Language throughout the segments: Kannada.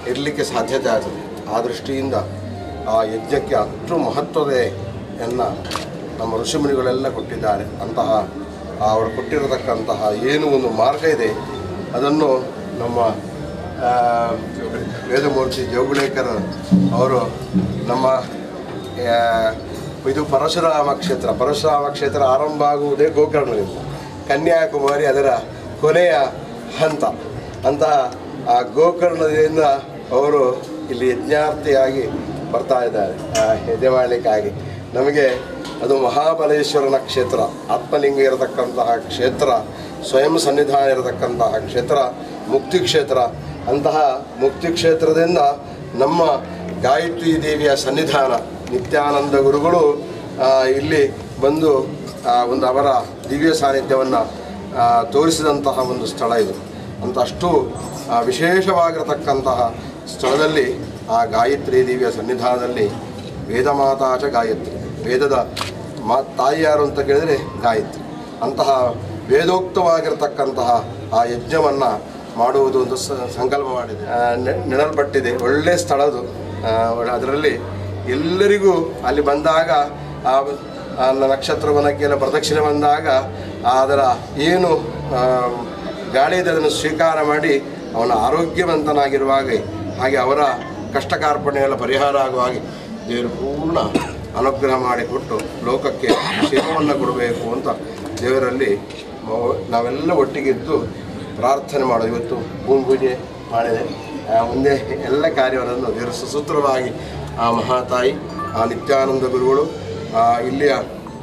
ಇರಲಿಕ್ಕೆ ಸಾಧ್ಯತೆ ಆಗ್ತದೆ. ಆ ದೃಷ್ಟಿಯಿಂದ ಆ ಯಜ್ಞಕ್ಕೆ ಅಷ್ಟು ಮಹತ್ವತೆಯನ್ನು ನಮ್ಮ ಋಷಿಮುನಿಗಳೆಲ್ಲ ಕೊಟ್ಟಿದ್ದಾರೆ. ಅಂತಹ ಅವರು ಕೊಟ್ಟಿರತಕ್ಕಂತಹ ಏನು ಒಂದು ಮಾರ್ಗ ಇದೆ ಅದನ್ನು ನಮ್ಮ ವೇದಮೂರ್ತಿ ಜೋಗುಳೇಕರ್ ಅವರು ನಮ್ಮ ಇದು ಪರಶುರಾಮ ಕ್ಷೇತ್ರ ಆರಂಭ ಆಗುವುದೇ ಗೋಕರ್ಣದಿಂದ. ಕನ್ಯಾಕುಮಾರಿ ಅದರ ಕೊನೆಯ ಹಂತ. ಅಂತಹ ಆ ಗೋಕರ್ಣದಿಂದ ಅವರು ಇಲ್ಲಿ ಯಜ್ಞಾರ್ಥಿಯಾಗಿ ಬರ್ತಾ ಇದ್ದಾರೆ ಯಜ್ಞ ಮಾಡಲಿಕ್ಕಾಗಿ. ನಮಗೆ ಅದು ಮಹಾಬಲೇಶ್ವರನ ಕ್ಷೇತ್ರ, ಆತ್ಮಲಿಂಗ ಇರತಕ್ಕಂತಹ ಕ್ಷೇತ್ರ, ಸ್ವಯಂ ಸನ್ನಿಧಾನ ಇರತಕ್ಕಂತಹ ಕ್ಷೇತ್ರ, ಮುಕ್ತಿ ಕ್ಷೇತ್ರ. ಅಂತಹ ಮುಕ್ತಿ ಕ್ಷೇತ್ರದಿಂದ ನಮ್ಮ ಗಾಯತ್ರಿ ದೇವಿಯ ಸನ್ನಿಧಾನ ನಿತ್ಯಾನಂದ ಗುರುಗಳು ಇಲ್ಲಿ ಬಂದು ಒಂದು ಅವರ ದಿವ್ಯ ಸಾನ್ನಿಧ್ಯವನ್ನು ತೋರಿಸಿದಂತಹ ಒಂದು ಸ್ಥಳ ಇದು. ಅಂತ ಅಷ್ಟು ವಿಶೇಷವಾಗಿರತಕ್ಕಂತಹ ಸ್ಥಳದಲ್ಲಿ ಆ ಗಾಯತ್ರಿ ದೇವಿಯ ಸನ್ನಿಧಾನದಲ್ಲಿ ವೇದಮಾತಾಚ ಗಾಯತ್ರಿ, ವೇದದ ತಾಯಿ ಯಾರು ಅಂತ ಕೇಳಿದರೆ ಗಾಯತ್ರಿ. ಅಂತಹ ವೇದೋಕ್ತವಾಗಿರತಕ್ಕಂತಹ ಆ ಯಜ್ಞವನ್ನು ಮಾಡುವುದು ಒಂದು ಸಂಕಲ್ಪ ಮಾಡಿದೆ, ನೆನಲ್ಪಟ್ಟಿದೆ. ಒಳ್ಳೆಯ ಸ್ಥಳದು. ಅದರಲ್ಲಿ ಎಲ್ಲರಿಗೂ ಅಲ್ಲಿ ಬಂದಾಗ ಆ ನಕ್ಷತ್ರವನಕ್ಕೆಲ್ಲ ಪ್ರದಕ್ಷಿಣೆ ಬಂದಾಗ ಅದರ ಏನು ಗಾಳಿ ಇದೆ ಅದನ್ನು ಸ್ವೀಕಾರ ಮಾಡಿ ಅವನ ಆರೋಗ್ಯವಂತನಾಗಿರುವಾಗ ಹಾಗೆ ಅವರ ಕಷ್ಟ ಕಾರ್ಪಣ್ಯಗಳ ಪರಿಹಾರ ಆಗುವ ಹಾಗೆ ದೇವರು ಪೂರ್ಣ ಅನುಗ್ರಹ ಮಾಡಿಕೊಟ್ಟು ಲೋಕಕ್ಕೆ ಸೇವೆಯನ್ನು ಕೊಡಬೇಕು ಅಂತ ದೇವರಲ್ಲಿ ನಾವೆಲ್ಲ ಒಟ್ಟಿಗಿದ್ದು ಪ್ರಾರ್ಥನೆ ಮಾಡೋದು. ಇವತ್ತು ಭೂಮಿ ಪೂಜೆ ಮಾಡಿದೆ. ಮುಂದೆ ಎಲ್ಲ ಕಾರ್ಯವನ್ನು ದೇವರ ಸುಸೂತ್ರವಾಗಿ ಆ ಮಹಾತಾಯಿ, ಆ ನಿತ್ಯಾನಂದ ಗುರುಗಳು, ಇಲ್ಲಿಯ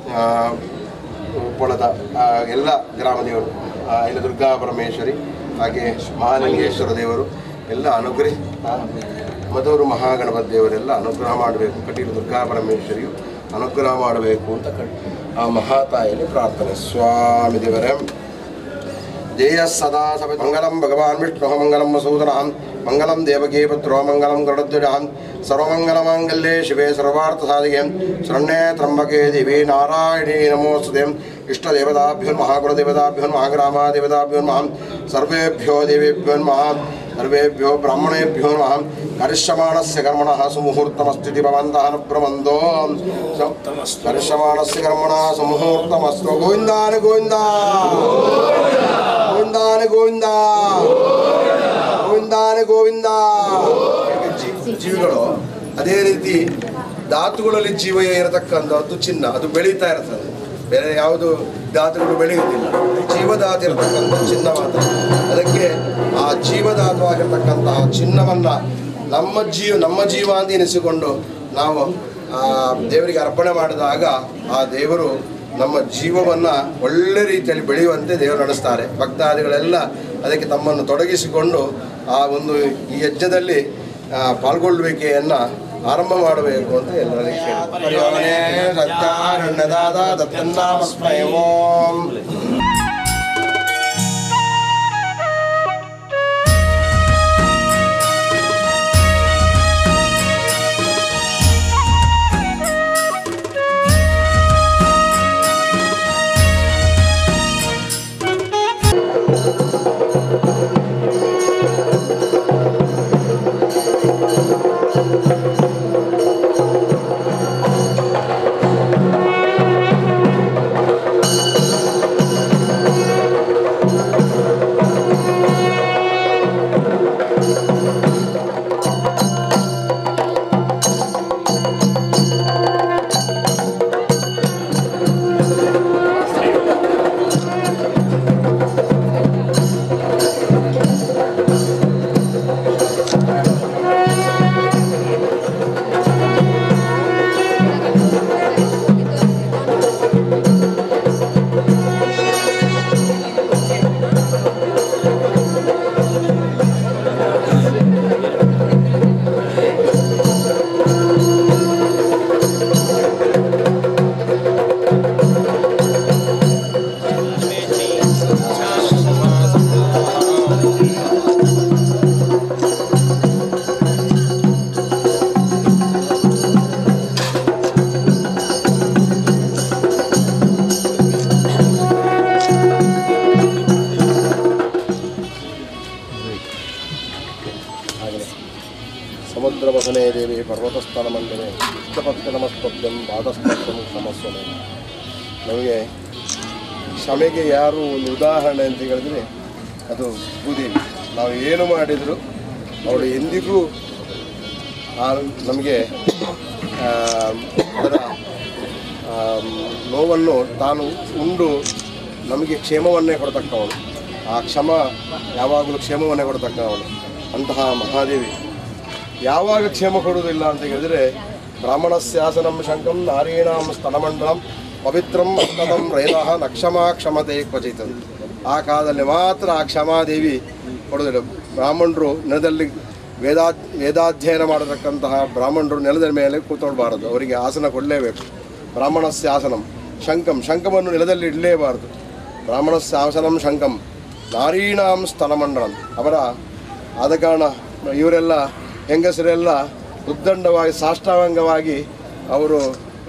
ಉಪ್ಪಳದ ಎಲ್ಲ ಗ್ರಾಮ ದೇವರು, ಇಲ್ಲಿ ದುರ್ಗಾ ಪರಮೇಶ್ವರಿ, ಹಾಗೆ ಮಹಾಲಿಂಗೇಶ್ವರ ದೇವರು ಎಲ್ಲ ಮಧುರು ಮಹಾಗಣಪತಿ ದೇವರೆಲ್ಲ ಅನುಗ್ರಹ ಮಾಡಬೇಕು. ಕಟೀಲು ದುರ್ಗಾ ಪರಮೇಶ್ವರಿಯು ಅನುಗ್ರಹ ಮಾಡಬೇಕು ಅಂತ ಆ ಮಹಾತಾಯಿಯಲ್ಲಿ ಪ್ರಾರ್ಥನೆ. ಸ್ವಾಮಿ ದೇವರೇ ಜಯ ಸದಾ ಸಭ ಮಂಗಲಂ ಭಗವಾನ್ ವಿಷ್ಣು ಮಂಗಲಂ ವಸೂದನಾಂ ಮಂಗಲಂ ದೇವಕೀ ಪುತ್ರೋ ಮಂಗಲಂ ಗರುಡಧ್ವಜಾಂ ಸರ್ವಮಂಗಲಮಾಂಗಲ್ಯೇ ಶಿವೆ ಸರ್ವಾರ್ಥ ಸಾಧಿಕೆ ಶರಣ್ಯೇ ತ್ರ್ಯಂಬಕೆ ದೇವಿ ನಾರಾಯಣೀ ನಮೋಸ್ತುತೆ. ಇಷ್ಟದೇವತಾಭ್ಯೋ ಮಹಾಗುರುದೇವತಾಭ್ಯೋ ಮಹಾಗ್ರಾಮಾದೇವತಾಭ್ಯೋ ನಮಃ. ಸರ್ವೇಭ್ಯೋ ದೇವೇಭ್ಯೋ ನಮಃ. ಸರ್ವೇಭ್ಯೋ ಬ್ರಾಹ್ಮಣೇಭ್ಯೋ ನಮಃ. ಕರಿಷ್ಯಮಾಣಸ್ಯ ಕರ್ಮಣಃ ಸುಮುಹೂರ್ತಮಸ್ತಿತಿ ಭವಂತಃ ನ ಬ್ರಹ್ಮಂದೋ. ಕರಿಷ್ಯಮಾಣಸ್ಯ ಕರ್ಮಣಃ ಸುಮುಹೂರ್ತಮಸ್ತು. ಗೋವಿಂದಾನ ಗೋವಿಂದ ಗೋವಿಂದಾನ ಗೋವಿಂದ ಗೋವಿಂದಾನ ಗೋವಿಂದ. ಜೀವಿಗಳು ಅದೇ ರೀತಿ ಧಾತುಗಳಲ್ಲಿ ಜೀವ ಇರತಕ್ಕಂಥದ್ದು ಚಿನ್ನ, ಅದು ಬೆಳೀತಾ ಇರ್ತದೆ. ಬೇರೆ ಯಾವುದು ಧಾತುಗಳು ಬೆಳೆಯುವುದಿಲ್ಲ. ಜೀವಧಾತು ಇರತಕ್ಕಂಥ ಚಿನ್ನ ಮಾತ್ರ. ಅದಕ್ಕೆ ಆ ಜೀವಧಾತು ಆಗಿರ್ತಕ್ಕಂತಹ ಚಿನ್ನವನ್ನು ನಮ್ಮ ಜೀವ ಅಂತ ಎನಿಸಿಕೊಂಡು ನಾವು ದೇವರಿಗೆ ಅರ್ಪಣೆ ಮಾಡಿದಾಗ ಆ ದೇವರು ನಮ್ಮ ಜೀವವನ್ನು ಒಳ್ಳೆ ರೀತಿಯಲ್ಲಿ ಬೆಳೆಯುವಂತೆ ದೇವರು ನಡೆಸ್ತಾರೆ. ಭಕ್ತಾದಿಗಳೆಲ್ಲ ಅದಕ್ಕೆ ತಮ್ಮನ್ನು ತೊಡಗಿಸಿಕೊಂಡು ಆ ಒಂದು ಈ ಯಜ್ಞದಲ್ಲಿ ಪಾಲ್ಗೊಳ್ಳುವಿಕೆಯನ್ನು ಆರಂಭ ಮಾಡಬೇಕು ಅಂತ ಎಲ್ಲರಿಗೆ ಮಂಡನೆ ಇಷ್ಟಪಕ್ಕ ನಮಸ್ತಭ್ಯಂ ಪಾದಸ್ಪರ್ಶಂ ಕ್ಷಮಸ್ವ. ನಮಗೆ ಕ್ಷಮೆಗೆ ಯಾರು ಒಂದು ಉದಾಹರಣೆ ಅಂತ ಹೇಳಿದ್ರೆ ಅದು ಭೂದೇವಿ. ನಾವು ಏನು ಮಾಡಿದರೂ ಅವಳು ಎಂದಿಗೂ ನಮಗೆ ಅದರ ನೋವನ್ನು ತಾನು ಉಂಡು ನಮಗೆ ಕ್ಷೇಮವನ್ನೇ ಕೊಡತಕ್ಕವಳು. ಆ ಕ್ಷಮ ಯಾವಾಗಲೂ ಕ್ಷೇಮವನ್ನೇ ಕೊಡತಕ್ಕವಳು. ಅಂತಹ ಮಹಾದೇವಿ ಯಾವಾಗ ಕ್ಷೇಮ ಕೊಡುವುದಿಲ್ಲ ಅಂತ ಹೇಳಿದರೆ ಬ್ರಾಹ್ಮಣಸ್ಯಾಸನಂ ಶಂಕಂ ನಾರೀಣಾಂ ಸ್ತನಮಂಡಲಂ ಪವಿತ್ರಂ ಅಷ್ಟದಂ ರೈತಃ ನಕ್ಷಮಾ ಕ್ಷಮತೆ ಕ್ವಚಿತ್. ಆ ಕಾಲದಲ್ಲಿ ಮಾತ್ರ ಆ ಕ್ಷಮಾದೇವಿ ಕೊಡೋದಿಲ್ಲ. ಬ್ರಾಹ್ಮಣರು ನೆಲದಲ್ಲಿ ವೇದಾಧ್ಯಯನ ಮಾಡತಕ್ಕಂತಹ ಬ್ರಾಹ್ಮಣರು ನೆಲದ ಮೇಲೆ ಕೂತ್ಕೊಳ್ಬಾರದು, ಅವರಿಗೆ ಆಸನ ಕೊಡಲೇಬೇಕು. ಬ್ರಾಹ್ಮಣಸ್ಯ ಆಸನಂ ಶಂಕಂ, ಶಂಕವನ್ನು ನೆಲದಲ್ಲಿ ಇಡಲೇಬಾರದು. ಬ್ರಾಹ್ಮಣಸ್ಯ ಆಸನಂ ಶಂಕಂ ನಾರೀಣಾಂ ಸ್ತನಮಂಡಲಂ. ಅವರ ಆದ ಕಾರಣ ಇವರೆಲ್ಲ ಹೆಂಗಸರೆಲ್ಲ ಉದ್ದಂಡವಾಗಿ ಸಾಷ್ಟಾಂಗವಾಗಿ ಅವರು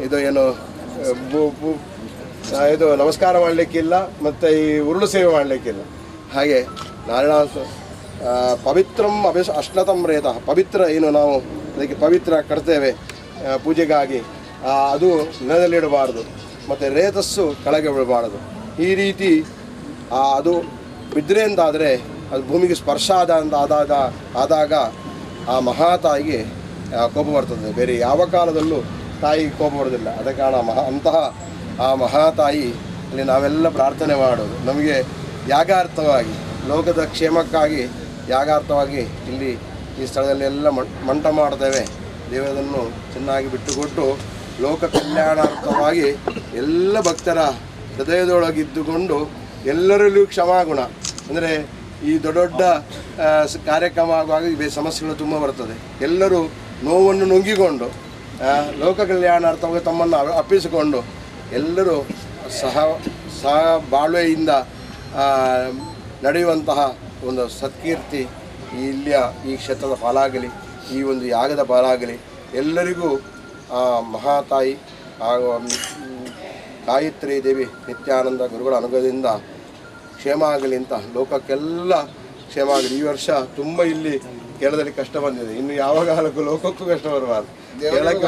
ಇದು ನಮಸ್ಕಾರ ಮಾಡಲಿಕ್ಕಿಲ್ಲ ಮತ್ತು ಈ ಉರುಳು ಸೇವೆ ಮಾಡಲಿಕ್ಕಿಲ್ಲ. ಹಾಗೆ ನಾರಾಯಣ ಪವಿತ್ರಂ ಅಶ್ನತಂ ರೇತ, ಪವಿತ್ರ ಏನು ನಾವು ಅದಕ್ಕೆ ಪವಿತ್ರ ಕಟ್ತೇವೆ ಪೂಜೆಗಾಗಿ, ಅದು ನೆಲದಲ್ಲಿಡಬಾರ್ದು ಮತ್ತು ರೇತಸ್ಸು ಕೆಳಗೆ ಬಿಡಬಾರದು. ಈ ರೀತಿ ಅದು ಬಿದ್ದರೆ ಅಂತಾದರೆ ಅದು ಭೂಮಿಗೆ ಸ್ಪರ್ಶ ಆದಾಗ ಆ ಮಹಾತಾಯಿಗೆ ಕೋಪ ಬರ್ತದೆ. ಬೇರೆ ಯಾವ ಕಾಲದಲ್ಲೂ ತಾಯಿಗೆ ಕೋಪ ಬರೋದಿಲ್ಲ. ಅದ ಕಾರಣ ಅಂತಹ ಆ ಮಹಾತಾಯಿ ಅಲ್ಲಿ ನಾವೆಲ್ಲ ಪ್ರಾರ್ಥನೆ ಮಾಡೋದು. ನಮಗೆ ಯಾಗಾರ್ಥವಾಗಿ ಲೋಕದ ಕ್ಷೇಮಕ್ಕಾಗಿ ಯಾಗಾರ್ಥವಾಗಿ ಇಲ್ಲಿ ಈ ಸ್ಥಳದಲ್ಲಿ ಎಲ್ಲ ಮಂಟ ಮಾಡ್ತೇವೆ. ದೇವರನ್ನು ಚೆನ್ನಾಗಿ ಬಿಟ್ಟುಕೊಟ್ಟು ಲೋಕ ಕಲ್ಯಾಣಾರ್ಥವಾಗಿ ಎಲ್ಲ ಭಕ್ತರ ಹೃದಯದೊಳಗಿದ್ದುಕೊಂಡು ಎಲ್ಲರಲ್ಲೂ ಕ್ಷಮಾಗುಣ ಅಂದರೆ ಈ ದೊಡ್ಡ ದೊಡ್ಡ ಕಾರ್ಯಕ್ರಮ ಆಗುವಾಗ ಸಮಸ್ಯೆಗಳು ತುಂಬ ಬರ್ತದೆ. ಎಲ್ಲರೂ ನೋವನ್ನು ನುಂಗಿಕೊಂಡು ಲೋಕ ಕಲ್ಯಾಣಾರ್ಥವಾಗಿ ತಮ್ಮನ್ನು ಅಪ್ಪಿಸಿಕೊಂಡು ಎಲ್ಲರೂ ಸಹ ಬಾಳ್ವೆಯಿಂದ ನಡೆಯುವಂತಹ ಒಂದು ಸತ್ಕೀರ್ತಿ ಇಲ್ಲಿಯ ಈ ಕ್ಷೇತ್ರದ ಪಾಲಾಗಲಿ, ಈ ಒಂದು ಯಾಗದ ಪಾಲಾಗಲಿ. ಎಲ್ಲರಿಗೂ ಆ ಮಹಾತಾಯಿ ಹಾಗೂ ಗಾಯತ್ರಿ ದೇವಿ ನಿತ್ಯಾನಂದ ಗುರುಗಳ ಅನುಗ್ರಹದಿಂದ ಕ್ಷೇಮ ಆಗಲಿ ಅಂತ ಲೋಕಕ್ಕೆಲ್ಲ ಕ್ಷೇಮ ಆಗಲಿ. ಈ ವರ್ಷ ತುಂಬ ಇಲ್ಲಿ ಕೇರಳದಲ್ಲಿ ಕಷ್ಟ ಬಂದಿದೆ. ಇನ್ನು ಯಾವ ಕಾಲಕ್ಕೂ ಲೋಕಕ್ಕೂ ಕಷ್ಟ ಬರಬಾರ್ದು. ದೇವರಿಗೆ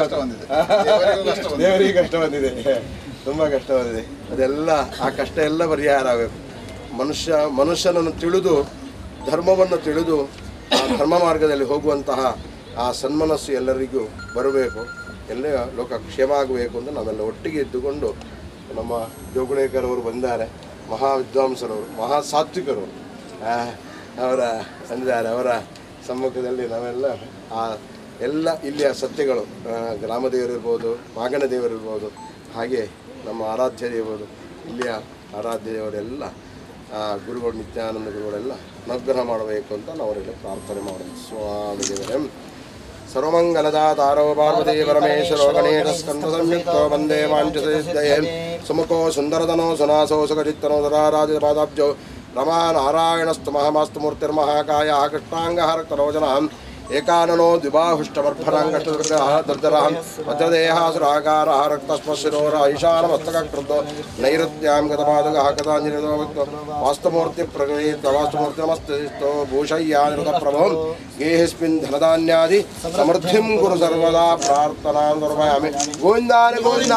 ಕಷ್ಟ ಬಂದಿದೆ, ತುಂಬ ಕಷ್ಟ ಬಂದಿದೆ. ಅದೆಲ್ಲ ಆ ಕಷ್ಟ ಎಲ್ಲ ಪರಿಹಾರ ಆಗಬೇಕು. ಮನುಷ್ಯನನ್ನು ತಿಳಿದು ಧರ್ಮವನ್ನು ತಿಳಿದು ಆ ಧರ್ಮ ಮಾರ್ಗದಲ್ಲಿ ಹೋಗುವಂತಹ ಆ ಸನ್ಮನಸ್ಸು ಎಲ್ಲರಿಗೂ ಬರಬೇಕು. ಎಲ್ಲ ಲೋಕ ಕ್ಷೇಮ ಆಗಬೇಕು ಅಂತ ನಾವೆಲ್ಲ ಒಟ್ಟಿಗೆ ಇದ್ದುಕೊಂಡು ನಮ್ಮ ಜೋಗುಳೇಕರವರು ಬಂದಿದ್ದಾರೆ, ಮಹಾ ವಿದ್ವಾಂಸರವರು, ಮಹಾ ಸಾತ್ವಿಕರು ಅವರ ಬಂದಿದ್ದಾರೆ. ಅವರ ಸಮ್ಮುಖದಲ್ಲಿ ನಾವೆಲ್ಲ ಆ ಎಲ್ಲ ಇಲ್ಲಿಯ ಸತ್ಯಗಳು, ಗ್ರಾಮ ದೇವರಿರ್ಬೋದು, ಮಾಗಣ ದೇವರಿರ್ಬೋದು, ಹಾಗೆ ನಮ್ಮ ಆರಾಧ್ಯ ದೇವರು, ಇಲ್ಲಿಯ ಆರಾಧ್ಯ ದೇವರೆಲ್ಲ ಗುರುಗಳು ನಿತ್ಯಾನಂದ ಗುರುಗಳೆಲ್ಲ ಅನುಗ್ರಹ ಮಾಡಬೇಕು ಅಂತ ನಾವು ಅವರಿಗೆ ಪ್ರಾರ್ಥನೆ ಮಾಡೋದು. ಸ್ವಾಮಿ ದೇವರೇ ಸರ್ವಮಂಗಲದಾತಾರೋ ಪಾರ್ವತಿ ಪರಮೇಶ್ವರೋ ಗಣೇಶ ಸ್ಕಂದ ಸಂಯುಕ್ತೋ ವಂದೇ ಮಾಂಚಸಿದ್ದಯೇ ಸುಮುಖೋ ಸುಂದರತನೋ ಸುನಾಸೋ ಸುಖಚಿತ್ತನೋ ದರಾರಾಜ ಪಾದಾಬ್ಜೋ ರಮಾ ನಾರಾಯಣಸ್ತು ಮಹಾಮಾಸ್ತು ಮೂರ್ತಿರ್ಮಹಾಕಾಯ ಕೃಷ್ಣಾಂಗಹರಕ್ತರೋಜನಃ ಏಕಾನನೋ ದ್ವಿಬಾಹುಷ್ಟಮರ್ಭರಾಂಗಷ್ಟದರ್ಜರಃ ವಜ್ರದೇಹಾಸುರಾಕಾರಃ ರಕ್ತಸ್ಪರ್ಶಿರೋರ ಐಶಾನಮಸ್ತಕೃತೋ ನೈಋತ್ಯಾಂ ಗತಪಾದಗಃ ಕಥಾಂಜಲಿರೋ ವಾಸ್ತುಮೂರ್ತಿ ಪ್ರಗೃಹೀತ ವಾಸ್ತುಮೂರ್ತಿನಮಸ್ತೋ ಭೂಷಯ್ಯಾನಿರತಪ್ರಭಂ ಗೇಹಿಸ್ಮಿನ್ ಧನಧಾನ್ಯಾದಿ ಸಮೃದ್ಧಿಂ ಕುರು ಸರ್ವದಾ ಪ್ರಾರ್ಥನಾಂ ಸಮರ್ಪಯಾಮಿ. ಗೋವಿಂದಾಯ ಗೋವಿಂದ.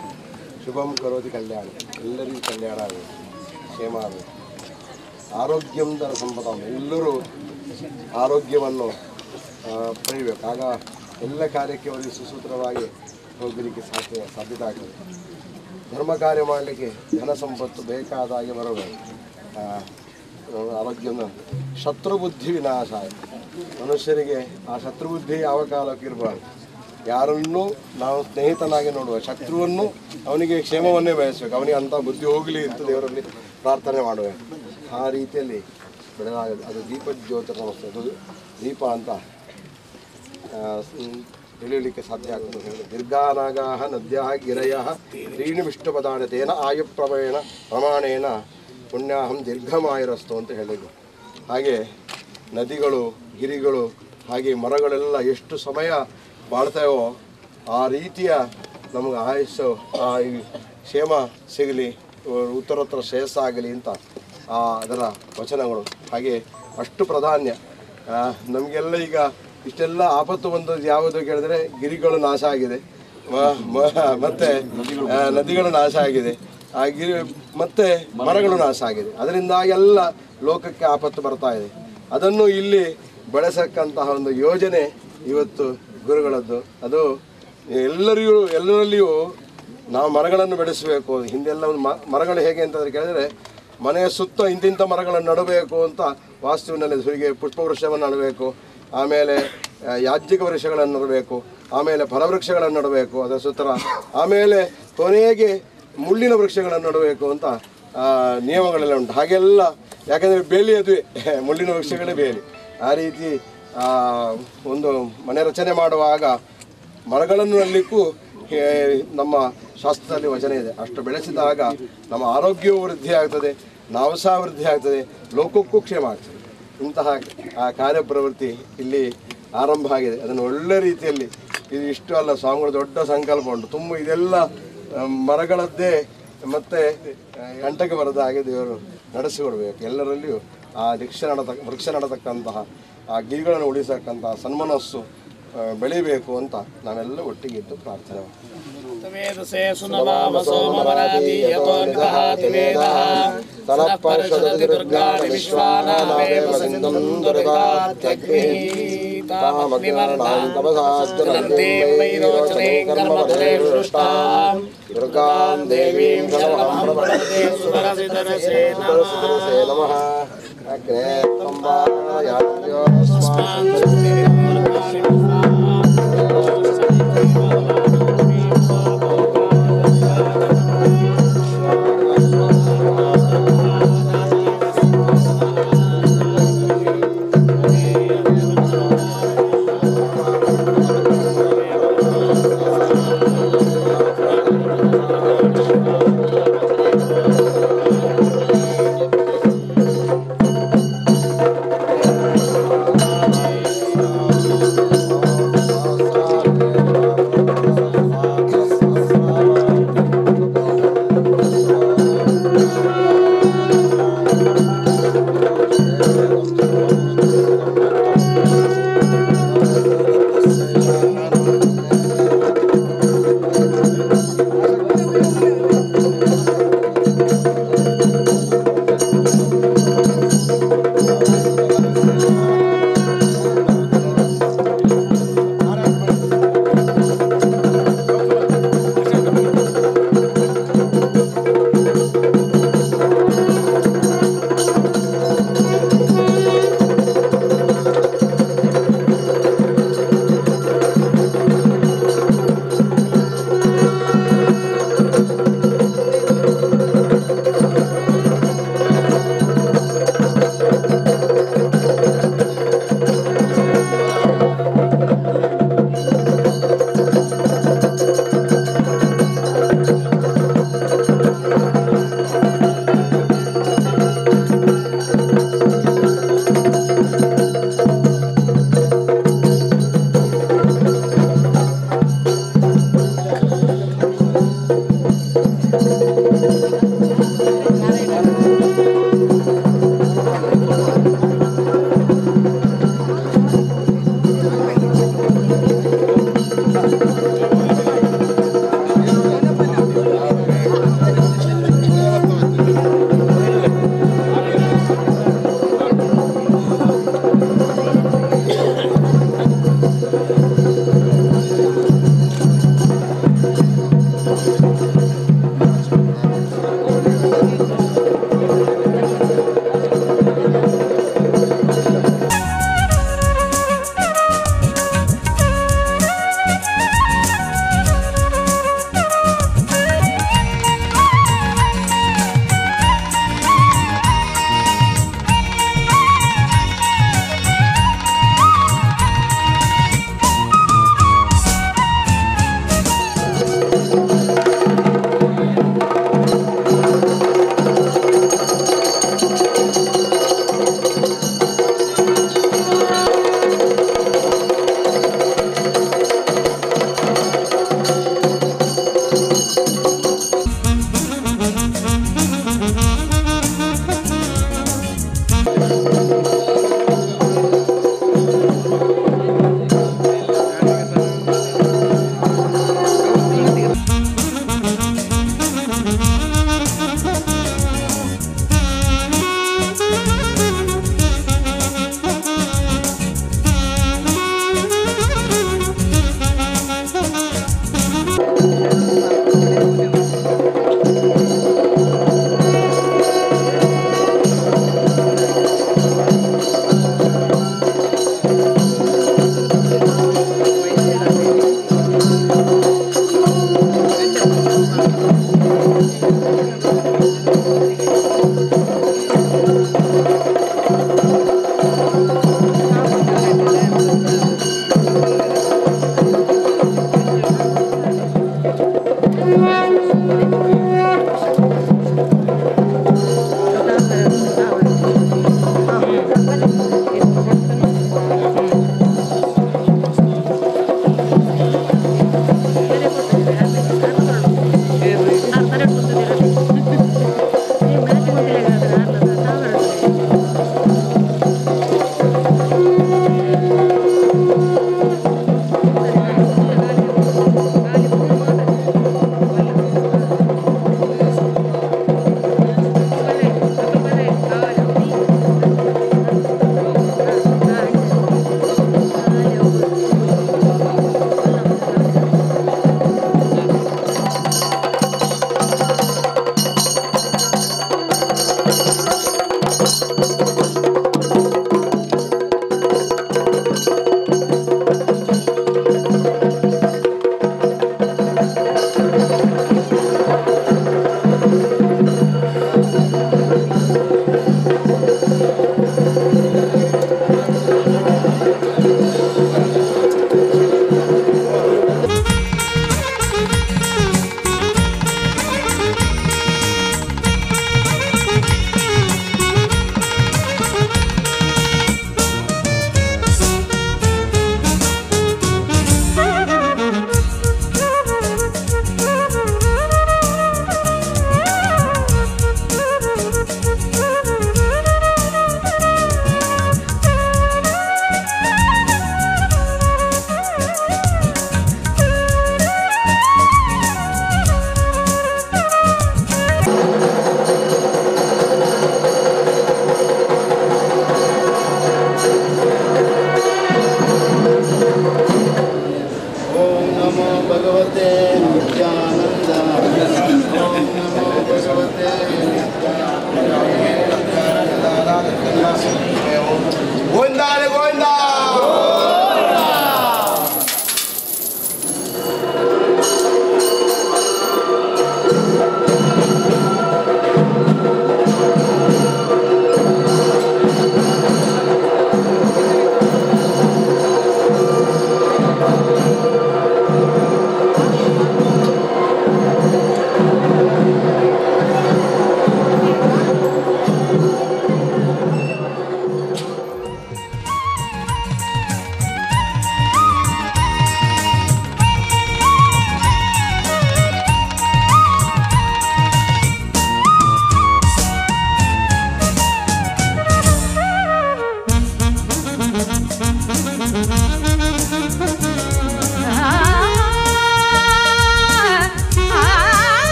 ಶುಭಂ ಕರೋತಿ ಕಲ್ಯಾಣ, ಎಲ್ಲರಿಗೂ ಕಲ್ಯಾಣ ಆಗಬೇಕು, ಕ್ಷೇಮ ಆಗಬೇಕು, ಆರೋಗ್ಯಂದ ಸಂಪದ, ಎಲ್ಲರೂ ಆರೋಗ್ಯವನ್ನು ಪಡೆಯಬೇಕು. ಆಗ ಎಲ್ಲ ಕಾರ್ಯಕ್ಕೆ ಅವರಿಗೆ ಸುಸೂತ್ರವಾಗಿ ಹೋಗಲಿಕ್ಕೆ ಸಾಧ್ಯತೆ ಆಗ್ತದೆ. ಧರ್ಮ ಕಾರ್ಯ ಮಾಡಲಿಕ್ಕೆ ಧನ ಸಂಪತ್ತು ಬೇಕಾದಾಗೆ ಬರಬೇಕು. ಆರೋಗ್ಯವನ್ನು ಶತ್ರುಬುದ್ಧಿ ವಿನಾಶ, ಮನುಷ್ಯರಿಗೆ ಆ ಶತ್ರುಬುದ್ಧಿ ಯಾವ ಕಾಲಕ್ಕೆ ಇರಬಾರ್ದು. ಯಾರನ್ನೂ ನಾವು ಸ್ನೇಹಿತನಾಗಿ ನೋಡುವ, ಶತ್ರುವನ್ನು ಅವನಿಗೆ ಕ್ಷೇಮವನ್ನೇ ಬಯಸಬೇಕು, ಅವನಿಗೆ ಅಂಥ ಬುದ್ಧಿ ಹೋಗಲಿ ಅಂತ ದೇವರಲ್ಲಿ ಪ್ರಾರ್ಥನೆ ಮಾಡಬೇಕು. ಆ ರೀತಿಯಲ್ಲಿ ಬೆಳೆದಾಗ ಅದು ದೀಪಜ್ಯೋತಿ ಸಂಸ್ಥೆ, ಅದು ದೀಪ ಅಂತ ತಿಳಿಯಲಿಕ್ಕೆ ಸಾಧ್ಯ ಆಗ್ತದೆ ಅಂತ ಹೇಳಿದೆ. ದೀರ್ಘಾನಾಗಾ ನದ್ಯಾ ಗಿರಯ ತ್ರೀಣಿ ವಿಷ್ಣುಪದಾನತೇನ ಪ್ರಮಾಣೇನ ಪುಣ್ಯಾಹಂ ದೀರ್ಘಮಾಯಿರಸ್ತು ಅಂತ ಹೇಳಿದ್ರು. ಹಾಗೆ ನದಿಗಳು, ಗಿರಿಗಳು, ಹಾಗೆ ಮರಗಳೆಲ್ಲ ಎಷ್ಟು ಸಮಯ ಬಾಳ್ತಾವೋ ಆ ರೀತಿಯ ನಮಗೆ ಆಯುಷ್ಯ ಕ್ಷೇಮ ಸಿಗಲಿ, ಉತ್ತರೋತ್ತರ ಶ್ರೇಯಸ್ಸಾಗಲಿ ಅಂತ ಅದರ ವಚನಗಳು. ಹಾಗೆ ಅಷ್ಟು ಪ್ರಾಧಾನ್ಯ. ನಮಗೆಲ್ಲ ಈಗ ಇಷ್ಟೆಲ್ಲ ಆಪತ್ತು ಬಂದದ್ದು ಯಾವುದು ಕೇಳಿದ್ರೆ ಗಿರಿಗಳು ನಾಶ ಆಗಿದೆ, ಮತ್ತು ನದಿಗಳು ನಾಶ ಆಗಿದೆ, ಆ ಗಿರಿ ಮತ್ತು ಮರಗಳು ನಾಶ ಆಗಿದೆ. ಅದರಿಂದಾಗಿ ಎಲ್ಲ ಲೋಕಕ್ಕೆ ಆಪತ್ತು ಬರ್ತಾ ಇದೆ. ಅದನ್ನು ಇಲ್ಲಿ ಬೆಳೆಸಕ್ಕಂತಹ ಒಂದು ಯೋಜನೆ ಇವತ್ತು ಗುರುಗಳದ್ದು. ಅದು ಎಲ್ಲರಲ್ಲಿಯೂ ನಾವು ಮರಗಳನ್ನು ಬೆಳೆಸಬೇಕು. ಹಿಂದೆಲ್ಲ ಒಂದು ಮರಗಳು ಹೇಗೆ ಅಂತಂದರೆ ಕೇಳಿದರೆ ಮನೆಯ ಸುತ್ತ ಇಂತಿಂಥ ಮರಗಳನ್ನು ನೆಡಬೇಕು ಅಂತ ವಾಸ್ತುವಿನಲ್ಲಿ ಹೀಗೆ ಪುಷ್ಪವೃಕ್ಷವನ್ನು ನೆಡಬೇಕು, ಆಮೇಲೆ ಯಾಜ್ಜಿಕ ವೃಕ್ಷಗಳನ್ನು ನೆಡಬೇಕು, ಆಮೇಲೆ ಫಲವೃಕ್ಷಗಳನ್ನು ನೆಡಬೇಕು ಅದರ ಸುತ್ತ, ಆಮೇಲೆ ಕೊನೆಗೆ ಮುಳ್ಳಿನ ವೃಕ್ಷಗಳನ್ನು ನೆಡಬೇಕು ಅಂತ ನಿಯಮಗಳೆಲ್ಲ ಉಂಟು. ಹಾಗೆಲ್ಲ ಯಾಕೆಂದರೆ ಬೇಲಿ ಅದುವೆ, ಮುಳ್ಳಿನ ವೃಕ್ಷಗಳೇ ಬೇಲಿ. ಆ ರೀತಿ ಒಂದು ಮನೆ ರಚನೆ ಮಾಡುವಾಗ ಮರಗಳನ್ನು ನೆಡಲಿಕ್ಕೂ ನಮ್ಮ ಶಾಸ್ತ್ರದಲ್ಲಿ ವಚನ ಇದೆ. ಅಷ್ಟು ಬೆಳೆಸಿದಾಗ ನಮ್ಮ ಆರೋಗ್ಯವೂ ವೃದ್ಧಿ ಆಗ್ತದೆ, ನಾವು ಸಹ ವೃದ್ಧಿ ಆಗ್ತದೆ, ಲೋಕಕ್ಕೂ ಕ್ಷೇಮ ಆಗ್ತದೆ. ಇಂತಹ ಕಾರ್ಯಪ್ರವೃತ್ತಿ ಇಲ್ಲಿ ಆರಂಭ ಆಗಿದೆ. ಅದನ್ನು ಒಳ್ಳೆ ರೀತಿಯಲ್ಲಿ, ಇದು ಇಷ್ಟು ಅಲ್ಲ, ಸ್ವಾಮಿಗಳು ದೊಡ್ಡ ಸಂಕಲ್ಪ ಉಂಟು. ತುಂಬ ಇದೆಲ್ಲ ಮರಗಳದ್ದೇ ಮತ್ತು ಕಂಟಕ್ಕೆ ಬರದ ಹಾಗೆ ದೇವರು ನಡೆಸಿಕೊಡ್ಬೇಕು. ಎಲ್ಲರಲ್ಲಿಯೂ ಆ ವೃಕ್ಷ ನಡತಕ್ಕಂತಹ ಆ ಗಿರಿಗಳನ್ನು ಉಳಿಸಕ್ಕಂತಹ ಸನ್ಮನಸ್ಸು ಬೆಳಿಬೇಕು ಅಂತ ನಾವೆಲ್ಲ ಒಟ್ಟಿಗೆ ಇದ್ದು ಪ್ರಾರ್ಥನೆ ದುರ್ಗಾಂ ದೇವೀಂ ನಮಃ. ಅಗ್ನೇ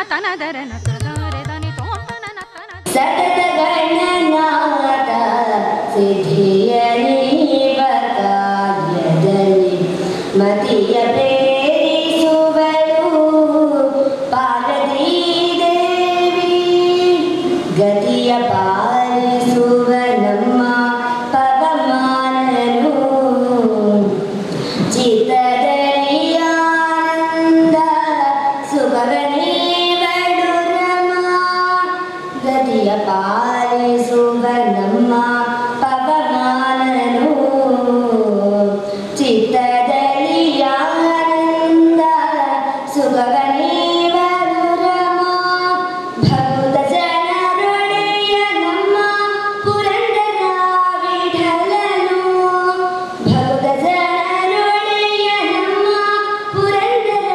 ಸತತ ಗಣನಾಥ ಸಿದ್ಧಿಯಲಿ ಕಾರ್ಯದಲ್ಲಿ ಮತಿಯ ಪ್ರೇರಿಸುವಳು ಪಾರ್ವತೀ ದೇವಿ ಗತಿಯ ಪಾಲಿಸುವ ನಮ್ಮ ಪವಮಾನನು ಚಿತ್ತದಲ್ಲಿ ಆನಂದ ಸುಖವನೇವಳು ರಮ ಗತಿಯ ಪಾಲಿಸುವ ನಮ್ಮ ಪವಮಾನನು ಚಿತ್ತದಲ್ಲಿ ಆನಂದ ಸುಖವನೇವಳು ರಮ ಭಕ್ತ ಜನರೊಡೆಯ ನಮ್ಮ ಪುರಂದರ ವಿಠಲನು ಭಕ್ತ ಜನರೊಡೆಯ ನಮ್ಮ ಪುರಂದರ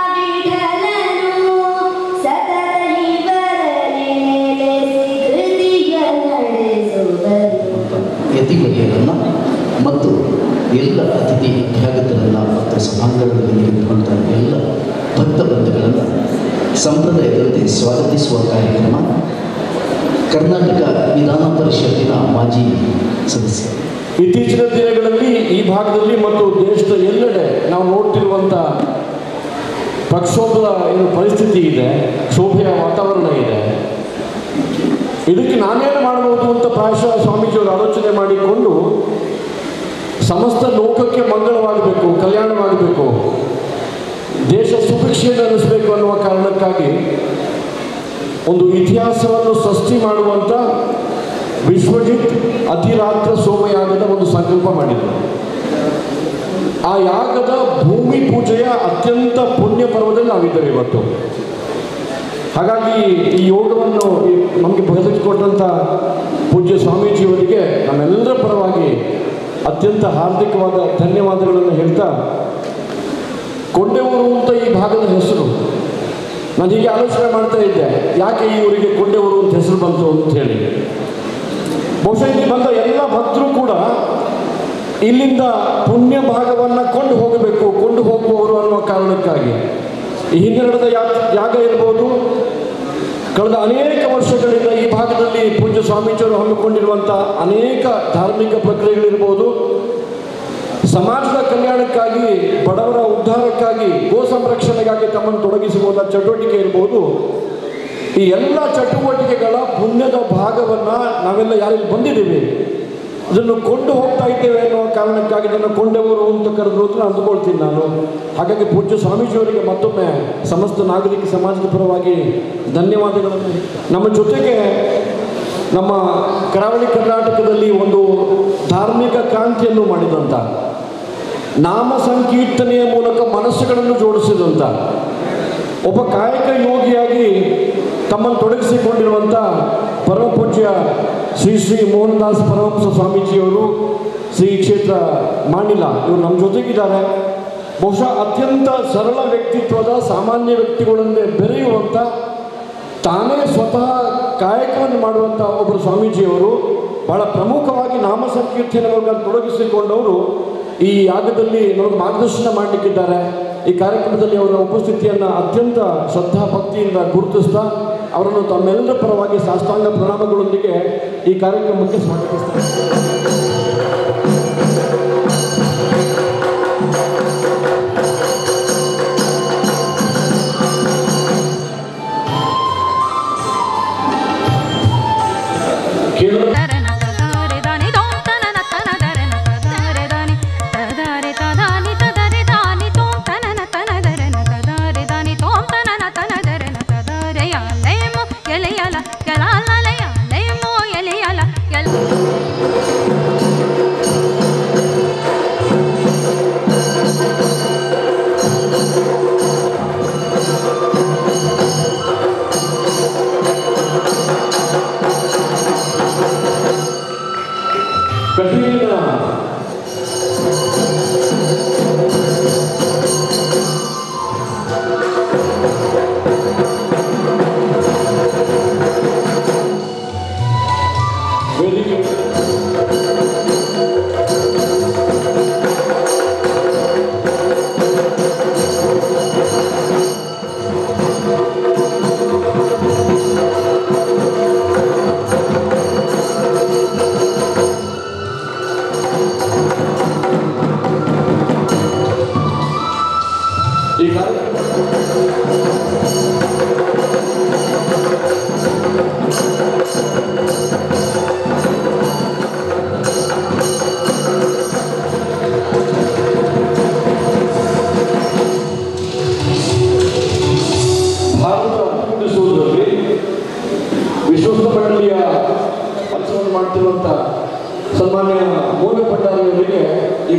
ವಿಠಲನು ಸತತ ಇವರಲ್ಲಿ ನೆಲೆಸಿ ಕೃತಿಯ ನಡೆಸುವರು. ಯತಿವರಿಯರನ್ನು ಮತ್ತು ಎಲ್ಲ ಅತಿಥಿ ಅಭ್ಯಾಗತರನ್ನು ಮತ್ತು ಸಭಾಂಗಣದಲ್ಲಿ ನಿಂತುಕೊಂಡ ಎಲ್ಲ ಭಕ್ತ ಬಂಧುಗಳನ್ನು ಸಂಪ್ರದಾಯದಂತೆ ಸ್ವಾಗತಿಸುವ ಕಾರ್ಯಕ್ರಮ ಕರ್ನಾಟಕ ವಿಧಾನ ಪರಿಷತ್ತಿನ ಮಾಜಿ ಸದಸ್ಯ. ಇತ್ತೀಚಿನ ದಿನಗಳಲ್ಲಿ ಈ ಭಾಗದಲ್ಲಿ ಮತ್ತು ದೇಶದ ಎಲ್ಲೆಡೆ ನಾವು ನೋಡ್ತಿರುವಂಥ ಪ್ರಕ್ಷೋಭದ ಏನು ಪರಿಸ್ಥಿತಿ ಇದೆ, ಶೋಭೆಯ ವಾತಾವರಣ ಇದೆ. ಇದಕ್ಕೆ ನಾನೇನು ಮಾಡಬಹುದು ಅಂತ ಪ್ರಾಯಶಃ ಸ್ವಾಮೀಜಿಯವರು ಆಲೋಚನೆ ಮಾಡಿಕೊಂಡು ಸಮಸ್ತ ಲೋಕಕ್ಕೆ ಮಂಗಳವಾಗಬೇಕು, ಕಲ್ಯಾಣವಾಗಬೇಕು, ದೇಶ ಸುಭಿಕ್ಷೆಯನ್ನು ಅನ್ನಿಸಬೇಕು ಅನ್ನುವ ಕಾರಣಕ್ಕಾಗಿ ಒಂದು ಇತಿಹಾಸವನ್ನು ಸೃಷ್ಟಿ ಮಾಡುವಂಥ ವಿಶ್ವಜಿತ್ ಅತಿರಾತ್ರ ಸೋಮಯಾಗದ ಒಂದು ಸಂಕಲ್ಪ ಮಾಡಿದರು. ಆ ಯಾಗದ ಭೂಮಿ ಪೂಜೆಯ ಅತ್ಯಂತ ಪುಣ್ಯ ಪರ್ವದಲ್ಲಿ ನಾವಿದ್ದೇವೆ ಇವತ್ತು. ಹಾಗಾಗಿ ಈ ಯೋಗವನ್ನು ನಮಗೆ ಬಗೆಹರಿಸಿಕೊಟ್ಟಂಥ ಪೂಜ್ಯ ಸ್ವಾಮೀಜಿಯವರಿಗೆ ನಮ್ಮೆಲ್ಲರ ಪರವಾಗಿ ಅತ್ಯಂತ ಹಾರ್ದಿಕವಾದ ಧನ್ಯವಾದಗಳನ್ನು ಹೇಳ್ತಾ, ಕೊಂಡೆಊರು ಅಂತ ಈ ಭಾಗದ ಹೆಸರು ನಾನು ಹೀಗೆ ಆಲೋಚನೆ ಮಾಡ್ತಾ ಇದ್ದೆ, ಯಾಕೆ ಈ ಊರಿಗೆ ಕೊಂಡೆಊರು ಅಂತ ಹೆಸರು ಬಂತು ಅಂತ ಹೇಳಿ. ಬಹುಶಃ ಇಲ್ಲಿ ಬಂದ ಎಲ್ಲ ಭಕ್ತರು ಕೂಡ ಇಲ್ಲಿಂದ ಪುಣ್ಯ ಭಾಗವನ್ನು ಕೊಂಡು ಹೋಗಬೇಕು, ಕೊಂಡು ಹೋಗುವವರು ಅನ್ನುವ ಕಾರಣಕ್ಕಾಗಿ ಈ ಹಿಂದೆ ನಡೆದ ಯಾಗ ಇರ್ಬೋದು, ಕಳೆದ ಅನೇಕ ವರ್ಷಗಳಿಂದ ಈ ಭಾಗದಲ್ಲಿ ಪೂಜ್ಯ ಸ್ವಾಮೀಜಿಯವರು ಹಮ್ಮಿಕೊಂಡಿರುವಂಥ ಅನೇಕ ಧಾರ್ಮಿಕ ಪ್ರಕ್ರಿಯೆಗಳಿರ್ಬೋದು, ಸಮಾಜದ ಕಲ್ಯಾಣಕ್ಕಾಗಿ, ಬಡವರ ಉದ್ಧಾರಕ್ಕಾಗಿ, ಗೋ ಸಂರಕ್ಷಣೆಗಾಗಿ ತಮ್ಮನ್ನು ತೊಡಗಿಸಿರುವಂಥ ಚಟುವಟಿಕೆ ಇರ್ಬೋದು, ಈ ಎಲ್ಲ ಚಟುವಟಿಕೆಗಳ ಪುಣ್ಯದ ಭಾಗವನ್ನು ನಾವೆಲ್ಲ ಯಾರಿಗೆ ಬಂದಿದ್ದೀವಿ ಇದನ್ನು ಕೊಂಡು ಹೋಗ್ತಾ ಇದ್ದೇವೆ ಅನ್ನುವ ಕಾರಣಕ್ಕಾಗಿ ಇದನ್ನು ಕೊಂಡೆವರು ಅಂತ ಕರೆದ್ರು ಅಂತ ಅಂದುಕೊಳ್ತೀನಿ ನಾನು. ಹಾಗಾಗಿ ಪೂಜ್ಯ ಸ್ವಾಮೀಜಿಯವರಿಗೆ ಮತ್ತೊಮ್ಮೆ ಸಮಸ್ತ ನಾಗರಿಕ ಸಮಾಜದ ಪರವಾಗಿ ಧನ್ಯವಾದಗಳನ್ನು. ನಮ್ಮ ಜೊತೆಗೆ ನಮ್ಮ ಕರಾವಳಿ ಕರ್ನಾಟಕದಲ್ಲಿ ಒಂದು ಧಾರ್ಮಿಕ ಕ್ರಾಂತಿಯನ್ನು ಮಾಡಿದಂಥ, ನಾಮ ಸಂಕೀರ್ತನೆಯ ಮೂಲಕ ಮನಸ್ಸುಗಳನ್ನು ಜೋಡಿಸಿದಂಥ ಒಬ್ಬ ಕಾಯಕ ಯೋಗಿಯಾಗಿ ತಮ್ಮನ್ನು ತೊಡಗಿಸಿಕೊಂಡಿರುವಂಥ ಪರಮ ಪೂಜ್ಯ ಶ್ರೀ ಶ್ರೀ ಮೋಹನದಾಸ್ ಪರಮಹಂಸ ಸ್ವಾಮೀಜಿಯವರು ಶ್ರೀ ಕ್ಷೇತ್ರ ಮಾಣಿಲ ಇವರು ನಮ್ಮ ಜೊತೆಗಿದ್ದಾರೆ. ಬಹುಶಃ ಅತ್ಯಂತ ಸರಳ ವ್ಯಕ್ತಿತ್ವದ ಸಾಮಾನ್ಯ ವ್ಯಕ್ತಿಗಳನ್ನೇ ಬೆರೆಯುವಂಥ, ತಾನೇ ಸ್ವತಃ ಕಾಯಕವನ್ನು ಮಾಡುವಂಥ ಒಬ್ಬರು ಸ್ವಾಮೀಜಿಯವರು ಬಹಳ ಪ್ರಮುಖವಾಗಿ ನಾಮ ಸಂಕೀರ್ತನೆಗಳನ್ನು ತೊಡಗಿಸಿಕೊಂಡವರು ಈ ಯಾಗದಲ್ಲಿ ನಮಗೆ ಮಾರ್ಗದರ್ಶನ ಮಾಡಲಿಕ್ಕಿದ್ದಾರೆ. ಈ ಕಾರ್ಯಕ್ರಮದಲ್ಲಿ ಅವರ ಉಪಸ್ಥಿತಿಯನ್ನು ಅತ್ಯಂತ ಶ್ರದ್ಧಾ ಭಕ್ತಿಯಿಂದ ಗುರುತಿಸ್ತಾ ಅವರನ್ನು ತಮ್ಮೆಲ್ಲರ ಪರವಾಗಿ ಸಾಷ್ಟಾಂಗ ಪ್ರಣಾಮಗಳೊಂದಿಗೆ ಈ ಕಾರ್ಯಕ್ರಮಕ್ಕೆ ಸ್ವಾಗತಿಸ್ತಾರೆ.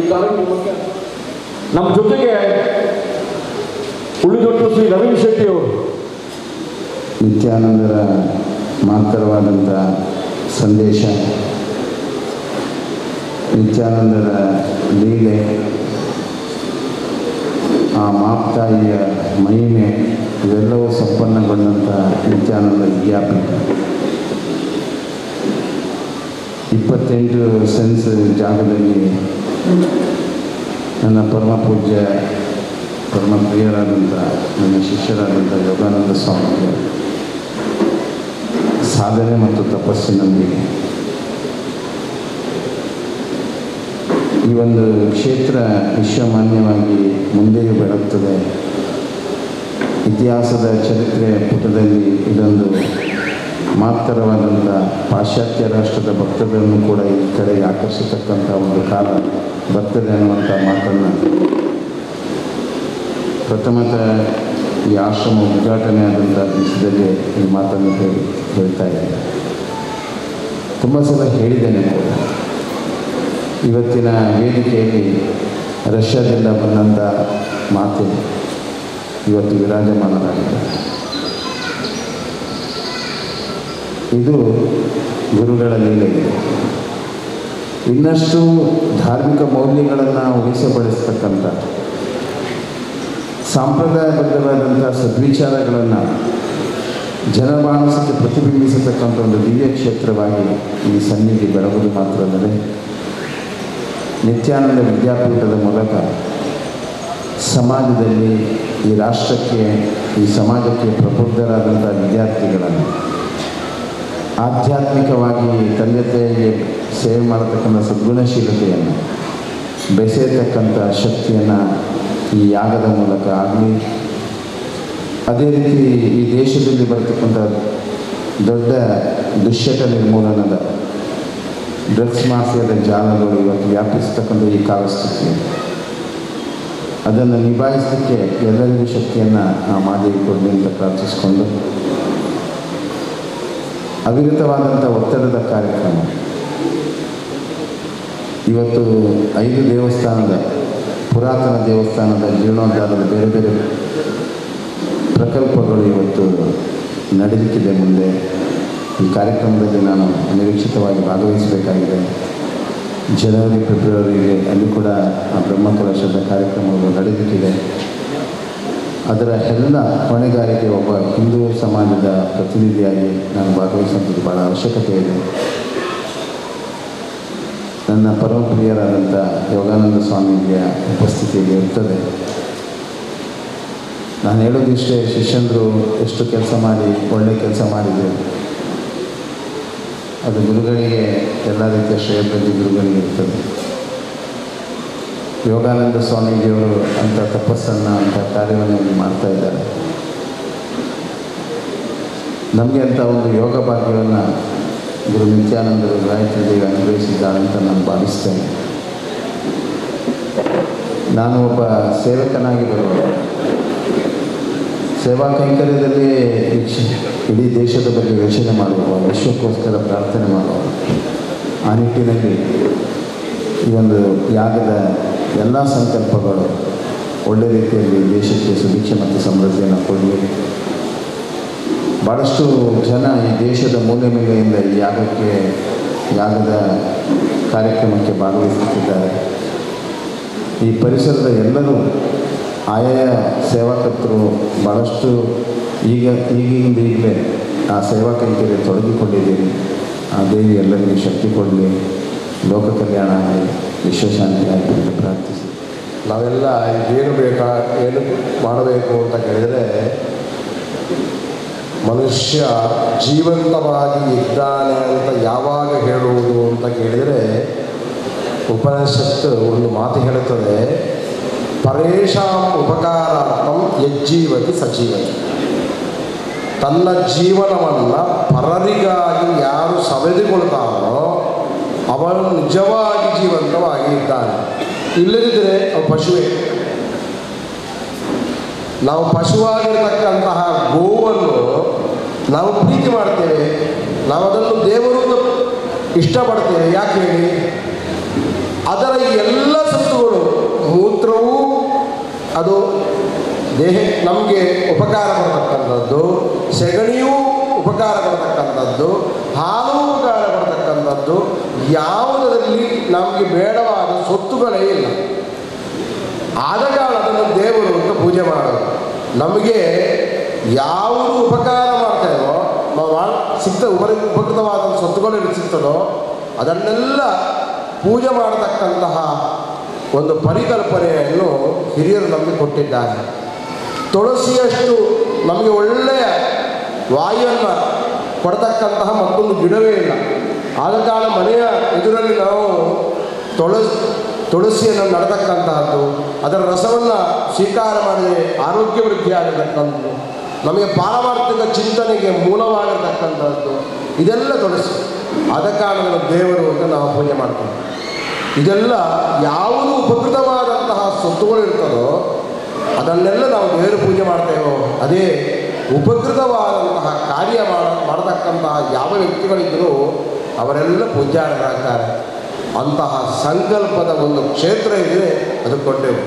ಕಾರ್ಯಕ್ರಮಕ್ಕೆ ನಮ್ಮ ಜೊತೆಗೆ ಉಳಿದೊಟ್ಟು ಶ್ರೀ ನವೀನ್ ಶೆಟ್ಟಿ ಅವರು ನಿತ್ಯಾನಂದರ ಮಹತ್ತರವಾದಂಥ ಸಂದೇಶ, ನಿತ್ಯಾನಂದರ ಲೀಲೆ, ಆ ಮಾಪ್ತಾಯಿಯ ಮಹಿಮೆ ಇವೆಲ್ಲವೂ ಸಂಪನ್ನಗೊಂಡಂಥ ನಿತ್ಯಾನಂದ ವಿದ್ಯಾಪೀಠ 28 ಸೆನ್ಸ್ ಜಾಗದಲ್ಲಿ ನನ್ನ ಪರಮ ಪೂಜ್ಯ ಪರಮ ಪ್ರಿಯರಾದಂಥ ನನ್ನ ಶಿಷ್ಯರಾದಂಥ ಯೋಗಾನಂದ ಸ್ವಾಮಿಗೆ ಸಾಧನೆ ಮತ್ತು ತಪಸ್ಸಿನಲ್ಲಿ ಈ ಒಂದು ಕ್ಷೇತ್ರ ವಿಶ್ವಮಾನ್ಯವಾಗಿ ಮುಂದೆಯೂ ಬೆಳಗ್ತದೆ. ಇತಿಹಾಸದ ಚರಿತ್ರೆ ಪುಟದಲ್ಲಿ ಇದೊಂದು ಮಹತ್ತರವಾದಂಥ ಪಾಶ್ಚಾತ್ಯ ರಾಷ್ಟ್ರದ ಭಕ್ತರನ್ನು ಕೂಡ ಈ ಕಡೆಗೆ ಆಕರ್ಷಿಸತಕ್ಕಂಥ ಒಂದು ಕಾಲ ಬರ್ತದೆ ಅನ್ನುವಂಥ ಮಾತನ್ನು ಪ್ರಥಮತಃ ಈ ಆಶ್ರಮ ಉದ್ಘಾಟನೆ ಆದಂಥ ದಿವಸದಲ್ಲಿ ಈ ಮಾತನ್ನು ಹೇಳ್ತಾ ಇದ್ದೇನೆ. ತುಂಬ ಸಲ ಹೇಳಿದ್ದೇನೆ ಕೂಡ. ಇವತ್ತಿನ ವೇದಿಕೆಯಲ್ಲಿ ರಷ್ಯಾದಿಂದ ಬಂದಂಥ ಮಾತು ಇವತ್ತು ವಿರಾಜಮಾನರಾಗಿದೆ. ಇದು ಗುರುಗಳ ಲೀಲೆ ಇದೆ. ಇನ್ನಷ್ಟು ಧಾರ್ಮಿಕ ಮೌಲ್ಯಗಳನ್ನು ಉಳಿಸಬಡಿಸ್ತಕ್ಕಂಥ ಸಾಂಪ್ರದಾಯಬದ್ಧವಾದಂಥ ಸದ್ವಿಚಾರಗಳನ್ನು ಜನಮಾನಸಕ್ಕೆ ಪ್ರತಿಬಿಂಬಿಸತಕ್ಕಂಥ ಒಂದು ದಿವ್ಯ ಕ್ಷೇತ್ರವಾಗಿ ಈ ಸನ್ನಿಧಿ ಬೆಳಗುವುದು ಮಾತ್ರವಲ್ಲದೆ ನಿತ್ಯಾನಂದ ವಿದ್ಯಾಪೀಠದ ಮೂಲಕ ಸಮಾಜದಲ್ಲಿ ಈ ರಾಷ್ಟ್ರಕ್ಕೆ ಈ ಸಮಾಜಕ್ಕೆ ಪ್ರಬುದ್ಧರಾದಂಥ ವಿದ್ಯಾರ್ಥಿಗಳನ್ನು ಆಧ್ಯಾತ್ಮಿಕವಾಗಿ ತಂದೆ ತಾಯಿಗೆ ಸೇವೆ ಮಾಡತಕ್ಕಂಥ ಸದ್ಗುಣಶೀಲತೆಯನ್ನು ಬೆಸೆಯತಕ್ಕಂಥ ಶಕ್ತಿಯನ್ನು ಈ ಯಾಗದ ಮೂಲಕ ಆಗಲಿ, ಅದೇ ರೀತಿ ಈ ದೇಶದಲ್ಲಿ ಬರತಕ್ಕಂಥ ದೊಡ್ಡ ದುಶ್ಚಟ ನಿರ್ಮೂಲನದ ಡ್ರಗ್ಸ್ ಮಾಫಿಯಾದ ಜಾಲಗಳು ಇವತ್ತು ವ್ಯಾಪಿಸ್ತಕ್ಕಂಥ ಈ ಕಾಲಸ್ಥಿತಿ, ಅದನ್ನು ನಿಭಾಯಿಸಲಿಕ್ಕೆ ಎಲ್ಲರಿಗೂ ಶಕ್ತಿಯನ್ನು ನಾವು ಮಾಡಿ ಕೊಡಲಿ ಅಂತ ಪ್ರಾರ್ಥಿಸಿಕೊಂಡು, ಅವಿರತವಾದಂಥ ಒತ್ತಡದ ಕಾರ್ಯಕ್ರಮ ಇವತ್ತು 5 ದೇವಸ್ಥಾನದ ಪುರಾತನ ದೇವಸ್ಥಾನದ ಜೀರ್ಣೋದ್ಧಾರದ ಬೇರೆ ಬೇರೆ ಪ್ರಕಲ್ಪಗಳು ಇವತ್ತು ನಡೀಲಿಕ್ಕಿದೆ. ಮುಂದೆ ಈ ಕಾರ್ಯಕ್ರಮದಲ್ಲಿ ನಾನು ನಿರೀಕ್ಷಿತವಾಗಿ ಭಾಗವಹಿಸಬೇಕಾಗಿದೆ. ಜನವರಿ ಫೆಬ್ರವರಿಗೆ ಅಲ್ಲಿ ಕೂಡ ಆ ಬ್ರಹ್ಮಕಲಶದ ಕಾರ್ಯಕ್ರಮಗಳು ನಡೆಯುತ್ತಿದೆ. ಅದರ ಎಲ್ಲ ಹೊಣೆಗಾರಿಕೆ ಒಬ್ಬ ಹಿಂದೂ ಸಮಾಜದ ಪ್ರತಿನಿಧಿಯಾಗಿ ನಾನು ಭಾಗವಹಿಸುವಂಥದ್ದು ಭಾಳ ಅವಶ್ಯಕತೆ ಇದೆ. ನನ್ನ ಪರಮ ಪ್ರಿಯರಾದಂಥ ಯೋಗಾನಂದ ಸ್ವಾಮಿಯ ಉಪಸ್ಥಿತಿಯಲ್ಲಿ ಇರ್ತದೆ. ನಾನು ಹೇಳೋದಿಷ್ಟೇ, ಶಿಷ್ಯಂದರು ಎಷ್ಟು ಕೆಲಸ ಮಾಡಿ ಒಳ್ಳೆಯ ಕೆಲಸ ಮಾಡಿದರು, ಅದು ಗುರುಗಳಿಗೆ ಎಲ್ಲ ರೀತಿಯ ಶ್ರೇಯಪ್ರತಿ ಗುರುಗಳಿಗೆ ಇರ್ತದೆ. ಯೋಗಾನಂದ ಸ್ವಾಮೀಜಿಯವರು ಅಂಥ ತಪಸ್ಸನ್ನು ಅಂಥ ಕಾರ್ಯವನ್ನು ಇಲ್ಲಿ ಮಾಡ್ತಾ ಇದ್ದಾರೆ. ನಮಗೆ ಅಂಥ ಒಂದು ಯೋಗ ಭಾಗ್ಯವನ್ನು ಗುರು ನಿತ್ಯಾನಂದರು ಗಾಯತ್ರಿ ದೇವಿ ಅನುಗ್ರಹಿಸಿದ್ದಾರೆ ಅಂತ ನಾನು ಭಾವಿಸ್ತೇನೆ. ನಾನು ಒಬ್ಬ ಸೇವಕನಾಗಿ ಬರುವ ಸೇವಾ ಕೈಂಕರ್ಯದಲ್ಲಿ ಇಡೀ ದೇಶದ ಬಗ್ಗೆ ಯೋಚನೆ ಮಾಡುವ, ವಿಶ್ವಕ್ಕೋಸ್ಕರ ಪ್ರಾರ್ಥನೆ ಮಾಡುವ, ಆ ನಿಟ್ಟಿನಲ್ಲಿ ಈ ಒಂದು ಯಾಗದ ಎಲ್ಲ ಸಂಕಲ್ಪಗಳು ಒಳ್ಳೆ ರೀತಿಯಲ್ಲಿ ದೇಶಕ್ಕೆ ಸುಭಿಕ್ಷೆ ಮತ್ತು ಸಮೃದ್ಧಿಯನ್ನು ಕೊಡಲಿ. ಭಾಳಷ್ಟು ಜನ ಈ ದೇಶದ ಮೂಲೆ ಮೂಲೆಯಿಂದ ಈ ಯಾಗದ ಕಾರ್ಯಕ್ರಮಕ್ಕೆ ಭಾಗವಹಿಸುತ್ತಿದ್ದಾರೆ. ಈ ಪರಿಸರದ ಎಲ್ಲರೂ ಆಯಾಯ ಸೇವಾಕರ್ತರು ಭಾಳಷ್ಟು ಈಗಲೇ ಆ ಸೇವಾ ಕೈಂಕರ್ಯ ತೊಡಗಿಕೊಂಡಿದ್ದೀರಿ. ಆ ದೇವಿ ಎಲ್ಲರಿಗೂ ಶಕ್ತಿ ಕೊಡಲಿ, ಲೋಕ ಕಲ್ಯಾಣ ಆಗಿ ವಿಶ್ವಶಾಂತಿ ಆಗಿ ಅಂತ ಪ್ರಾರ್ಥಿಸಿ. ನಾವೆಲ್ಲ ಏನು ಏನು ಮಾಡಬೇಕು ಅಂತ ಕೇಳಿದರೆ, ಮನುಷ್ಯ ಜೀವಂತವಾಗಿ ಇದ್ದಾನೆ ಅಂತ ಯಾವಾಗ ಹೇಳುವುದು ಅಂತ ಕೇಳಿದರೆ, ಉಪನಿಷತ್ತು ಒಂದು ಮಾತು ಹೇಳುತ್ತದೆ, ಪರೇಶಾಂ ಉಪಕಾರಾರ್ಥಂ ಯಜ್ಜೀವತಿ ಸಜೀವತಿ. ತನ್ನ ಜೀವನವನ್ನು ಪರರಿಗಾಗಿ ಯಾರು ಸವೆದುಕೊಳ್ತಾನೋ ಅವನು ನಿಜವಾಗಿ ಜೀವಂತವಾಗಿ ಇದ್ದಾನೆ. ಇಲ್ಲದಿದ್ದರೆ ಅವು ಪಶುವೇ. ನಾವು ಪಶುವಾಗಿರತಕ್ಕಂತಹ ಗೋವನ್ನು ನಾವು ಪ್ರೀತಿ ಮಾಡ್ತೇವೆ, ನಾವು ಅದನ್ನು ದೇವರು ಇಷ್ಟಪಡ್ತೇವೆ. ಯಾಕೆ ಹೇಳಿ? ಅದರ ಎಲ್ಲ ಸತ್ತುಗಳು ಅದು ದೇಹ ನಮಗೆ ಉಪಕಾರ ಕೊಡ್ತಕ್ಕಂಥದ್ದು, ಸೆಗಣಿಯೂ ಉಪಕಾರ ಕೊಡ್ತಕ್ಕಂಥದ್ದು, ಹಾಲು ಉಪಕಾರ ಕೊಡ್ತಕ್ಕಂಥದ್ದು, ಯಾವುದರಲ್ಲಿ ನಮಗೆ ಬೇಡವಾದ ಸೊತ್ತುಗಳೇ ಇಲ್ಲ. ಆದ ಕಾರಣ ಅದನ್ನು ದೇವರು ಅಂತ ಪೂಜೆ ಮಾಡೋದು. ನಮಗೆ ಯಾವುದು ಉಪಕಾರ ಮಾಡ್ತಾಯಿದೋ ಉಪಕೃತವಾದ ಸೊತ್ತುಗಳು ಸಿಗ್ತದೋ ಅದನ್ನೆಲ್ಲ ಪೂಜೆ ಮಾಡತಕ್ಕಂತಹ ಒಂದು ಪರಿಕಲ್ಪನೆಯನ್ನು ಹಿರಿಯರು ನಮಗೆ ಕೊಟ್ಟಿದ್ದಾರೆ. ತುಳಸಿಯಷ್ಟು ನಮಗೆ ಒಳ್ಳೆಯ ವಾಯುವನ್ನು ಕೊಡ್ತಕ್ಕಂತಹ ಮತ್ತೊಂದು ಗಿಡವೇ ಇಲ್ಲ. ಆದ ಕಾರಣ ಮನೆಯ ಎದುರಲ್ಲಿ ನಾವು ತುಳಸಿಯನ್ನು ನಡತಕ್ಕಂತಹದ್ದು, ಅದರ ರಸವನ್ನು ಸ್ವೀಕಾರ ಮಾಡಿದರೆ ಆರೋಗ್ಯ ವೃದ್ಧಿಯಾಗತಕ್ಕಂಥದ್ದು, ನಮಗೆ ಪಾರಮಾರ್ಥಿಕ ಚಿಂತನೆಗೆ ಮೂಲವಾಗಿರತಕ್ಕಂಥದ್ದು, ಇದೆಲ್ಲ ತುಳಸಿ. ಆದ ಕಾರಣ ದೇವರು ಅಂತ ನಾವು ಪೂಜೆ ಮಾಡ್ತೇವೆ. ಇದೆಲ್ಲ ಯಾವುದು ಉಪಕೃತವಾದಂತಹ ಸೊತ್ತುಗಳು ಇರ್ತದೋ ಅದನ್ನೆಲ್ಲ ನಾವು ದೇವರು ಪೂಜೆ ಮಾಡ್ತೇವೋ ಅದೇ ಉಪಕೃತವಾದಂತಹ ಕಾರ್ಯ ಮಾಡತಕ್ಕಂತಹ ಯಾವ ವ್ಯಕ್ತಿಗಳಿದ್ದರೂ ಅವರೆಲ್ಲ ಪೂಜ್ಯರಾಗ್ತಾರೆ. ಅಂತಹ ಸಂಕಲ್ಪದ ಒಂದು ಕ್ಷೇತ್ರ ಇದ್ದರೆ ಅದು ಕೊಂಡೆವು.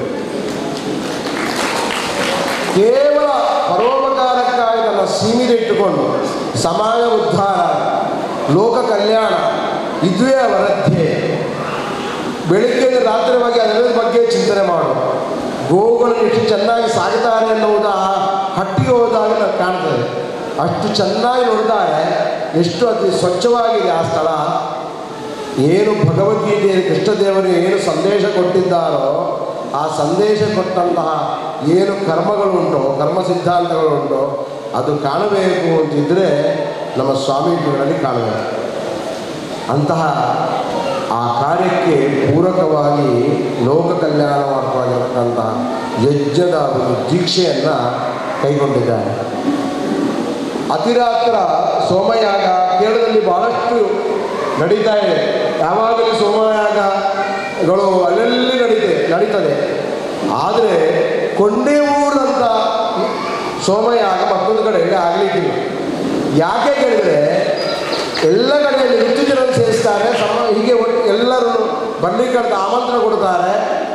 ಕೇವಲ ಪರೋಪಕಾರಕ್ಕಾಗಿ ನನ್ನ ಸೀಮಿತ ಇಟ್ಟುಕೊಂಡು ಸಮಾಜ ಉದ್ಧಾರ, ಲೋಕ ಕಲ್ಯಾಣ ಇದುವೇ ಅವರ ಧ್ಯೇಯ. ಬೆಳಿಗ್ಗೆ ರಾತ್ರಿವಾಗಿ ಅದರ ಬಗ್ಗೆ ಚಿಂತನೆ ಮಾಡು. ಗೋವುಗಳು ಎಷ್ಟು ಚೆನ್ನಾಗಿ ಸಾಗುತ್ತಾರೆ ಎನ್ನುವುದು ಆ ಹಟ್ಟಿಗೆ ಹೋದಾಗ ನನಗೆ ಕಾಣ್ತದೆ. ಅಷ್ಟು ಚೆನ್ನಾಗಿ ನೋಡ್ತಾರೆ, ಎಷ್ಟು ಅತಿ ಸ್ವಚ್ಛವಾಗಿದೆ ಆ ಸ್ಥಳ. ಏನು ಭಗವದ್ಗೀತೆಯಲ್ಲಿ ಕೃಷ್ಣದೇವರು ಏನು ಸಂದೇಶ ಕೊಟ್ಟಿದ್ದಾರೋ ಆ ಸಂದೇಶ ಕೊಟ್ಟಂತಹ ಏನು ಕರ್ಮಗಳುಂಟೋ, ಕರ್ಮ ಸಿದ್ಧಾಂತಗಳುಂಟೋ ಅದು ಕಾಣಬೇಕು ಅಂತಿದ್ದರೆ ನಮ್ಮ ಸ್ವಾಮೀಜಿಗಳಲ್ಲಿ ಕಾಣಬೇಕು. ಅಂತಹ ಆ ಕಾರ್ಯಕ್ಕೆ ಪೂರಕವಾಗಿ ಲೋಕ ಕಲ್ಯಾಣವಾಗಿರತಕ್ಕಂತಹ ಯಜ್ಞದ ಒಂದು ದೀಕ್ಷೆಯನ್ನು ಕೈಗೊಂಡಿದ್ದಾರೆ. ಅತಿರಾತ್ರ ಸೋಮಯಾಗ ಕೇರಳದಲ್ಲಿ ಬಹಳಷ್ಟು ನಡೀತಾ ಇದೆ. ಯಾವಾಗಲೂ ಸೋಮಯಾಗಗಳು ಅಲ್ಲೆಲ್ಲಿ ನಡೀತದೆ. ಆದರೆ ಕೊಂಡೇವೂರಂಥ ಸೋಮಯಾಗ ಮತ್ತೊಂದು ಕಡೆಯಲ್ಲಿ ಆಗಲಿಕ್ಕಿಲ್ಲ. ಯಾಕೆ ಕೇಳಿದರೆ ಎಲ್ಲ ಕಡೆಯಲ್ಲಿ ಹೆಚ್ಚು ಜನ ಸೇರಿಸ್ತಾರೆ, ಹೀಗೆ ಎಲ್ಲರೂ ಬರಲಿಕ್ಕಂತ ಆಮಂತ್ರಣ ಕೊಡ್ತಾರೆ,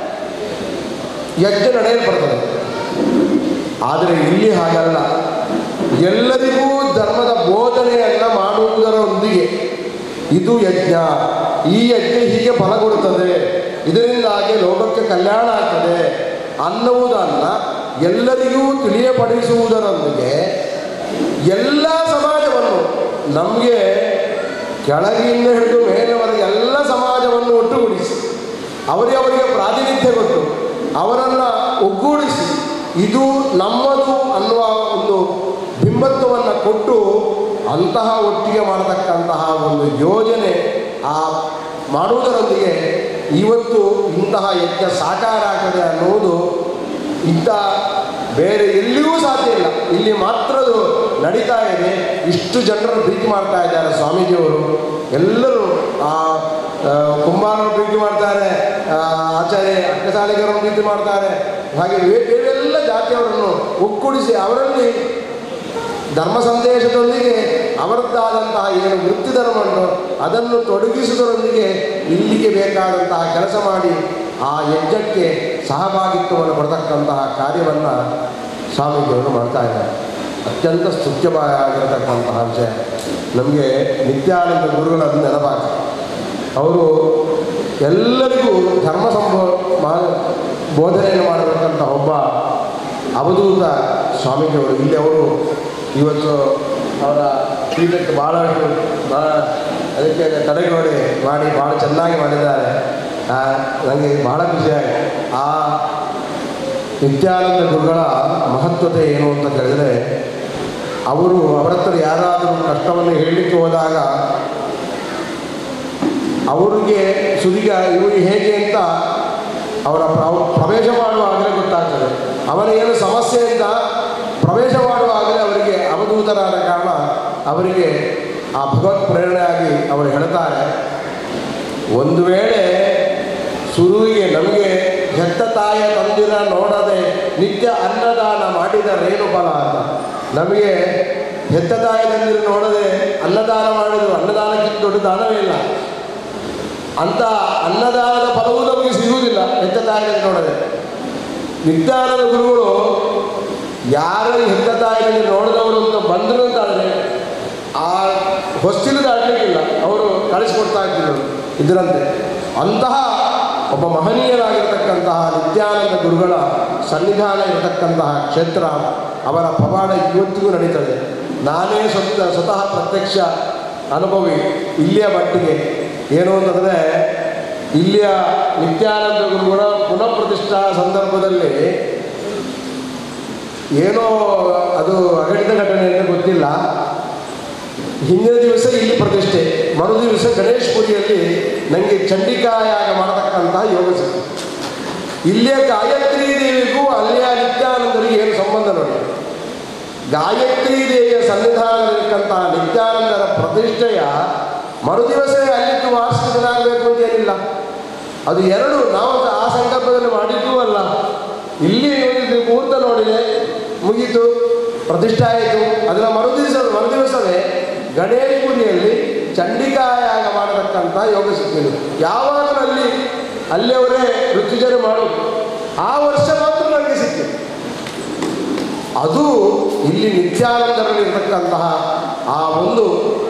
ಯಜ್ಞ ನಡೆಯಲ್ಪಡ್ತದೆ. ಆದರೆ ಇಲ್ಲಿ ಹಾಗಲ್ಲ. ಎಲ್ಲರಿಗೂ ಧರ್ಮದ ಬೋಧನೆಯನ್ನು ಮಾಡುವುದರೊಂದಿಗೆ ಇದು ಯಜ್ಞ, ಈ ಯಜ್ಞ ಹೀಗೆ ಫಲ ಕೊಡುತ್ತದೆ, ಇದರಿಂದಾಗಿ ಲೋಕಕ್ಕೆ ಕಲ್ಯಾಣ ಆಗ್ತದೆ ಅನ್ನುವುದನ್ನು ಎಲ್ಲರಿಗೂ ತಿಳಿಯಪಡಿಸುವುದರೊಂದಿಗೆ ಎಲ್ಲ ಸಮಾಜವನ್ನು, ನಮಗೆ ಕೆಳಗಿಂದ ಹಿಡಿದು ಮೇಲೆವರೆಗೆ ಎಲ್ಲ ಸಮಾಜವನ್ನು ಒಟ್ಟುಗೂಡಿಸಿ ಅವರಿಗೆ ಪ್ರಾತಿನಿಧ್ಯ ಕೊಟ್ಟು ಅವರನ್ನು ಒಗ್ಗೂಡಿಸಿ ಇದು ನಮ್ಮದು ಅನ್ನುವ ಒಂದು ಬಿಂಬತ್ವವನ್ನು ಕೊಟ್ಟು ಅಂತಹ ಒಟ್ಟಿಗೆ ಮಾಡತಕ್ಕಂತಹ ಒಂದು ಯೋಜನೆ ಮಾಡುವುದರೊಂದಿಗೆ ಇವತ್ತು ಇಂತಹ ಯಜ್ಞ ಸಾಕಾರ ಆಗ್ತದೆ ಅನ್ನುವುದು ಇಂಥ ಬೇರೆ ಎಲ್ಲಿಯೂ ಸಾಧ್ಯ ಇಲ್ಲ. ಇಲ್ಲಿ ಮಾತ್ರ ನಡೀತಾ ಇದೆ. ಇಷ್ಟು ಜನರನ್ನು ಪ್ರೀತಿ ಮಾಡ್ತಾ ಇದ್ದಾರೆ ಸ್ವಾಮೀಜಿಯವರು. ಎಲ್ಲರೂ ಕುಂಬಾರರು ಪ್ರೀತಿ ಮಾಡ್ತಾರೆ, ಆಚಾರ್ಯ ಅಕ್ಕಸಾಲಿಗರನ್ನು ಪ್ರೀತಿ ಮಾಡ್ತಾರೆ. ಹಾಗೆ ಬೇರೆಲ್ಲ ಜಾತಿಯವರನ್ನು ಒಗ್ಗೂಡಿಸಿ ಅವರಲ್ಲಿ ಧರ್ಮ ಸಂದೇಶದೊಂದಿಗೆ ಅವರದ್ದಾದಂತಹ ಏನು ವೃತ್ತಿ ಧರ್ಮ ಉಂಟು ಅದನ್ನು ತೊಡಗಿಸುವುದರೊಂದಿಗೆ ಇಲ್ಲಿಗೆ ಬೇಕಾದಂತಹ ಕೆಲಸ ಮಾಡಿ ಆ ಯಜ್ಞಕ್ಕೆ ಸಹಭಾಗಿತ್ವವನ್ನು ಕೊಡತಕ್ಕಂತಹ ಕಾರ್ಯವನ್ನು ಸ್ವಾಮೀಜಿಯವರು ಮಾಡ್ತಾ ಇದ್ದಾರೆ. ಅತ್ಯಂತ ಸ್ತುತ್ಯವಾಗಿರತಕ್ಕಂತಹ ಅಂಶ. ನಮಗೆ ನಿತ್ಯಾನಂದ ಗುರುಗಳನ್ನು ನೆನಪಾಗ್ತದೆ. ಅವರು ಎಲ್ಲರಿಗೂ ಧರ್ಮ ಬೋಧನೆಯನ್ನು ಮಾಡತಕ್ಕಂಥ ಒಬ್ಬ ಅವಧೂತ ಸ್ವಾಮೀಜಿಯವರು. ಇಲ್ಲಿ ಅವರು ಇವತ್ತು ಅವರ ಪೀಠಕ್ಕೆ ಭಾಳ ಅದಕ್ಕೆ ತಡೆಗೋಡೆ ಮಾಡಿ ಭಾಳ ಚೆನ್ನಾಗಿ ಮಾಡಿದ್ದಾರೆ. ನನಗೆ ಬಹಳ ಖುಷಿಯಾಗಿ ಆ ನಿತ್ಯಾನಂದ ಗುರುಗಳ ಮಹತ್ವತೆ ಏನು ಅಂತ ಕೇಳಿದರೆ, ಅವರು ಅವರ ಹತ್ರ ಯಾರಾದರೂ ಕಷ್ಟವನ್ನು ಹೇಳಲಿಕ್ಕೆ ಹೋದಾಗ ಅವರಿಗೆ ಸುದಿಗ ಇವರು ಹೇಗೆ ಅಂತ ಅವರ ಪ್ರವೇಶ ಮಾಡುವಾಗಲೇ ಗೊತ್ತಾಗ್ತದೆ. ಅವರ ಏನು ಸಮಸ್ಯೆಯಿಂದ ಪ್ರವೇಶ ಮಾಡುವಾಗಲೇ ಅವರಿಗೆ ಅವಧೂತರಾದ ಕಾರಣ ಅವರಿಗೆ ಆ ಭಗವತ್ ಪ್ರೇರಣೆಯಾಗಿ ಅವರು ಹೇಳ್ತಾರೆ, ಒಂದು ವೇಳೆ ಸುರುವಿಗೆ ನಮಗೆ ಹೆತ್ತ ತಾಯ ತಂದಿರ ನೋಡದೆ ನಿತ್ಯ ಅನ್ನದಾನ ಮಾಡಿದ ರೇಣು ಫಲ ಅಂತ. ನಮಗೆ ಹೆತ್ತ ತಾಯ ತಂದಿರ ನೋಡದೆ ಅನ್ನದಾನ ಮಾಡಿದ್ರು, ಅನ್ನದಾನಕ್ಕಿಂತ ದೊಡ್ಡ ದಾನವೇ ಇಲ್ಲ. ಅಂಥ ಅನ್ನದಾನದ ಫಲವೂ ನಮಗೆ ಸಿಗುವುದಿಲ್ಲ ಹೆತ್ತ ತಾಯಿಯನ್ನು ನೋಡದೆ. ನಿತ್ಯಾನಂದ ಗುರುಗಳು ಯಾರ ಹೆತ್ತ ತಾಯಿಯಲ್ಲಿ ನೋಡಿದವರು ಅಂತ ಬಂದರು ಅಂತಾದರೆ ಆ ಹೊಸ್ತಿಲು ದಾಟಲಿಕ್ಕಿಲ್ಲ, ಅವರು ಕಳಿಸ್ಕೊಡ್ತಾ ಇದರಂತೆ. ಅಂತಹ ಒಬ್ಬ ಮಹನೀಯರಾಗಿರ್ತಕ್ಕಂತಹ ನಿತ್ಯಾನಂದ ಗುರುಗಳ ಸನ್ನಿಧಾನ ಇರತಕ್ಕಂತಹ ಕ್ಷೇತ್ರ, ಅವರ ಪವಾಡ ಇವತ್ತಿಗೂ ನಡೀತದೆ. ನಾನೇ ಸ್ವತಃ ಪ್ರತ್ಯಕ್ಷ ಅನುಭವಿ ಇಲ್ಲಿಯ ಮಟ್ಟಿಗೆ. ಏನು ಅಂತಂದರೆ, ಇಲ್ಲಿಯ ನಿತ್ಯಾನಂದ ಗುರುಗಳ ಪುನಃ ಪ್ರತಿಷ್ಠಾ ಸಂದರ್ಭದಲ್ಲಿ ಏನೋ ಅದು ಅಘಟಿತ ಘಟನೆ ಅಂತ ಗೊತ್ತಿಲ್ಲ, ಹಿಂದಿನ ದಿವಸ ಇಲ್ಲಿ ಪ್ರತಿಷ್ಠೆ, ಮರು ದಿವಸ ಗಣೇಶಪುರಿಯಲ್ಲಿ ನನಗೆ ಚಂಡಿಕಾಯಾಗ ಮಾಡತಕ್ಕಂತಹ ಯೋಗ ಸಿಕ್ತು. ಇಲ್ಲಿಯ ಗಾಯತ್ರಿ ದೇವಿಗೂ ಅಲ್ಲಿಯ ನಿತ್ಯಾನಂದರಿಗೆ ಏನು ಸಂಬಂಧ ನೋಡಿ. ಗಾಯತ್ರಿ ದೇವಿಯ ಸನ್ನಿಧಾನದಲ್ಲಿರ್ತಕ್ಕಂತಹ ನಿತ್ಯಾನಂದರ ಪ್ರತಿಷ್ಠೆಯ ಮರುದಿವಸ ಅಲ್ಲಿದ್ದು ವಾರ್ಷಿಕನಾಗಬೇಕು ಅಂತ ಏನಿಲ್ಲ. ಅದು ಎರಡು ನಾವು ಆ ಸಂಕಲ್ಪದಲ್ಲಿ ಮಾಡಿದ್ದೂ ಅಲ್ಲ. ಇಲ್ಲಿ ಮುಹೂರ್ತ ನೋಡಿದೆ, ಮುಗೀತು, ಪ್ರತಿಷ್ಠೆ ಆಯಿತು. ಅದರ ಮರುದಿವಸವೇ ಗಣೇಶಪುರಿಯಲ್ಲಿ ಚಂಡಿಕಾಯಾಗ ಮಾಡತಕ್ಕಂಥ ಯೋಗ ಸಿಕ್ಕಿದೆ. ಯಾವಾಗಲೂ ಅಲ್ಲಿಯವರೇ ಋತುಜರು ಮಾಡೋದು, ಆ ವರ್ಷ ಮಾತ್ರ ನನಗೆ ಸಿಕ್ಕಿದೆ. ಅದು ಇಲ್ಲಿ ನಿತ್ಯಾನಂದರಲ್ಲಿರ್ತಕ್ಕಂತಹ ಆ ಒಂದು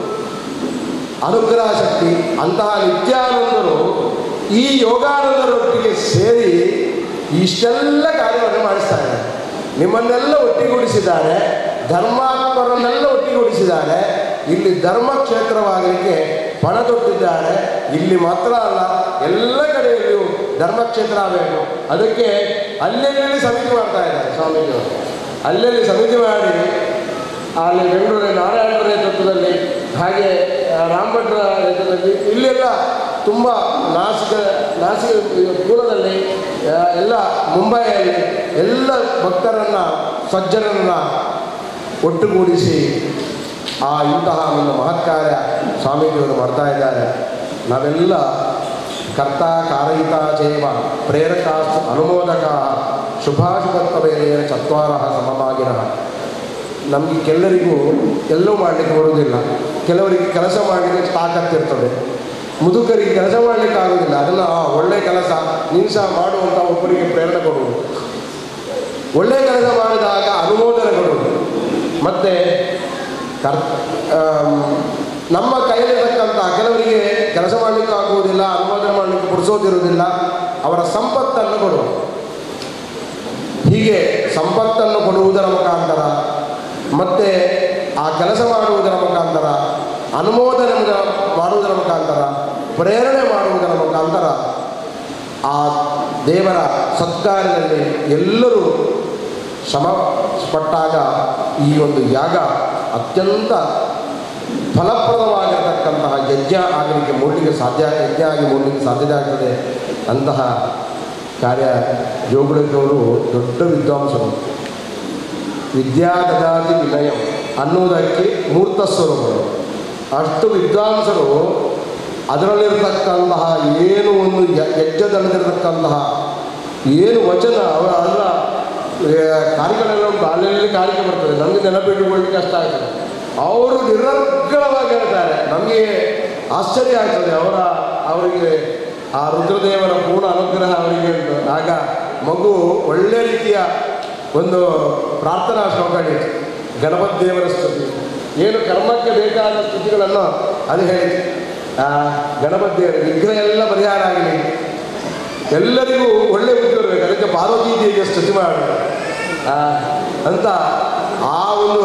ಅನುಗ್ರಹ ಶಕ್ತಿ. ಅಂತಹ ನಿತ್ಯಾನಂದರು ಈ ಯೋಗಾನಂದರೊಟ್ಟಿಗೆ ಸೇರಿ ಇಷ್ಟೆಲ್ಲ ಕಾರ್ಯವನ್ನು ಮಾಡಿಸ್ತಾ ಇದ್ದಾರೆ. ನಿಮ್ಮನ್ನೆಲ್ಲ ಒಟ್ಟಿಗೂಡಿಸಿದ್ದಾರೆ, ಧರ್ಮಾತ್ಮರನ್ನೆಲ್ಲ ಒಟ್ಟಿಗೂಡಿಸಿದ್ದಾರೆ. ಇಲ್ಲಿ ಧರ್ಮ ಕ್ಷೇತ್ರವಾಗಲಿಕ್ಕೆ ಪಣ ತೊಟ್ಟಿದ್ದಾರೆ. ಇಲ್ಲಿ ಮಾತ್ರ ಅಲ್ಲ, ಎಲ್ಲ ಕಡೆಯಲ್ಲಿಯೂ ಧರ್ಮಕ್ಷೇತ್ರ ಆಗಬೇಕು. ಅದಕ್ಕೆ ಅಲ್ಲೆಲ್ಲಿ ಸಮಿತಿ ಮಾಡ್ತಾ ಇದ್ದಾರೆ ಸ್ವಾಮೀಜಿಯವರು. ಅಲ್ಲೆಲ್ಲಿ ಸಮಿತಿ ಮಾಡಿ ಅಲ್ಲಿ ಬೆಂಗಳೂರಿನ ನಾರಾಯಣರ ನೇತೃತ್ವದಲ್ಲಿ, ಹಾಗೆ ರಾಮಭಟ್ರ ನೇತೃತ್ವದಲ್ಲಿ, ಇಲ್ಲೆಲ್ಲ ತುಂಬ ನಾಸಿಕ ದೂರದಲ್ಲಿ ಎಲ್ಲ ಮುಂಬೈಯಲ್ಲಿ ಎಲ್ಲ ಭಕ್ತರನ್ನು ಸಜ್ಜನರನ್ನು ಒಟ್ಟುಗೂಡಿಸಿ ಇಂತಹ ಒಂದು ಮಹತ್ಕಾರ್ಯ ಸ್ವಾಮೀಜಿಯವರು ಮಾಡ್ತಾ ಇದ್ದಾರೆ. ನಾವೆಲ್ಲ ಕರ್ತ ಕಾರಯಿತ ಚೇವ ಪ್ರೇರಕಾಸ್ತು ಅನುಮೋದಕ ಶುಭಾಶುಭತ್ವೇನ ಚತ್ವಾರ ಸಮಭಾಗಿನಃ. ನಮಗೆ ಕೆಲವರಿಗೂ ಎಲ್ಲವೂ ಮಾಡಲಿಕ್ಕೆ ಬರುವುದಿಲ್ಲ. ಕೆಲವರಿಗೆ ಕೆಲಸ ಮಾಡಲಿಕ್ಕೆ ತಾಕತ್ತಿರ್ತದೆ, ಮುದುಕರಿಗೆ ಕೆಲಸ ಮಾಡಲಿಕ್ಕೆ ಆಗೋದಿಲ್ಲ. ಅದನ್ನು ಒಳ್ಳೆಯ ಕೆಲಸ ನೀನು ಸಹ ಮಾಡುವಂಥ ಒಬ್ಬರಿಗೆ ಪ್ರೇರಣೆ ಕೊಡುವುದು, ಒಳ್ಳೆಯ ಕೆಲಸ ಮಾಡಿದಾಗ ಅನುಮೋದನೆ ಕೊಡುವುದು. ಮತ್ತು ನಮ್ಮ ಕೈಯಲ್ಲಿರತಕ್ಕಂಥ ಕೆಲವರಿಗೆ ಕೆಲಸ ಮಾಡಲಿಕ್ಕೆ ಆಗುವುದಿಲ್ಲ, ಅನುಮೋದನೆ ಮಾಡಲಿಕ್ಕೆ ಪುಡಿಸೋದಿರುವುದಿಲ್ಲ, ಅವರ ಸಂಪತ್ತನ್ನು ಕೊಡುವುದು. ಹೀಗೆ ಸಂಪತ್ತನ್ನು ಕೊಡುವುದರ ಮುಖಾಂತರ, ಮತ್ತು ಆ ಕೆಲಸ ಮಾಡುವುದರ ಮುಖಾಂತರ, ಅನುಮೋದನೆ ಮಾಡುವುದರ ಮುಖಾಂತರ, ಪ್ರೇರಣೆ ಮಾಡುವುದರ ಮುಖಾಂತರ ಆ ದೇವರ ಸತ್ಕಾರ್ಯದಲ್ಲಿ ಎಲ್ಲರೂ ಶ್ರಮಪಟ್ಟಾಗ ಈ ಒಂದು ಯಾಗ ಅತ್ಯಂತ ಫಲಪ್ರದವಾಗಿರತಕ್ಕಂತಹ ಯಜ್ಞ ಆಗಲಿಕ್ಕೆ ಯಜ್ಞ ಆಗಿ ಮೂಡಲಿಕ್ಕೆ ಸಾಧ್ಯತೆ ಆಗ್ತದೆ. ಅಂತಹ ಕಾರ್ಯ ಜೋಗುಳಕ್ಕವರು ದೊಡ್ಡ ವಿದ್ವಾಂಸರು. ವಿದ್ಯಾ ದದಾತಿ ವಿನಯಂ ಅನ್ನುವುದಕ್ಕೆ ಮೂರ್ತ ಸ್ವರೂಪರು. ಅಷ್ಟು ವಿದ್ವಾಂಸರು ಅದರಲ್ಲಿರ್ತಕ್ಕಂತಹ ಏನು ಒಂದು ಯಜ್ಞದಲ್ಲಿರತಕ್ಕಂತಹ ಏನು ವಚನ ಅದರ ಕಾರ್ಯಗಳೆಲ್ಲ ಉಂಟು, ಅಲ್ಲೆಲ್ಲಿ ಕಾರ್ಯ ಬರ್ತದೆ, ನಮಗೆ ನೆನಪಿಟ್ಟುಕೊಳ್ಳಿಕ್ಕೆ ಕಷ್ಟ ಆಗ್ತದೆ. ಅವರು ನಿರರ್ಗಳವಾಗಿ ಹೇಳ್ತಾರೆ, ನಮಗೆ ಆಶ್ಚರ್ಯ ಆಗ್ತದೆ. ಅವರಿಗೆ ಆ ರುದ್ರದೇವರ ಪೂರ್ಣ ಅನುಗ್ರಹ ಅವರಿಗೆ ಉಂಟು. ಆಗ ಮಗು ಒಳ್ಳೆಯ ರೀತಿಯ ಒಂದು ಪ್ರಾರ್ಥನಾ ಶ್ಲೋಕ ಹೇಳಿತು, ಗಣಪತಿ ದೇವರ ಸ್ತುತಿ. ಏನು ಕರ್ಮಕ್ಕೆ ಬೇಕಾದ ಸ್ತುತಿಗಳನ್ನು ಅದು ಹೇಳಿತು. ಗಣಪತಿ ದೇವರ ವಿಗ್ರಹ ಎಲ್ಲ ಪರಿಹಾರ ಆಗಲಿ, ಎಲ್ಲರಿಗೂ ಒಳ್ಳೆ ಬುದ್ಧಿ ಬರಬೇಕು, ಅದಕ್ಕೆ ಪಾರ್ವತಿ ದೇವಿಯ ಸ್ತುತಿ ಮಾಡಿ ಅಂತ ಆ ಒಂದು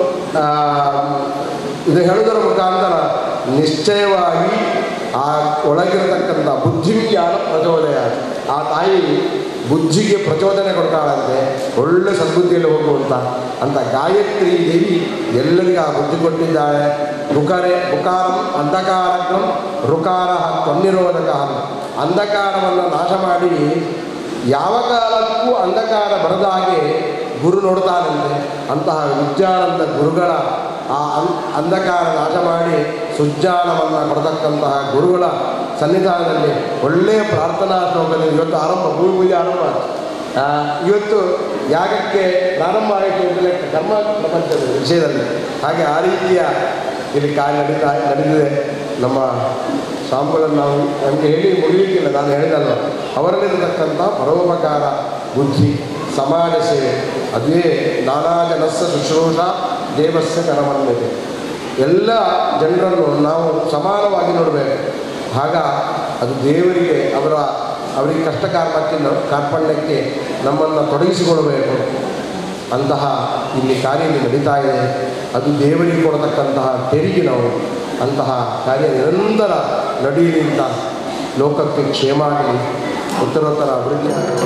ಇದು ಹೇಳುವುದರ ಮುಖಾಂತರ ನಿಶ್ಚಯವಾಗಿ ಆ ಒಳಗಿರತಕ್ಕಂಥ ಬುದ್ಧಿವಿಜ್ಞಾನ ಪ್ರಚೋದಯ. ಆ ತಾಯಿ ಬುದ್ಧಿಗೆ ಪ್ರಚೋದನೆ ಕೊಡ್ತಾಳಂತೆ, ಒಳ್ಳೆ ಸದ್ಬುದ್ಧಿಯಲ್ಲಿ ಹೋಗುವಂಥ ಅಂತ ಗಾಯತ್ರಿ ದೇವಿ ಎಲ್ಲರಿಗೂ ಆ ಬುದ್ಧಿ ಕೊಟ್ಟಿದ್ದಾಳೆ. ರುಕಾರಂ ಅಂಧಕಾರಂ ರುಕಾರ ತ್ವನ್ನಿರೋಧಕ. ಅಂಧಕಾರವನ್ನು ನಾಶ ಮಾಡಿ ಯಾವ ಕಾಲಕ್ಕೂ ಅಂಧಕಾರ ಬರದ ಹಾಗೆ ಗುರು ನೋಡ್ತಾನಂತೆ. ಅಂತಹ ವಿದ್ಯಾನಂದ ಗುರುಗಳ ಆ ಅಂಧಕಾರ ನಾಶ ಮಾಡಿ ಸುಜ್ಞಾನವನ್ನು ಕೊಡತಕ್ಕಂತಹ ಗುರುಗಳ ಸನ್ನಿಧಾನದಲ್ಲಿ ಒಳ್ಳೆಯ ಪ್ರಾರ್ಥನಾ ಶ್ಲೋಕದಲ್ಲಿ ಇವತ್ತು ಆರಂಭ, ಭೂಮಿ ಪೂಜೆ ಆರಂಭ. ಇವತ್ತು ಯಾಗಕ್ಕೆ ಪ್ರಾರಂಭ ಆಯಿತು ಅಂತಲೇ ಕರ್ಮ ಪ್ರಪಂಚದ ವಿಷಯದಲ್ಲಿ. ಹಾಗೆ ಆ ರೀತಿಯ ಇಲ್ಲಿ ಕಾರ್ಯ ನಡೆದಿದೆ. ನಮ್ಮ ಸ್ವಾಮಿಗಳನ್ನು ನಾವು ನಮಗೆ ಹೇಳಿ ಮುಗಿಲಿಕ್ಕಿಲ್ಲ, ನಾನು ಹೇಳಿದಲ್ವ, ಅವರಲ್ಲಿರತಕ್ಕಂಥ ಪರೋಪಕಾರ ಬುದ್ಧಿ ಸಮಾಜ ಸೇವೆ, ಅದುವೇ ನಾನಾ ಜನಸ್ಸ ಶುಶ್ರೂಷಾ ದೇವಸ್ಯ ಕರಮನ್ಯತೆ. ಎಲ್ಲ ಜನರನ್ನು ನಾವು ಸಮಾನವಾಗಿ ನೋಡಬೇಕು. ಆಗ ಅದು ದೇವರಿಗೆ ಅವರಿಗೆ ಕಷ್ಟ ಕಾರ್ಪಣ್ಯಕ್ಕೆ ನಮ್ಮನ್ನು ತೊಡಗಿಸಿಕೊಳ್ಬೇಕು. ಅಂತಹ ಇಲ್ಲಿ ಕಾರ್ಯ ನಡೀತಾ ಇದೆ. ಅದು ದೇವರಿಗೆ ಕೊಡತಕ್ಕಂತಹ ತೆರಿಗೆ. ನಾವು ಅಂತಹ ಕಾರ್ಯ ನಿರಂತರ ನಡೆಯಲಿ ಅಂತ ಲೋಕಕ್ಕೆ ಕ್ಷೇಮ ಆಗಲಿ, ಉತ್ತರೋತ್ತರ ಅಭಿವೃದ್ಧಿ ಆಗಲಿ.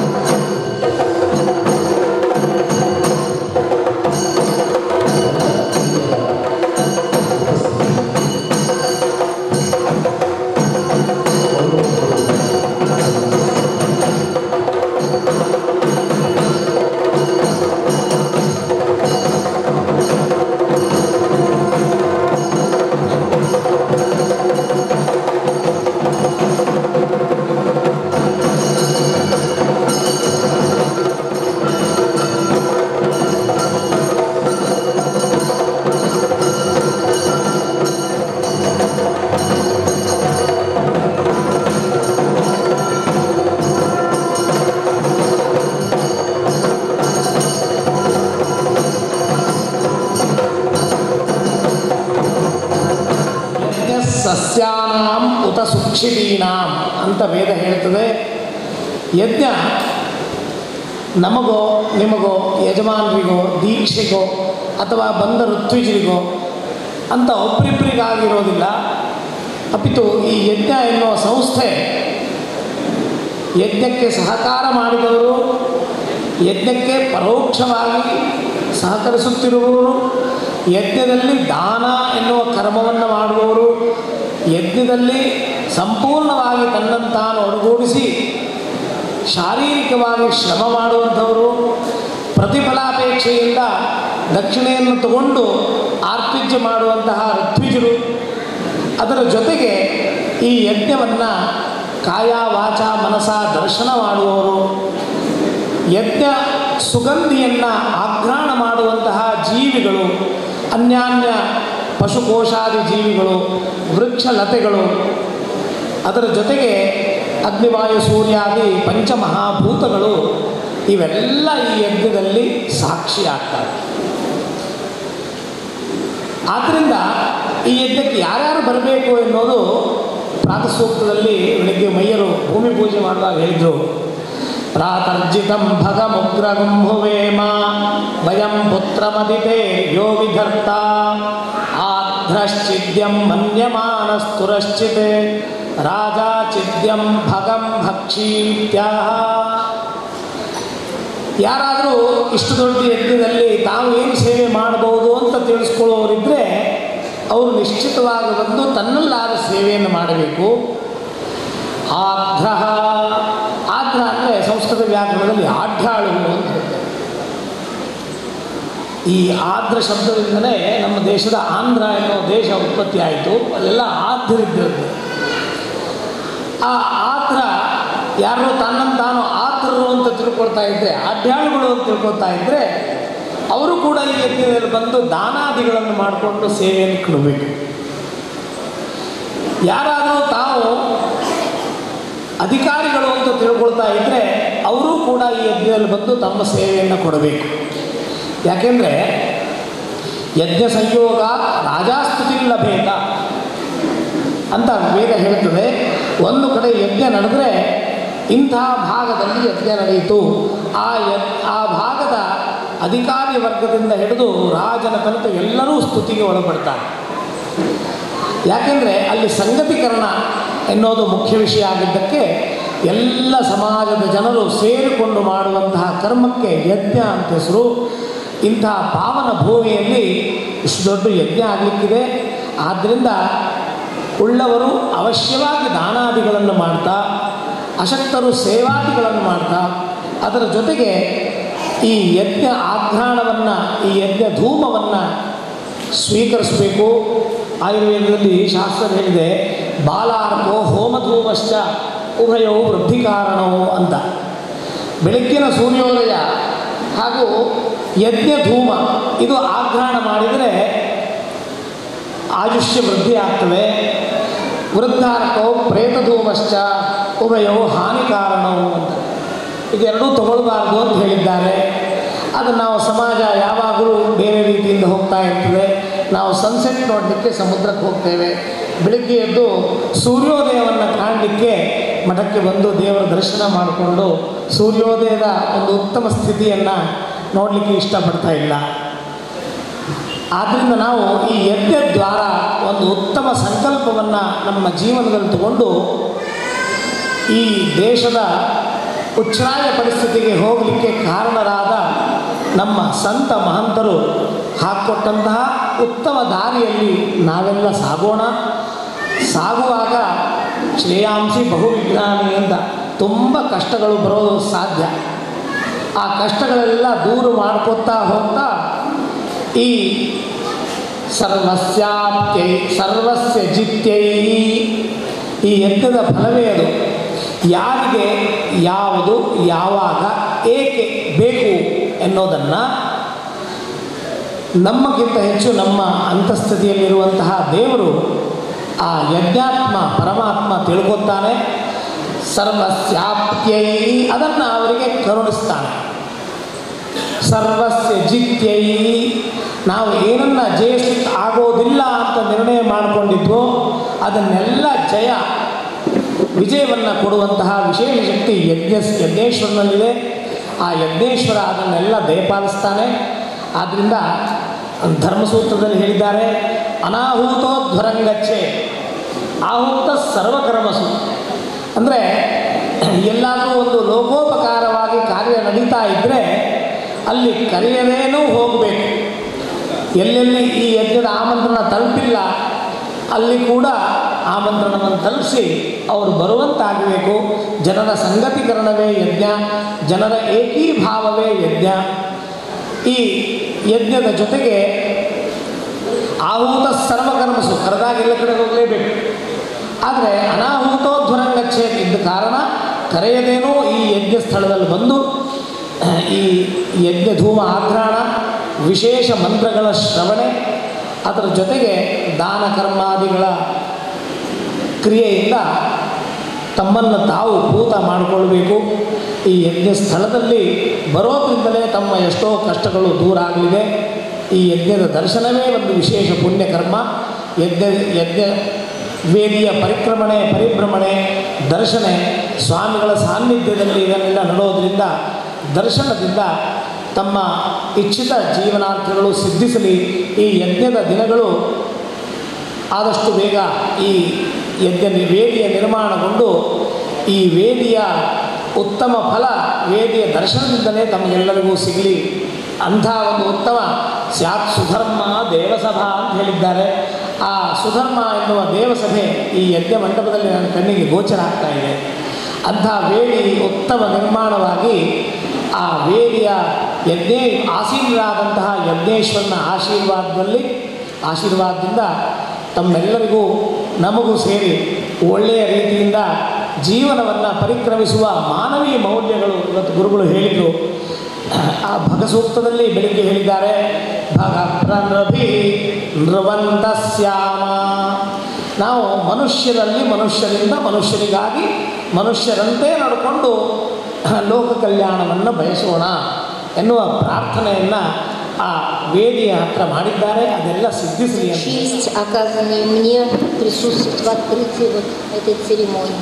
ಸಸ್ಯಾನಾಂ ಉತ ಸುಕ್ಷಿತೀನಾಂ ಅಂತ ವೇದ ಹೇಳ್ತದೆ. ಯಜ್ಞ ನಮಗೋ ನಿಮಗೋ ಯಜಮಾನರಿಗೋ ದೀಕ್ಷೆಗೋ ಅಥವಾ ಬಂದ ಋತ್ವಿಜರಿಗೋ ಅಂತ ಒಬ್ಬರಿಬ್ಬರಿಗಾಗಿರೋದಿಲ್ಲ. ಅಪಿತು ಈ ಯಜ್ಞ ಎನ್ನುವ ಸಂಸ್ಥೆ ಯಜ್ಞಕ್ಕೆ ಸಹಕಾರ ಮಾಡಿದವರು, ಯಜ್ಞಕ್ಕೆ ಪರೋಕ್ಷವಾಗಿ ಸಹಕರಿಸುತ್ತಿರುವವರು, ಯಜ್ಞದಲ್ಲಿ ದಾನ ಎನ್ನುವ ಕರ್ಮವನ್ನು ಮಾಡುವವರು, ಯಜ್ಞದಲ್ಲಿ ಸಂಪೂರ್ಣವಾಗಿ ತನ್ನನ್ನು ತಾನು ಒಳಗೂಡಿಸಿ ಶಾರೀರಿಕವಾಗಿ ಶ್ರಮ ಮಾಡುವಂಥವರು, ಪ್ರತಿಫಲಾಪೇಕ್ಷೆಯಿಂದ ದಕ್ಷಿಣೆಯನ್ನು ತಗೊಂಡು ಆರ್ತಿಜ್ಯ ಮಾಡುವಂತಹ ಋತ್ವಿಜರು, ಅದರ ಜೊತೆಗೆ ಈ ಯಜ್ಞವನ್ನು ಕಾಯ ವಾಚ ಮನಸ ದರ್ಶನ ಮಾಡುವವರು, ಯಜ್ಞ ಸುಗಂಧಿಯನ್ನು ಆಘ್ರಾಣ ಮಾಡುವಂತಹ ಜೀವಿಗಳು, ಅನ್ಯಾನ್ಯ ಪಶುಕೋಶಾದಿ ಜೀವಿಗಳು, ವೃಕ್ಷಲತೆಗಳು, ಅದರ ಜೊತೆಗೆ ಅಗ್ನಿವಾಯು ಸೂರ್ಯಾದಿ ಪಂಚಮಹಾಭೂತಗಳು ಇವೆಲ್ಲ ಈ ಯಜ್ಞದಲ್ಲಿ ಸಾಕ್ಷಿಯಾಗ್ತವೆ. ಆದ್ದರಿಂದ ಈ ಯಜ್ಞಕ್ಕೆ ಯಾರ್ಯಾರು ಬರಬೇಕು ಎನ್ನುವುದು ಪ್ರಾತಸೂಕ್ತದಲ್ಲಿ ಬೆಳಗ್ಗೆ ಮೈಯರು ಭೂಮಿ ಪೂಜೆ ಮಾಡುವಾಗ ಹೇಳಿದರು. ಪ್ರಾತರ್ಜಿತಂ ಭಗಮುಗ್ರಗುಂಭುವೇಮ ವಯಂ ಪುತ್ರಮದಿತೆ ಯೋ ವಿಧರ್ತ ಆಧ್ರಶ್ಚಿದ್ಯಂ ಮನ್ಯಮಾನಸ್ತುರಶ್ಚಿತೆ ರಾಜಾ ಚಿದ್ಯಂ ಭಗಂ ಭಕ್ಷೀತ್ಯಾಹ. ಯಾರಾದರೂ ಇಷ್ಟು ದೊಡ್ಡ ಯಜ್ಞದಲ್ಲಿ ತಾವು ಏನು ಸೇವೆ ಮಾಡಬಹುದು ಅಂತ ತಿಳಿಸ್ಕೊಳ್ಳೋರಿದ್ದರೆ ಅವರು ನಿಶ್ಚಿತವಾಗಿ ಬಂದು ತನ್ನಲ್ಲಾದ ಸೇವೆಯನ್ನು ಮಾಡಬೇಕು. ಆಧ್ರ ಆಧ್ರ ಅಂದರೆ ಸಂಸ್ಕೃತ ವ್ಯಾಕರಣದಲ್ಲಿ ಆಢ್ಯಾಳು ಅಂತ ಹೇಳ್ತಾರೆ. ಈ ಆರ್ದ್ರ ಶಬ್ದದಿಂದಲೇ ನಮ್ಮ ದೇಶದ ಆಂಧ್ರ ಎನ್ನುವ ದೇಶ ಉತ್ಪತ್ತಿ ಆಯಿತು. ಅಲ್ಲೆಲ್ಲ ಆರ್ದ್ರಿದ್ದದ್ದು. ಆ ಆರ್ದ್ರ ಯಾರು ತನ್ನನ್ನು ತಾನು ಆರ್ದ್ರರು ಅಂತ ತಿಳ್ಕೊಳ್ತಾ ಇದ್ದರೆ, ಆಢ್ಯಾಳುಗಳು ಅಂತ ತಿಳ್ಕೊಳ್ತಾ ಇದ್ದರೆ ಅವರು ಕೂಡ ಈ ಯಜ್ಞದಲ್ಲಿ ಬಂದು ದಾನಾದಿಗಳನ್ನು ಮಾಡಿಕೊಂಡು ಸೇವೆಯನ್ನು ಕೊಡಬೇಕು. ಯಾರಾದರೂ ತಾವು ಅಧಿಕಾರಿಗಳು ಅಂತ ತಿಳ್ಕೊಳ್ತಾ ಇದ್ದರೆ ಅವರೂ ಕೂಡ ಈ ಯಜ್ಞದಲ್ಲಿ ಬಂದು ತಮ್ಮ ಸೇವೆಯನ್ನು ಕೊಡಬೇಕು. ಯಾಕೆಂದರೆ ಯಜ್ಞ ಸಂಯೋಗ ರಾಜಾಸ್ತುತಿ ಲಭೇತ ಅಂತ ವೇದ ಹೇಳ್ತದೆ. ಒಂದು ಕಡೆ ಯಜ್ಞ ನಡೆದರೆ ಇಂತಹ ಭಾಗದಲ್ಲಿ ಯಜ್ಞ ನಡೆಯಿತು, ಆ ಭಾಗದ ಅಧಿಕಾರಿ ವರ್ಗದಿಂದ ಹಿಡಿದು ರಾಜನ ತನಕ ಎಲ್ಲರೂ ಸ್ತುತಿಗೆ ಒಳಪಡ್ತಾರೆ. ಯಾಕೆಂದರೆ ಅಲ್ಲಿ ಸಂಗತೀಕರಣ ಎನ್ನುವುದು ಮುಖ್ಯ ವಿಷಯ ಆಗಿದ್ದಕ್ಕೆ ಎಲ್ಲ ಸಮಾಜದ ಜನರು ಸೇರಿಕೊಂಡು ಮಾಡುವಂತಹ ಕರ್ಮಕ್ಕೆ ಯಜ್ಞ ಅಂತ ಹೆಸರು. ಇಂತಹ ಪಾವನ ಭೂಮಿಯಲ್ಲಿ ಇಷ್ಟು ದೊಡ್ಡ ಯಜ್ಞ ಆಗಲಿಕ್ಕಿದೆ. ಆದ್ದರಿಂದ ಉಳ್ಳವರು ಅವಶ್ಯವಾಗಿ ದಾನಾದಿಗಳನ್ನು ಮಾಡ್ತಾ, ಅಶಕ್ತರು ಸೇವಾದಿಗಳನ್ನು ಮಾಡ್ತಾ, ಅದರ ಜೊತೆಗೆ ಈ ಯಜ್ಞ ಆಘ್ರಾಣವನ್ನು, ಈ ಯಜ್ಞ ಧೂಮವನ್ನು ಸ್ವೀಕರಿಸಬೇಕು. ಆಯುರ್ವೇದದಲ್ಲಿ ಶಾಸ್ತ್ರ ಹೇಳಿದೆ, ಬಾಲಾರ್ಕೋ ಹೋಮಧೂಮಶ್ಚ ಉಭಯವು ವೃದ್ಧಿ ಕಾರಣವು ಅಂತ. ಬೆಳಗ್ಗಿನ ಸೂರ್ಯೋದಯ ಹಾಗೂ ಯಜ್ಞ ಧೂಮ ಇದು ಆಘ್ರಾಣ ಮಾಡಿದರೆ ಆಯುಷ್ಯ ವೃದ್ಧಿ ಆಗ್ತದೆ. ವೃದ್ಧಾರ್ಕೋ ಪ್ರೇತಧೂಮಶ್ಚ ಉಭಯವು ಹಾನಿ ಕಾರಣವು ಅಂತ. ಇದೆರಡೂ ತಗೊಳ್ಬಾರ್ದು ಅಂತ ಹೇಳಿದ್ದಾರೆ. ಅದು ನಾವು ಸಮಾಜ ಯಾವಾಗಲೂ ಬೇರೆ ರೀತಿಯಿಂದ ಹೋಗ್ತಾ ಇರ್ತದೆ. ನಾವು ಸನ್ಸೆಟ್ ನೋಡಲಿಕ್ಕೆ ಸಮುದ್ರಕ್ಕೆ ಹೋಗ್ತೇವೆ, ಬೆಳಿಗ್ಗೆ ಎದ್ದು ಸೂರ್ಯೋದಯವನ್ನು ಕಾಣಲಿಕ್ಕೆ ಮಠಕ್ಕೆ ಬಂದು ದೇವರ ದರ್ಶನ ಮಾಡಿಕೊಂಡು ಸೂರ್ಯೋದಯದ ಒಂದು ಉತ್ತಮ ಸ್ಥಿತಿಯನ್ನು ನೋಡಲಿಕ್ಕೆ ಇಷ್ಟಪಡ್ತಾ ಇಲ್ಲ. ಆದ್ದರಿಂದ ನಾವು ಈ ಯಜ್ಞ ದ್ವಾರ ಒಂದು ಉತ್ತಮ ಸಂಕಲ್ಪವನ್ನು ನಮ್ಮ ಜೀವನದಲ್ಲಿ ತಗೊಂಡು ಈ ದೇಶದ ಉಚ್ಛ್ರಾಯ ಪರಿಸ್ಥಿತಿಗೆ ಹೋಗಲಿಕ್ಕೆ ಕಾರಣರಾದ ನಮ್ಮ ಸಂತ ಮಹಂತರು ಹಾಕ್ಕೊಟ್ಟಂತಹ ಉತ್ತಮ ದಾರಿಯಲ್ಲಿ ನಾವೆಲ್ಲ ಸಾಗೋಣ. ಸಾಗುವಾಗ ಶ್ರೇಯಾಂಸಿ ಬಹುವಿಜ್ಞಾನಿ ಅಂತ ತುಂಬ ಕಷ್ಟಗಳು ಬರೋದು ಸಾಧ್ಯ. ಆ ಕಷ್ಟಗಳೆಲ್ಲ ದೂರ ಮಾಡ್ಕೊತಾ ಹೋಗ್ತಾ ಈ ಸರ್ವಸ್ಯಾಪ್ತೈ ಸರ್ವಸ್ಯ ಜಿತ್ಯೈ ಈ ಯಜ್ಞದ ಫಲವೇ ಅದು. ಯಾರಿಗೆ ಯಾವುದು ಯಾವಾಗ ಏಕೆ ಬೇಕು ಎನ್ನುವುದನ್ನು ನಮ್ಮಕ್ಕಿಂತ ಹೆಚ್ಚು ನಮ್ಮ ಅಂತಸ್ಥಿತಿಯಲ್ಲಿರುವಂತಹ ದೇವರು ಆ ಯಜ್ಞಾತ್ಮ ಪರಮಾತ್ಮ ತಿಳ್ಕೊತಾನೆ. ಸರ್ವಸ್ಯಾಪ್ತ್ಯೈ ಅದನ್ನು ಅವರಿಗೆ ಕರುಣಿಸ್ತಾನೆ. ಸರ್ವಸ್ಯ ಜಿತ್ಯೈ ನಾವು ಏನನ್ನು ಜಯಿಸಲಿಕ್ಕೆ ಆಗೋದಿಲ್ಲ ಅಂತ ನಿರ್ಣಯ ಮಾಡಿಕೊಂಡಿದ್ವೋ ಅದನ್ನೆಲ್ಲ ವಿಜಯವನ್ನು ಕೊಡುವಂತಹ ವಿಶೇಷ ಶಕ್ತಿ ಯಜ್ಞೇಶ್ವರನಲ್ಲಿದೆ. ಆ ಯಜ್ಞೇಶ್ವರ ಅದನ್ನೆಲ್ಲ ದಯಪಾಲಿಸ್ತಾನೆ. ಆದ್ದರಿಂದ ಧರ್ಮಸೂತ್ರದಲ್ಲಿ ಹೇಳಿದ್ದಾರೆ, ಅನಾಹೂತೋಧ್ವರಂಗಚ್ಚೆ ಆಹುತ ಸರ್ವಕರ್ಮಸು. ಅಂದರೆ ಎಲ್ಲಾದರೂ ಒಂದು ಲೋಕೋಪಕಾರವಾಗಿ ಕಾರ್ಯ ನಡೀತಾ ಇದ್ದರೆ ಅಲ್ಲಿ ಕರೆಯದೇನೂ ಹೋಗಬೇಕು. ಎಲ್ಲೆಲ್ಲಿ ಈ ಯಜ್ಞದ ಆಮಂತ್ರಣ ತಲುಪಿಲ್ಲ ಅಲ್ಲಿ ಕೂಡ ಆಮಂತ್ರಣವನ್ನು ತಲುಪಿಸಿ ಅವರು ಬರುವಂತಾಗಬೇಕು. ಜನರ ಸಂಗತೀಕರಣವೇ ಯಜ್ಞ, ಜನರ ಏಕೀಭಾವವೇ ಯಜ್ಞ. ಈ ಯಜ್ಞದ ಜೊತೆಗೆ ಆಹುತ ಸರ್ವಕರ್ಮಸು ಕರೆದಾಗ ಎಲ್ಲ ಕಡೆ ಹೋಗಲೇಬೇಕು. ಆದರೆ ಅನಾಹುತೋಧ್ವರಂಗಚ್ಚೆ ಇದ್ದ ಕಾರಣ ಕರೆಯದೇನೂ ಈ ಯಜ್ಞ ಸ್ಥಳದಲ್ಲಿ ಬಂದು ಈ ಯಜ್ಞ ಧೂಮ ಆಘ್ರಾಣ, ವಿಶೇಷ ಮಂತ್ರಗಳ ಶ್ರವಣೆ, ಅದರ ಜೊತೆಗೆ ದಾನ ಕರ್ಮಾದಿಗಳ ಕ್ರಿಯೆಯಿಂದ ತಮ್ಮನ್ನು ತಾವು ಪೂತ ಮಾಡಿಕೊಳ್ಬೇಕು. ಈ ಯಜ್ಞ ಸ್ಥಳದಲ್ಲಿ ಬರೋದ್ರಿಂದಲೇ ತಮ್ಮ ಎಷ್ಟೋ ಕಷ್ಟಗಳು ದೂರ ಆಗಲಿದೆ. ಈ ಯಜ್ಞದ ದರ್ಶನವೇ ಒಂದು ವಿಶೇಷ ಪುಣ್ಯಕರ್ಮ. ಯಜ್ಞ ವೇದಿಯ ಪರಿಭ್ರಮಣೆ ದರ್ಶನ ಸ್ವಾಮಿಗಳ ಸಾನ್ನಿಧ್ಯದಲ್ಲಿ ಇದನ್ನೆಲ್ಲ ನಡೆಯೋದ್ರಿಂದ ದರ್ಶನದಿಂದ ತಮ್ಮ ಇಚ್ಛಿತ ಜೀವನಾರ್ಥಗಳು ಸಿದ್ಧಿಸಲಿ. ಈ ಯಜ್ಞದ ದಿನಗಳು ಆದಷ್ಟು ಬೇಗ ಈ ವೇದಿಯ ನಿರ್ಮಾಣಗೊಂಡು ಈ ವೇದಿಯ ಉತ್ತಮ ಫಲ ವೇದಿಯ ದರ್ಶನದಿಂದಲೇ ತಮಗೆಲ್ಲರಿಗೂ ಸಿಗಲಿ. ಅಂಥ ಒಂದು ಉತ್ತಮ ಸ್ಯಾತ್ ಸುಧರ್ಮ ದೇವಸಭಾ ಅಂತ ಹೇಳಿದ್ದಾರೆ. ಆ ಸುಧರ್ಮ ಎನ್ನುವ ದೇವಸಭೆ ಈ ಯಜ್ಞ ಮಂಟಪದಲ್ಲಿ ನನ್ನ ಕಣ್ಣಿಗೆ ಗೋಚರ ಆಗ್ತಾ ಇದೆ. ಅಂಥ ವೇದಿ ಉತ್ತಮ ನಿರ್ಮಾಣವಾಗಿ ಆ ವೇದಿಯ ಆಸೀನರಾದಂತಹ ಯಜ್ಞೇಶ್ವರನ ಆಶೀರ್ವಾದದಿಂದ ತಮ್ಮೆಲ್ಲರಿಗೂ ನಮಗೂ ಸೇರಿ ಒಳ್ಳೆಯ ರೀತಿಯಿಂದ ಜೀವನವನ್ನು ಪರಿಕ್ರಮಿಸುವ ಮಾನವೀಯ ಮೌಲ್ಯಗಳು ಇವತ್ತು ಗುರುಗಳು ಹೇಳಿದರು. ಆ ಭಗಸೂಕ್ತದಲ್ಲಿ ಬೆಳಿಗ್ಗೆ ಹೇಳಿದ್ದಾರೆ, ಭಗ ಪ್ರನೃಭಿ ನೃವಂತ ಶ್ಯಾಮ. ನಾವು ಮನುಷ್ಯರಿಂದ ಮನುಷ್ಯರಿಗಾಗಿ ಮನುಷ್ಯರಂತೆ ನಡ್ಕೊಂಡು ಲೋಕ ಕಲ್ಯಾಣವನ್ನು ಬಯಸೋಣ ಎನ್ನುವ ಪ್ರಾರ್ಥನೆಯನ್ನು ಆ ವೇದಿಯ ಹತ್ರ ಮಾಡಿದ್ದಾರೆ. ಅದೆಲ್ಲ ಸಿದ್ಧಿಸಲಿ. Честь, оказанная мне, присутствовать в открытии вот этой церемонии.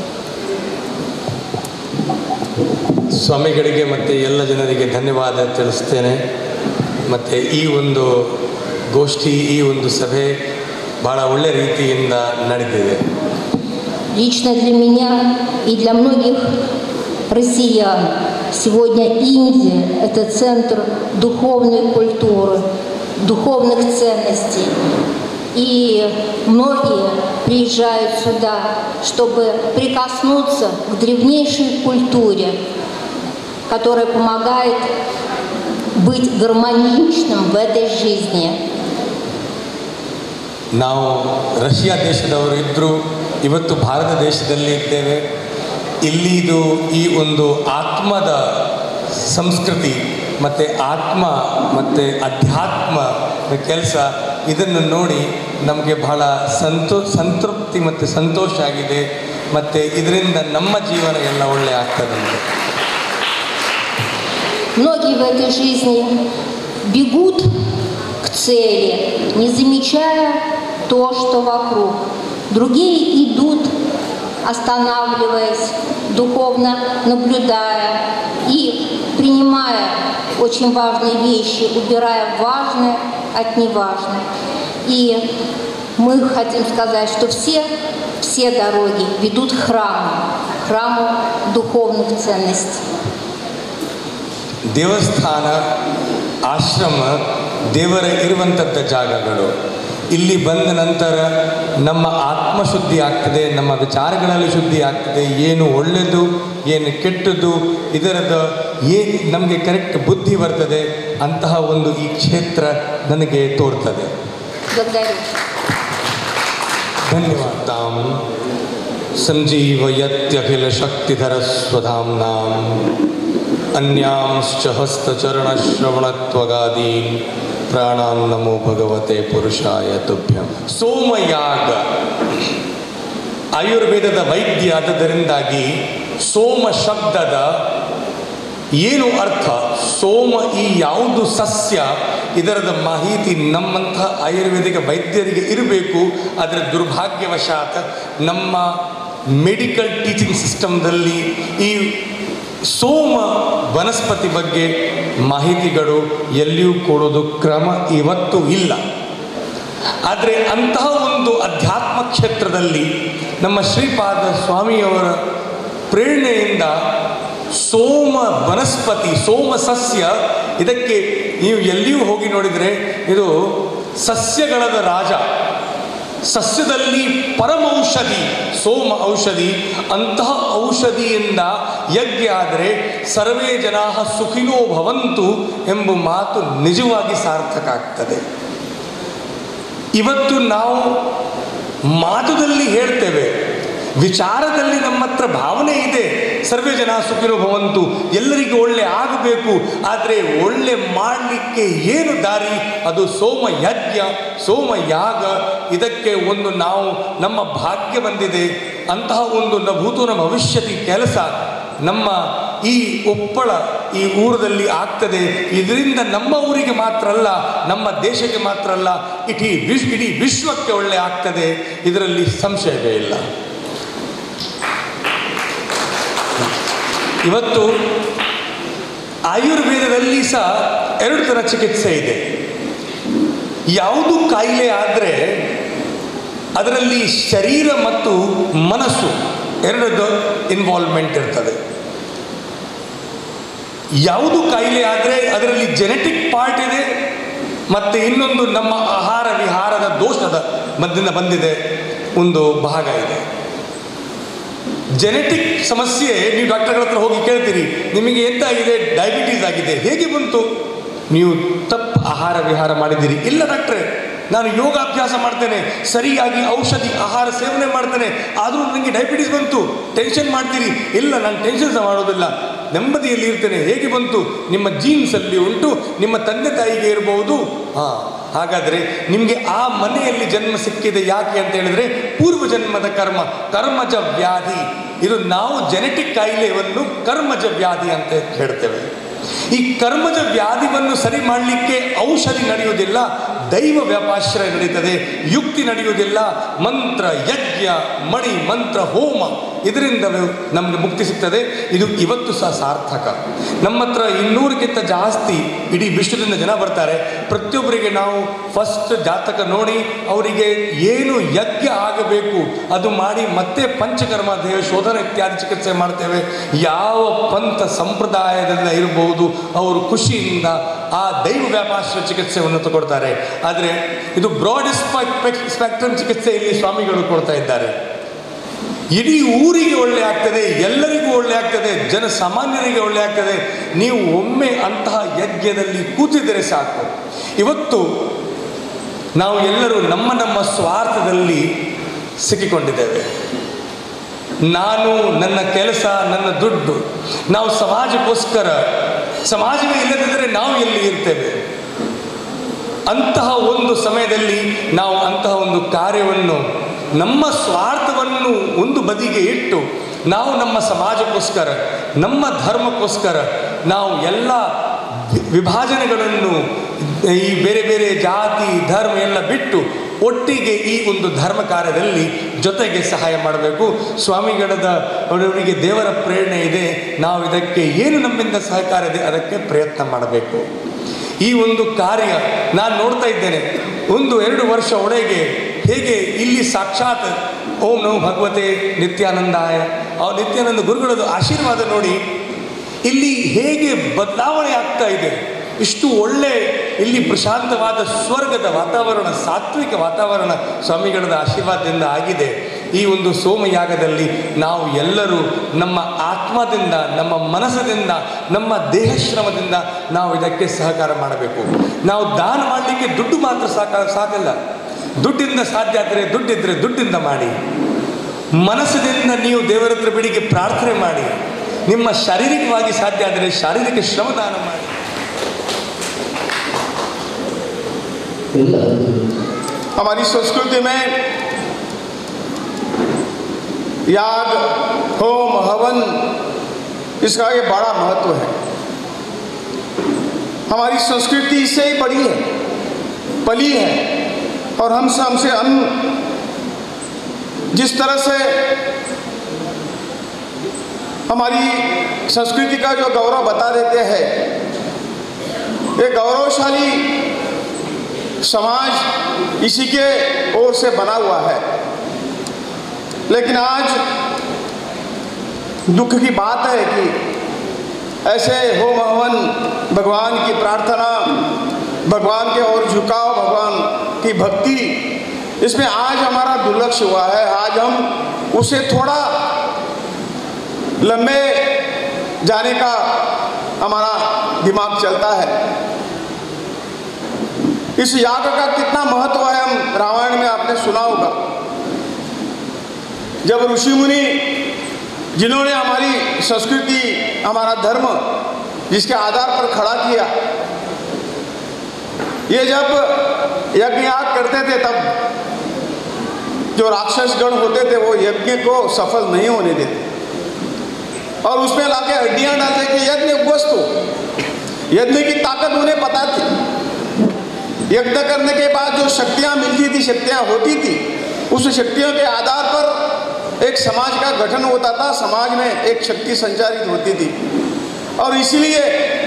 ಸ್ವಾಮಿಗಳಿಗೆ ಮತ್ತು ಎಲ್ಲ ಜನರಿಗೆ ಧನ್ಯವಾದ ತಿಳಿಸ್ತೇನೆ. ಮತ್ತು ಈ ಒಂದು ಗೋಷ್ಠಿ, ಈ ಒಂದು ಸಭೆ ಭಾಳ ಒಳ್ಳೆ ರೀತಿಯಿಂದ ನಡೆದಿದೆ. Лично для меня и для многих россиян сегодня Индия – это центр духовной культуры, духовных ценностей. И многие приезжают сюда, чтобы прикоснуться к древнейшей культуре, которая помогает быть гармоничным в этой жизни. ನಾವು ರಷ್ಯಾ ದೇಶದವರು ಇದ್ದರೂ ಇವತ್ತು ಭಾರತ ದೇಶದಲ್ಲಿ ಇದ್ದೇವೆ. ಇಲ್ಲಿದು ಈ ಒಂದು ಆತ್ಮದ ಸಂಸ್ಕೃತಿ ಮತ್ತು ಆತ್ಮ ಮತ್ತು ಅಧ್ಯಾತ್ಮದ ಕೆಲಸ, ಇದನ್ನು ನೋಡಿ ನಮಗೆ ಬಹಳ ಸಂತೃಪ್ತಿ ಮತ್ತು ಸಂತೋಷ ಆಗಿದೆ. ಮತ್ತು ಇದರಿಂದ ನಮ್ಮ ಜೀವನ ಎಲ್ಲ ಒಳ್ಳೆ ಆಗ್ತದಂತೆ. Многие в этой жизни бегут к цели, не замечая то, что вокруг. Другие идут, останавливаясь, духовно наблюдая и принимая очень важные вещи, убирая важное от неважного. И мы хотим сказать, что все дороги ведут к храму духовных ценностей. ದೇವಸ್ಥಾನ, ಆಶ್ರಮ, ದೇವರ ಇರುವಂಥದ್ದ ಜಾಗಗಳು. ಇಲ್ಲಿ ಬಂದ ನಂತರ ನಮ್ಮ ಆತ್ಮಶುದ್ಧಿ ಆಗ್ತದೆ, ನಮ್ಮ ವಿಚಾರಗಳಲ್ಲಿ ಶುದ್ಧಿ ಆಗ್ತದೆ. ಏನು ಒಳ್ಳೆಯದು, ಏನು ಕೆಟ್ಟದ್ದು, ಇದರದ ನಮಗೆ ಕರೆಕ್ಟ್ ಬುದ್ಧಿ ಬರ್ತದೆ. ಅಂತಹ ಒಂದು ಈ ಕ್ಷೇತ್ರ ನನಗೆ ತೋರ್ತದೆ. ಧನ್ಯವಾದ. ಸಂಜೀವಯತ್ಯಖಿಲ ಶಕ್ತಿಧರ ಸ್ವಧಾಮ್ನಾಂ ಅನ್ಯಾಂಶ್ಚ ಹಸ್ತಚರಣಶ್ರವಣತ್ವಗಾದೀನ್ ಪ್ರಾಣಾನ್ ನಮೋ ಭಗವತೆ ಪುರುಷಾಯ ತುಭ್ಯಂ. ಸೋಮಯಾಗ ಆಯುರ್ವೇದದ ವೈದ್ಯ ಆದದರಿಂದಾಗಿ ಸೋಮ ಶಬ್ದದ ಏನು ಅರ್ಥ, ಸೋಮ ಈ ಯಾವುದು ಸಸ್ಯ, ಇದರದ ಮಾಹಿತಿ ನಮ್ಮಂಥ ಆಯುರ್ವೇದಿಕ ವೈದ್ಯರಿಗೆ ಇರಬೇಕು. ಆದರೆ ದುರ್ಭಾಗ್ಯವಶಾತ್ ನಮ್ಮ ಮೆಡಿಕಲ್ ಟೀಚಿಂಗ್ ಸಿಸ್ಟಮ್ದಲ್ಲಿ ಈ ಸೋಮ ವನಸ್ಪತಿ ಬಗ್ಗೆ ಮಾಹಿತಿಗಳು ಎಲ್ಲಿಯೂ ಕೊಡೋದು ಕ್ರಮ ಇವತ್ತು ಇಲ್ಲ. ಆದರೆ ಅಂತಹ ಒಂದು ಅಧ್ಯಾತ್ಮ ಕ್ಷೇತ್ರದಲ್ಲಿ ನಮ್ಮ ಶ್ರೀಪಾದ ಸ್ವಾಮಿಯವರ ಪ್ರೇರಣೆಯಿಂದ ಸೋಮ ವನಸ್ಪತಿ, ಸೋಮ ಸಸ್ಯ, ಇದಕ್ಕೆ ನೀವು ಎಲ್ಲಿಯೂ ಹೋಗಿ ನೋಡಿದರೆ ಇದು ಸಸ್ಯಗಳದ ರಾಜ, ಸಸ್ಯದಲ್ಲಿ ಪರಮೌಷಧಿ ಸೋಮ ಔಷಧಿ. ಅಂತಹ ಔಷಧಿಯಿಂದ ಯಜ್ಞ ಆದರೆ ಸರ್ವೇ ಜನಾ ಸುಖಿನೋ ಭವಂತು ಎಂಬ ಮಾತು ನಿಜವಾಗಿ ಸಾರ್ಥಕ ಆಗ್ತದೆ. ಇವತ್ತು ನಾವು ಮಾತುದಲ್ಲಿ ಹೇಳ್ತೇವೆ, ವಿಚಾರದಲ್ಲಿ ನಮ್ಮ ಹತ್ರ ಭಾವನೆ ಇದೆ, ಸರ್ವೇ ಜನ ಸುಖಿನೋ ಭವಂತು, ಎಲ್ಲರಿಗೂ ಒಳ್ಳೆ ಆಗಬೇಕು. ಆದರೆ ಒಳ್ಳೆ ಮಾಡಲಿಕ್ಕೆ ಏನು ದಾರಿ? ಅದು ಸೋಮ ಯಜ್ಞ, ಸೋಮ ಯಾಗ. ಇದಕ್ಕೆ ಒಂದು ನಾವು ನಮ್ಮ ಭಾಗ್ಯ ಬಂದಿದೆ. ಅಂತಹ ಒಂದು ಭೂತೋನ ಭವಿಷ್ಯತಿ ಕೆಲಸ ನಮ್ಮ ಈ ಉಪ್ಪಳ ಈ ಊರದಲ್ಲಿ ಆಗ್ತದೆ. ಇದರಿಂದ ನಮ್ಮ ಊರಿಗೆ ಮಾತ್ರ ಅಲ್ಲ, ನಮ್ಮ ದೇಶಕ್ಕೆ ಮಾತ್ರ ಅಲ್ಲ, ಇಡೀ ವಿಶ್ವಕ್ಕೆ ಒಳ್ಳೆ ಆಗ್ತದೆ. ಇದರಲ್ಲಿ ಸಂಶಯವೇ ಇಲ್ಲ. ಇವತ್ತು ಆಯುರ್ವೇದದಲ್ಲಿ ಸಹ 2 ಥರ ಚಿಕಿತ್ಸೆ ಇದೆ. ಯಾವುದು ಕಾಯಿಲೆ ಆದರೆ ಅದರಲ್ಲಿ ಶರೀರ ಮತ್ತು ಮನಸ್ಸು ಎರಡದ್ದು ಇನ್ವಾಲ್ವ್ಮೆಂಟ್ ಇರ್ತದೆ. ಯಾವುದು ಕಾಯಿಲೆ ಆದರೆ ಅದರಲ್ಲಿ ಜೆನೆಟಿಕ್ ಪಾರ್ಟ್ ಇದೆ, ಮತ್ತು ಇನ್ನೊಂದು ನಮ್ಮ ಆಹಾರ ವಿಹಾರದ ದೋಷದ ಮದ್ದಿಂದ ಬಂದಿದೆ ಒಂದು ಭಾಗ ಇದೆ. ಜೆನೆಟಿಕ್ ಸಮಸ್ಯೆ, ನೀವು ಡಾಕ್ಟರ್ಗಳ ಹತ್ರ ಹೋಗಿ ಕೇಳ್ತೀರಿ, ನಿಮಗೆ ಎಂತಾಗಿದೆ? ಡಯಾಬಿಟೀಸ್ ಆಗಿದೆ. ಹೇಗೆ ಬಂತು? ನೀವು ತಪ್ಪು ಆಹಾರ ವಿಹಾರ ಮಾಡಿದ್ದೀರಿ. ಇಲ್ಲ ಡಾಕ್ಟ್ರೇ, ನಾನು ಯೋಗಾಭ್ಯಾಸ ಮಾಡ್ತೇನೆ, ಸರಿಯಾಗಿ ಔಷಧಿ ಆಹಾರ ಸೇವನೆ ಮಾಡ್ತೇನೆ, ಆದರೂ ನನಗೆ ಡಯಾಬಿಟೀಸ್ ಬಂತು. ಟೆನ್ಷನ್ ಮಾಡ್ತೀರಿ. ಇಲ್ಲ, ನಾನು ಟೆನ್ಷನ್ ಮಾಡೋದಿಲ್ಲ, ನೆಮ್ಮದಿಯಲ್ಲಿ ಇರ್ತೇನೆ. ಹೇಗೆ ಬಂತು? ನಿಮ್ಮ ಜೀನ್ಸಲ್ಲಿ ಉಂಟು, ನಿಮ್ಮ ತಂದೆ ತಾಯಿಗೆ ಇರಬಹುದು. ಹಾಗಾದರೆ ನಿಮಗೆ ಆ ಮನೆಯಲ್ಲಿ ಜನ್ಮ ಸಿಕ್ಕಿದೆ. ಯಾಕೆ ಅಂತ ಹೇಳಿದರೆ ಪೂರ್ವ ಜನ್ಮದ ಕರ್ಮ, ಕರ್ಮಜ ವ್ಯಾಧಿ. ಇದು ನಾವು ಜೆನೆಟಿಕ್ ಕಾಯಿಲೆಯನ್ನು ಕರ್ಮಜ ವ್ಯಾಧಿ ಅಂತ ಹೇಳ್ತೇವೆ. ಈ ಕರ್ಮಜ ವ್ಯಾಧಿಯನ್ನು ಸರಿ ಮಾಡಲಿಕ್ಕೆ ಔಷಧಿ ನಡೆಯುವುದಿಲ್ಲ, ದೈವ ವ್ಯಾಪಾಶ್ರಯ ನಡೀತದೆ, ಯುಕ್ತಿ ನಡೆಯುವುದಿಲ್ಲ. ಮಂತ್ರ ಯಜ್ಞ, ಮಣಿ ಮಂತ್ರ ಹೋಮ, ಇದರಿಂದ ನಮಗೆ ಮುಕ್ತಿ ಸಿಗ್ತದೆ. ಇದು ಇವತ್ತು ಸಹ ಸಾರ್ಥಕ. ನಮ್ಮ ಹತ್ರ 200ಕ್ಕಿಂತ ಜಾಸ್ತಿ ಇಡೀ ವಿಶ್ವದಿಂದ ಜನ ಬರ್ತಾರೆ. ಪ್ರತಿಯೊಬ್ಬರಿಗೆ ನಾವು ಫಸ್ಟ್ ಜಾತಕ ನೋಡಿ ಅವರಿಗೆ ಏನು ಯಜ್ಞ ಆಗಬೇಕು ಅದು ಮಾಡಿ ಮತ್ತೆ ಪಂಚಕರ್ಮ ದೇಹ ಶೋಧನ ಇತ್ಯಾದಿ ಚಿಕಿತ್ಸೆ ಮಾಡ್ತೇವೆ. ಯಾವ ಪಂಥ ಸಂಪ್ರದಾಯದಿಂದ ಇರಬಹುದು ಅವರು ಖುಷಿಯಿಂದ ಆ ದೈವ ವ್ಯಾಪಾಶ್ರಯ ಚಿಕಿತ್ಸೆಯನ್ನು ತಗೊಳ್ತಾರೆ. ಆದರೆ ಇದು ಬ್ರಾಡ್ ಸ್ಪೆಕ್ಟ್ರಮ್ ಚಿಕಿತ್ಸೆ ಇಲ್ಲಿ ಸ್ವಾಮಿಗಳು ಕೊಡ್ತಾ ಇದ್ದಾರೆ. ಇಡೀ ಊರಿಗೆ ಒಳ್ಳೆ ಆಗ್ತದೆ, ಎಲ್ಲರಿಗೂ ಒಳ್ಳೆ ಆಗ್ತದೆ, ಜನಸಾಮಾನ್ಯರಿಗೆ ಒಳ್ಳೆ ಆಗ್ತದೆ. ನೀವು ಒಮ್ಮೆ ಅಂತಹ ಯಜ್ಞದಲ್ಲಿ ಕೂತಿದ್ದರೆ ಸಾಕು. ಇವತ್ತು ನಾವು ಎಲ್ಲರೂ ನಮ್ಮ ನಮ್ಮ ಸ್ವಾರ್ಥದಲ್ಲಿ ಸಿಕ್ಕಿಕೊಂಡಿದ್ದೇವೆ. ನಾನು, ನನ್ನ ಕೆಲಸ, ನನ್ನ ದುಡ್ಡು, ನಾವು ಸಮಾಜಕ್ಕೋಸ್ಕರ, ಸಮಾಜವೇ ಇಲ್ಲದಿದ್ದರೆ ನಾವು ಎಲ್ಲಿ ಇರ್ತೇವೆ? ಅಂತಹ ಒಂದು ಸಮಯದಲ್ಲಿ ನಾವು ಅಂತಹ ಒಂದು ಕಾರ್ಯವನ್ನು, ನಮ್ಮ ಸ್ವಾರ್ಥವನ್ನು ಒಂದು ಬದಿಗೆ ಇಟ್ಟು ನಾವು ನಮ್ಮ ಸಮಾಜಕ್ಕೋಸ್ಕರ ನಮ್ಮ ಧರ್ಮಕ್ಕೋಸ್ಕರ ನಾವು ಎಲ್ಲ ವಿಭಾಜನೆಗಳನ್ನು, ಈ ಬೇರೆ ಬೇರೆ ಜಾತಿ ಧರ್ಮ ಎಲ್ಲ ಬಿಟ್ಟು ಒಟ್ಟಿಗೆ ಈ ಒಂದು ಧರ್ಮ ಕಾರ್ಯದಲ್ಲಿ ಜೊತೆಗೆ ಸಹಾಯ ಮಾಡಬೇಕು. ಅವರಿಗೆ ದೇವರ ಪ್ರೇರಣೆ ಇದೆ, ನಾವು ಇದಕ್ಕೆ ಏನು ನಮ್ಮಿಂದ ಸಹಕಾರ ಇದೆ ಅದಕ್ಕೆ ಪ್ರಯತ್ನ ಮಾಡಬೇಕು. ಈ ಒಂದು ಕಾರ್ಯ ನಾನು ನೋಡ್ತಾ ಇದ್ದೇನೆ. 1-2 ವರ್ಷ ಒಳಗೆ ಹೇಗೆ ಇಲ್ಲಿ ಸಾಕ್ಷಾತ್ ಓಂ ನಮೋ ಭಗವತೆ ನಿತ್ಯಾನಂದಾಯ ನಿತ್ಯಾನಂದ ಗುರುಗಳದ್ದು ಆಶೀರ್ವಾದ ನೋಡಿ ಇಲ್ಲಿ ಹೇಗೆ ಬದಲಾವಣೆ ಆಗ್ತಾ ಇದೆ. ಇಷ್ಟು ಒಳ್ಳೆ ಇಲ್ಲಿ ಪ್ರಶಾಂತವಾದ ಸ್ವರ್ಗದ ವಾತಾವರಣ, ಸಾತ್ವಿಕ ವಾತಾವರಣ ಸ್ವಾಮಿಗಳದ ಆಶೀರ್ವಾದದಿಂದ ಆಗಿದೆ. ಈ ಒಂದು ಸೋಮಯಾಗದಲ್ಲಿ ನಾವು ಎಲ್ಲರೂ ನಮ್ಮ ಆತ್ಮದಿಂದ, ನಮ್ಮ ಮನಸ್ಸಿನಿಂದ, ನಮ್ಮ ದೇಹಶ್ರಮದಿಂದ ನಾವು ಇದಕ್ಕೆ ಸಹಕಾರ ಮಾಡಬೇಕು. ನಾವು ದಾನ ಮಾಡಲಿಕ್ಕೆ ದುಡ್ಡು ಮಾತ್ರ ಸಾಕಲ್ಲ. ದುಡ್ಡಿಂದ ಸಾಧ್ಯ ಆದರೆ ದುಡ್ಡಿದ್ರೆ ದುಡ್ಡಿಂದ ಮಾಡಿ. ಮನಸ್ಸಿನಿಂದ ನೀವು ದೇವರ ಹತ್ರ ಬೆಳಿಗ್ಗೆ ಪ್ರಾರ್ಥನೆ ಮಾಡಿ. ನಿಮ್ಮ ಶಾರೀರಿಕವಾಗಿ ಸಾಧ್ಯ ಆದರೆ ಶಾರೀರಿಕ ಶ್ರಮದಾನ ಮಾಡಿ. हमारी संस्कृति में याग, होम, हवन इसका ये बड़ा महत्व है. हमारी संस्कृति इससे ही बड़ी है, पली है. और हम जिस तरह से हमारी संस्कृति का जो गौरव बता देते हैं, ये गौरवशाली समाज इसी के ओर से बना हुआ है. लेकिन आज दुख की बात है कि ऐसे होम हवन, भगवान की प्रार्थना, भगवान के ओर झुकाव, भगवान की भक्ति, इसमें आज हमारा दुर्लक्ष्य हुआ है. आज हम उसे थोड़ा लंबे जाने का हमारा दिमाग चलता है. इस याग का कितना महत्व है हम रामायण में आपने सुना होगा. जब ऋषि मुनि जिन्होंने हमारी संस्कृति, हमारा धर्म जिसके आधार पर खड़ा किया, ये जब यज्ञ याग करते थे तब जो राक्षस गण होते थे वो यज्ञ को सफल नहीं होने देते और उसमें लाके हड्डियां डालते कि यज्ञ वस्तु, यज्ञ की ताकत उन्हें पता थी. यज्ञ करने के बाद जो शक्तियां मिलती थी, शक्तियां होती थी, उस शक्तियों के आधार पर एक समाज का गठन होता था, समाज में एक शक्ति संचारित होती थी. और इसलिए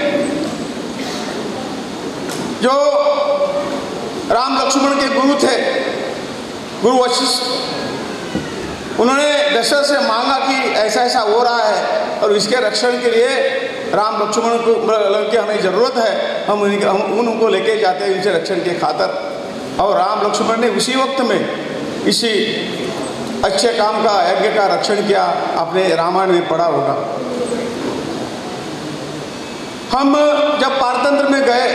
जो राम लक्ष्मण के गुरु थे, गुरु वशिष्ठ, उन्होंने दशरथ से मांगा कि ऐसा ऐसा हो रहा है और इसके रक्षण के लिए राम लक्ष्मण को की हमें ज़रूरत है, हम उनको लेके जाते हैं इनसे रक्षण के खातर. और राम लक्ष्मण ने उसी वक्त में इसी अच्छे काम का, यज्ञ का रक्षण किया. आपने रामायण में पढ़ा होगा. हम जब पारतंत्र में गए,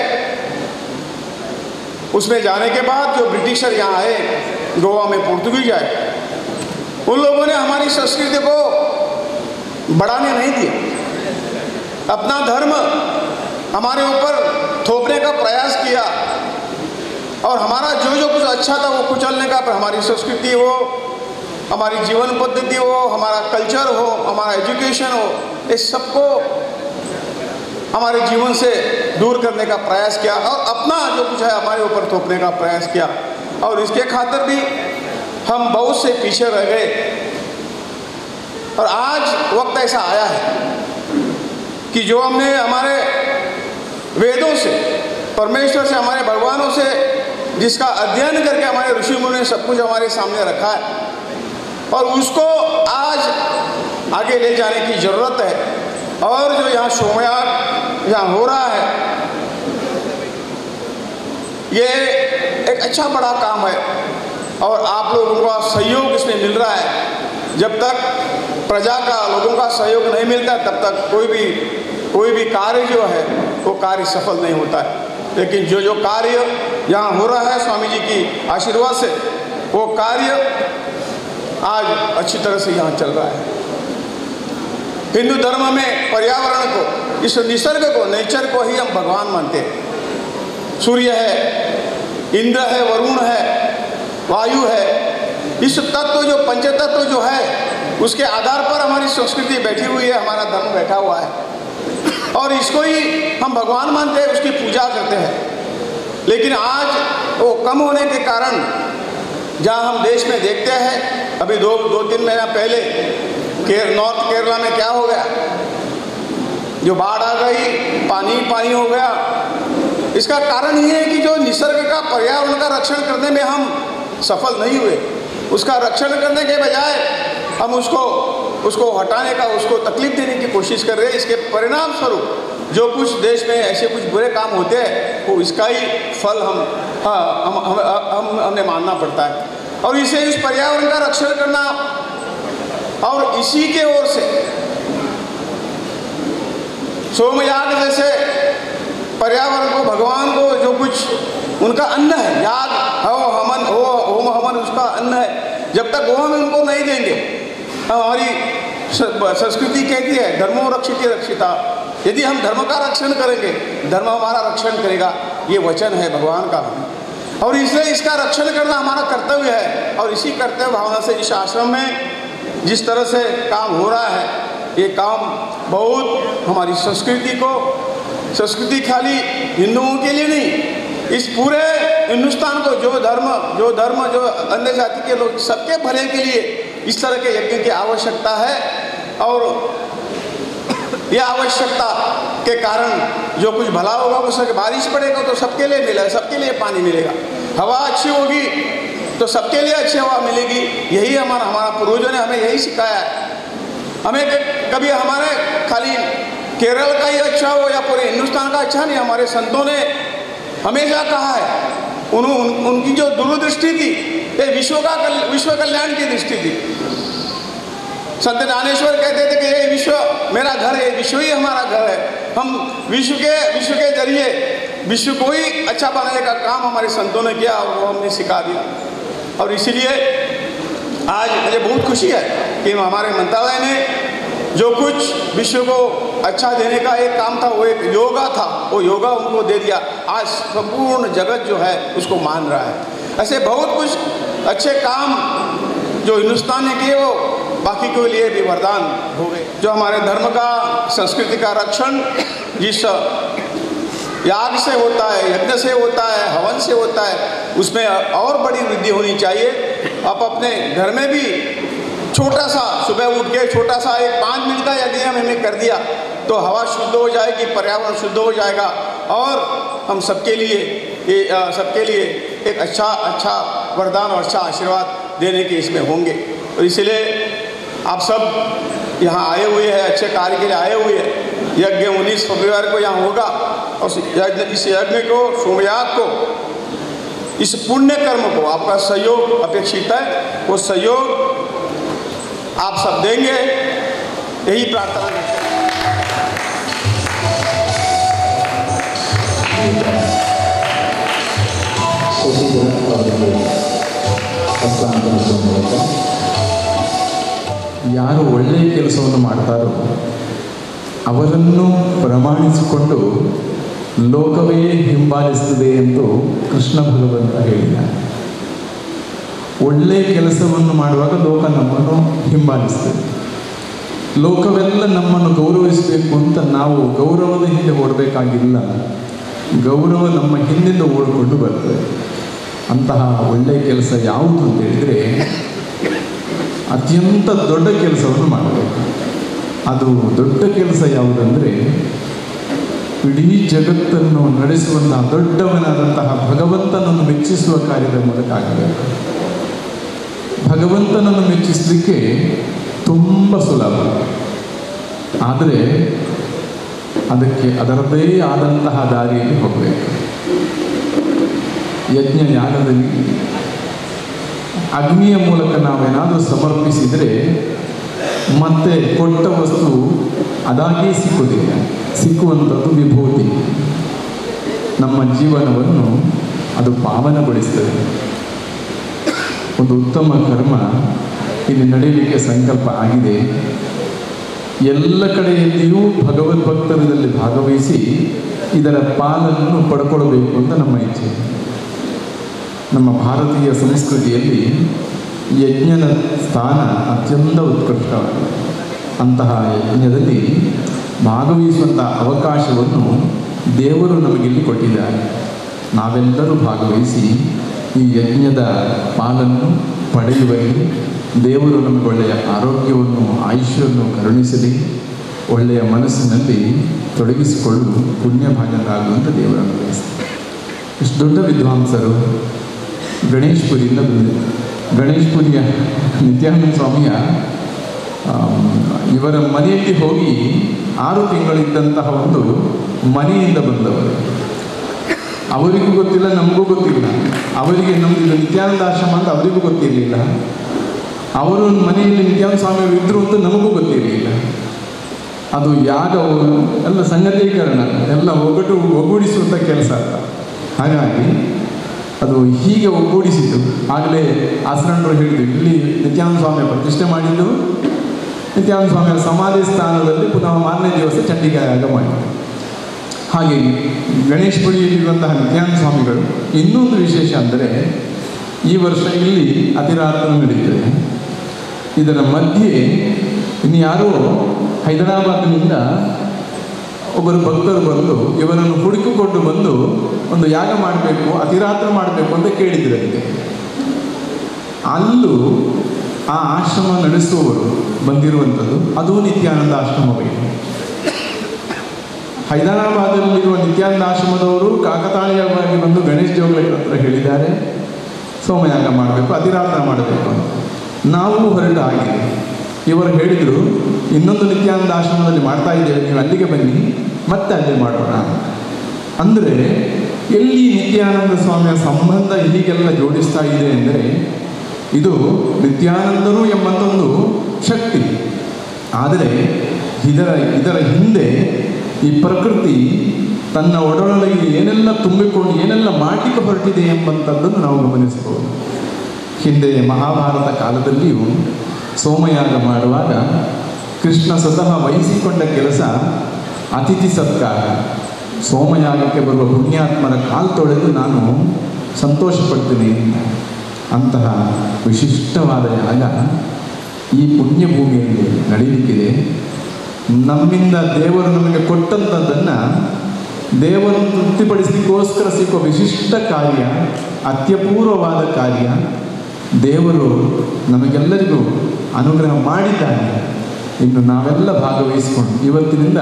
उसमें जाने के बाद जो ब्रिटिशर यहाँ आए, गोवा में पोर्तुगीज आए, उन लोगों ने हमारी संस्कृति को बढ़ाने नहीं दिया. अपना धर्म हमारे ऊपर थोपने का प्रयास किया और हमारा जो जो कुछ अच्छा था वो कुचलने का. पर हमारी संस्कृति हो, हमारी जीवन पद्धति हो, हमारा कल्चर हो, हमारा एजुकेशन हो, इस सबको हमारे जीवन से दूर करने का प्रयास किया और अपना जो कुछ है हमारे ऊपर थोपने का प्रयास किया. और इसके खातिर भी हम बहुत से पीछे रह गए. और आज वक्त ऐसा आया है कि जो हमने हमारे वेदों से, परमेश्वर से, हमारे भगवानों से जिसका अध्ययन करके हमारे ऋषि मुनि ने सब कुछ हमारे सामने रखा है और उसको आज आगे ले जाने की ज़रूरत है. और जो यहाँ सोमयाग यहाँ हो रहा है, ये एक अच्छा बड़ा काम है और आप लोगों का सहयोग इसमें मिल रहा है. जब तक प्रजा का, लोगों का सहयोग नहीं मिलता तब तक कोई भी कार्य जो है वो कार्य सफल नहीं होता है. लेकिन जो कार्य यहाँ हो रहा है स्वामी जी की आशीर्वाद से, वो कार्य आज अच्छी तरह से यहाँ चल रहा है. हिंदू धर्म में पर्यावरण को, इस निसर्ग को, नेचर को ही हम भगवान मानते हैं. सूर्य है, इंद्र है, वरुण है, वायु है, इस तत्व जो पंचतत्व जो है उसके आधार पर हमारी संस्कृति बैठी हुई है, हमारा धर्म बैठा हुआ है और इसको ही हम भगवान मानते हैं, उसकी पूजा करते हैं। लेकिन आज वो कम होने के कारण जहाँ हम देश में देखते हैं, अभी दो तीन महीना पहले नॉर्थ केरला में क्या हो गया, जो बाढ़ आ गई, पानी हो गया। इसका कारण ये है कि जो निसर्ग का, पर्यावरण का रक्षण करने में हम सफल नहीं हुए। उसका रक्षण करने के बजाय हम उसको हटाने का, उसको तकलीफ देने की कोशिश कर रहे हैं। इसके परिणाम स्वरूप जो कुछ देश में ऐसे कुछ बुरे काम होते हैं, वो इसका ही फल हमें मानना पड़ता है। और इसे इस पर्यावरण का रक्षण करना और इसी के ओर से सोमयाग जैसे पर्यावरण को, भगवान को जो कुछ उनका अन्न है, याग होम हवन उसका अन्न है, जब तक वो हम उनको नहीं देंगे, हमारी संस्कृति कहती है धर्मो रक्षित रक्षिता, यदि हम धर्म का रक्षण करेंगे, धर्म हमारा रक्षण करेगा, ये वचन है भगवान का। और इसलिए इसका रक्षण करना हमारा कर्तव्य है। और इसी कर्तव्य भावना से इस आश्रम में जिस तरह से काम हो रहा है, ये काम बहुत हमारी संस्कृति खाली हिंदुओं के लिए नहीं, इस पूरे हिंदुस्तान को जो अन्य जाति के लोग, सबके भले के लिए इस तरह के यज्ञ की आवश्यकता है। और यह आवश्यकता के कारण जो कुछ भला होगा वो सब, बारिश पड़ेगा तो सबके लिए मिलेगा, सबके लिए पानी मिलेगा, हवा अच्छी होगी तो सबके लिए अच्छी हवा मिलेगी। यही हमारा पूर्वजों ने हमें यही सिखाया है। हमें कभी हमारे खाली केरल का ही अच्छा हो या पूरे हिंदुस्तान का अच्छा नहीं, हमारे संतों ने हमेशा कहा है, उनकी जो दूरदृष्टि थी, ये विश्व कल्याण की दृष्टि थी। संत ज्ञानेश्वर कहते थे कि ये विश्व मेरा घर है, विश्व ही हमारा घर है। हम विश्व के जरिए विश्व को ही अच्छा बनाने का काम हमारे संतों ने किया और वो हमने सिखा दिया। और इसीलिए आज मुझे बहुत खुशी है कि हमारे मंत्रालय ने जो कुछ विश्व को अच्छा देने का एक काम था, वो एक योगा था, वो योगा उनको दे दिया। आज संपूर्ण जगत जो है उसको मान रहा है। ऐसे बहुत कुछ अच्छे काम जो हिंदुस्तान ने किए, वो बाकी के लिए भी वरदान हो गए। जो हमारे धर्म का, संस्कृति का रक्षण जिस याग से होता है, यज्ञ से होता है, हवन से होता है, उसमें और बड़ी वृद्धि होनी चाहिए। आप अपने घर में भी छोटा सा सुबह उठ के छोटा सा एक 5 मिनट का यज्ञ हमें कर दिया तो हवा शुद्ध हो जाएगी, पर्यावरण शुद्ध हो जाएगा और हम सबके लिए एक अच्छा वरदान और अच्छा आशीर्वाद देने के इसमें होंगे। और इसलिए आप सब यहाँ आए हुए हैं, अच्छे कार्य के लिए आए हुए हैं। यज्ञ 19 फरवरी को यहाँ होगा और इस यज्ञ को, सोमयाग को, इस पुण्य कर्म को आपका सहयोग अपेक्षित है। वो सहयोग आप सब देंगे, यही प्रार्थना करते हैं। ಯಾರು ಒಳ್ಳೆಯ ಕೆಲಸವನ್ನು ಮಾಡ್ತಾರೋ ಅವರನ್ನು ಪ್ರಮಾಣಿಸಿಕೊಂಡು ಲೋಕವೇ ಹಿಂಬಾಲಿಸುತ್ತದೆ ಎಂದು ಕೃಷ್ಣ ಭಗವಂತ ಹೇಳಿದ್ದಾನೆ. ಒಳ್ಳೆಯ ಕೆಲಸವನ್ನು ಮಾಡುವಾಗ ಲೋಕ ನಮ್ಮನ್ನು ಹಿಂಬಾಲಿಸ್ತದೆ. ಲೋಕವೆಲ್ಲ ನಮ್ಮನ್ನು ಗೌರವಿಸಬೇಕು ಅಂತ ನಾವು ಗೌರವದ ಹಿಂದೆ ಓಡಬೇಕಾಗಿಲ್ಲ, ಗೌರವ ನಮ್ಮ ಹಿಂದಿಂದ ಓಡಿಕೊಂಡು ಬರ್ತದೆ. ಅಂತಹ ಒಳ್ಳೆಯ ಕೆಲಸ ಯಾವುದು ಅಂತ ಹೇಳಿದರೆ ಅತ್ಯಂತ ದೊಡ್ಡ ಕೆಲಸವನ್ನು ಮಾಡಬೇಕು. ಅದು ದೊಡ್ಡ ಕೆಲಸ ಯಾವುದಂದರೆ ಇಡೀ ಜಗತ್ತನ್ನು ನಡೆಸುವಂತಹ ದೊಡ್ಡವನಾದಂತಹ ಭಗವಂತನನ್ನು ಮೆಚ್ಚಿಸುವ ಕಾರ್ಯದ ಮೂಲಕ ಆಗಬೇಕು. ಭಗವಂತನನ್ನು ಮೆಚ್ಚಿಸಲಿಕ್ಕೆ ತುಂಬ ಸುಲಭ, ಆದರೆ ಅದಕ್ಕೆ ಅದರದೇ ಆದಂತಹ ದಾರಿಯಲ್ಲಿ ಹೋಗಬೇಕು. ಯಜ್ಞ ಯಾಗದಲ್ಲಿ ಅಗ್ನಿಯ ಮೂಲಕ ನಾವೇನಾದರೂ ಸಮರ್ಪಿಸಿದರೆ ಮತ್ತೆ ಕೊಟ್ಟ ವಸ್ತು ಅದಾಗೇ ಸಿಕ್ಕುವುದಿಲ್ಲ. ಸಿಕ್ಕುವಂಥದ್ದು ವಿಭೂತಿ. ನಮ್ಮ ಜೀವನವನ್ನು ಅದು ಪಾವನಗೊಳಿಸ್ತದೆ. ಒಂದು ಉತ್ತಮ ಕರ್ಮ ಇಲ್ಲಿ ನಡೆಯಲಿಕ್ಕೆ ಸಂಕಲ್ಪ ಆಗಿದೆ. ಎಲ್ಲ ಕಡೆಯಲ್ಲಿಯೂ ಭಗವದ್ಭಕ್ತರಲ್ಲಿ ಭಾಗವಹಿಸಿ ಇದರ ಪಾಲನ್ನು ಪಡ್ಕೊಳ್ಬೇಕು ಅಂತ ನಮ್ಮ ಇಚ್ಛೆ. ನಮ್ಮ ಭಾರತೀಯ ಸಂಸ್ಕೃತಿಯಲ್ಲಿ ಯಜ್ಞದ ಸ್ಥಾನ ಅತ್ಯಂತ ಉತ್ಕೃಷ್ಟವಾಗಿದೆ. ಅಂತಹ ಯಜ್ಞದಲ್ಲಿ ಭಾಗವಹಿಸುವಂಥ ಅವಕಾಶವನ್ನು ದೇವರು ನಮಗಿಲ್ಲಿ ಕೊಟ್ಟಿದ್ದಾರೆ. ನಾವೆಲ್ಲರೂ ಭಾಗವಹಿಸಿ ಈ ಯಜ್ಞದ ಪಾಲನ್ನು ಪಡೆಯುವಲ್ಲಿ ದೇವರು ನಮಗೆ ಒಳ್ಳೆಯ ಆರೋಗ್ಯವನ್ನು ಆಯುಷ್ಯವನ್ನು ಕರುಣಿಸಲಿ, ಒಳ್ಳೆಯ ಮನಸ್ಸಿನಲ್ಲಿ ತೊಡಗಿಸಿಕೊಳ್ಳಲು ಪುಣ್ಯ ಭಾಗರಾಗುವಂಥ ದೇವರನ್ನು ಬಯಸ್ತಾರೆ. ಇಷ್ಟು ದೊಡ್ಡ ವಿದ್ವಾಂಸರು ಗಣೇಶಪುರಿಯಿಂದ ಬಂದಿದ್ದಾರೆ. ಗಣೇಶಪುರಿಯ ನಿತ್ಯಾನಂದ ಸ್ವಾಮಿಯ ಇವರ ಮನೆಯಲ್ಲಿ ಹೋಗಿ 6 ತಿಂಗಳಿದ್ದಂತಹ ಒಂದು ಮನೆಯಿಂದ ಬಂದವರು. ಅವರಿಗೂ ಗೊತ್ತಿಲ್ಲ, ನಮಗೂ ಗೊತ್ತಿಲ್ಲ. ಅವರಿಗೆ ನಮ್ಮದು ನಿತ್ಯಾನಂದ ಆಶ್ರಮ ಅಂತ ಅವರಿಗೂ ಗೊತ್ತಿರಲಿಲ್ಲ. ಅವರು ಮನೆಯಲ್ಲಿ ನಿತ್ಯಾನಂದ ಸ್ವಾಮಿಯವರು ಇದ್ದರು ಅಂತ ನಮಗೂ ಗೊತ್ತಿರಲಿಲ್ಲ. ಅದು ಯಾಗವು ಎಲ್ಲ ಸಂಗತೀಕರಣ, ಎಲ್ಲ ಒಗ್ಗೂಡಿಸುವಂಥ ಕೆಲಸ. ಹಾಗಾಗಿ ಅದು ಹೀಗೆ ಒಗ್ಗೂಡಿಸಿದ್ದು. ಆಗಲೇ ಆಸರಣರು ಹೇಳಿದರು, ಇಲ್ಲಿ ನಿತ್ಯಾನಂದ ಸ್ವಾಮಿಯ ಪ್ರತಿಷ್ಠೆ ಮಾಡಿದ್ದು, ನಿತ್ಯಾನಂದ ಸ್ವಾಮಿಯ ಸಮಾಧಿ ಸ್ಥಾನದಲ್ಲಿ ಪುನಃ ಮಾರನೇ ದಿವಸ ಚಂಡಿಕಾ ಯಾಗ ಮಾಡಿದರು. ಹಾಗೆ ಗಣೇಶಪುರಿಯಲ್ಲಿರುವಂತಹ ನಿತ್ಯಾನಂದ ಸ್ವಾಮಿಗಳು ಇನ್ನೊಂದು ವಿಶೇಷ ಅಂದರೆ, ಈ ವರ್ಷ ಇಲ್ಲಿ ಅತಿರಾತ್ರ ನಡೀತದೆ. ಇದರ ಮಧ್ಯೆ ಇನ್ನು ಯಾರೋ ಹೈದರಾಬಾದಿನಿಂದ ಒಬ್ಬರು ಭಕ್ತರು ಬಂದು ಇವರನ್ನು ಹುಡುಕಿಕೊಂಡು ಬಂದು ಒಂದು ಯಾಗ ಮಾಡಬೇಕು, ಅತಿರಾತ್ರ ಮಾಡಬೇಕು ಅಂತ ಕೇಳಿದ್ರಂತೆ. ಅಲ್ಲೂ ಆ ಆಶ್ರಮ ನಡೆಸುವವರು ಬಂದಿರುವಂಥದ್ದು ಅದು ನಿತ್ಯಾನಂದ ಆಶ್ರಮವೇ. ಹೈದರಾಬಾದಲ್ಲಿರುವ ನಿತ್ಯಾನಂದ ಆಶ್ರಮದವರು ಕಾಕತಾಳೀಯವಾಗಿ ಬಂದು ಗಣೇಶ್ ಜೋಗ್ಲರ ಹತ್ರ ಹೇಳಿದ್ದಾರೆ, ಸೋಮಯಾಗ ಮಾಡಬೇಕು, ಅತಿರಾತ್ರ ಮಾಡಬೇಕು ಅಂತ. ನಾವು ಹೊರಟ ಆಗಿದೆ. ಇವರು ಹೇಳಿದರು, ಇನ್ನೊಂದು ನಿತ್ಯಾನಂದ ಆಶ್ರಮದಲ್ಲಿ ಮಾಡ್ತಾ ಇದ್ದೇವೆ, ನೀವು ಅಲ್ಲಿಗೆ ಬನ್ನಿ, ಮತ್ತೆ ಅಲ್ಲೇ ಮಾಡೋಣ. ಅಂದರೆ ಎಲ್ಲಿ ನಿತ್ಯಾನಂದ ಸ್ವಾಮಿಯ ಸಂಬಂಧ ಹೀಗೆಲ್ಲ ಜೋಡಿಸ್ತಾ ಇದೆ ಅಂದರೆ, ಇದು ನಿತ್ಯಾನಂದರು ಎಂಬಂಥೊಂದು ಶಕ್ತಿ. ಆದರೆ ಇದರ ಹಿಂದೆ ಈ ಪ್ರಕೃತಿ ತನ್ನ ಒಡಲೊಳಗೆ ಏನೆಲ್ಲ ತುಂಬಿಕೊಂಡು ಏನೆಲ್ಲ ಮಾಡಲಿಕ್ಕೆ ಹೊರಟಿದೆ ಎಂಬಂಥದ್ದನ್ನು ನಾವು ಗಮನಿಸಬಹುದು. ಹಿಂದೆ ಮಹಾಭಾರತ ಕಾಲದಲ್ಲಿಯೂ ಸೋಮಯಾಗ ಮಾಡುವಾಗ ಕೃಷ್ಣ ಸ್ವತಃ ವಹಿಸಿಕೊಂಡ ಕೆಲಸ ಅತಿಥಿ ಸತ್ಕಾರ. ಸೋಮಯಾಗಕ್ಕೆ ಬರುವ ಪುಣ್ಯಾತ್ಮರ ಕಾಲು ತೊಳೆದು ನಾನು ಸಂತೋಷ ಪಡ್ತೀನಿ. ಅಂತಹ ವಿಶಿಷ್ಟವಾದ ಯಾಗ ಈ ಪುಣ್ಯಭೂಮಿಯಲ್ಲಿ ನಡೆಯಲಿಕ್ಕಿದೆ. ನಮ್ಮಿಂದ ದೇವರು ನಮಗೆ ಕೊಟ್ಟಂಥದ್ದನ್ನು ದೇವರನ್ನು ತೃಪ್ತಿಪಡಿಸಲಿಕ್ಕೋಸ್ಕರ ಸಿಕ್ಕುವ ವಿಶಿಷ್ಟ ಕಾರ್ಯ, ಅತ್ಯಪೂರ್ವವಾದ ಕಾರ್ಯ. ದೇವರು ನಮಗೆಲ್ಲರಿಗೂ ಅನುಗ್ರಹ ಮಾಡಿದ್ದಾನೆ. ಇನ್ನು ನಾವೆಲ್ಲ ಭಾಗವಹಿಸಿಕೊಂಡು ಇವತ್ತಿನಿಂದ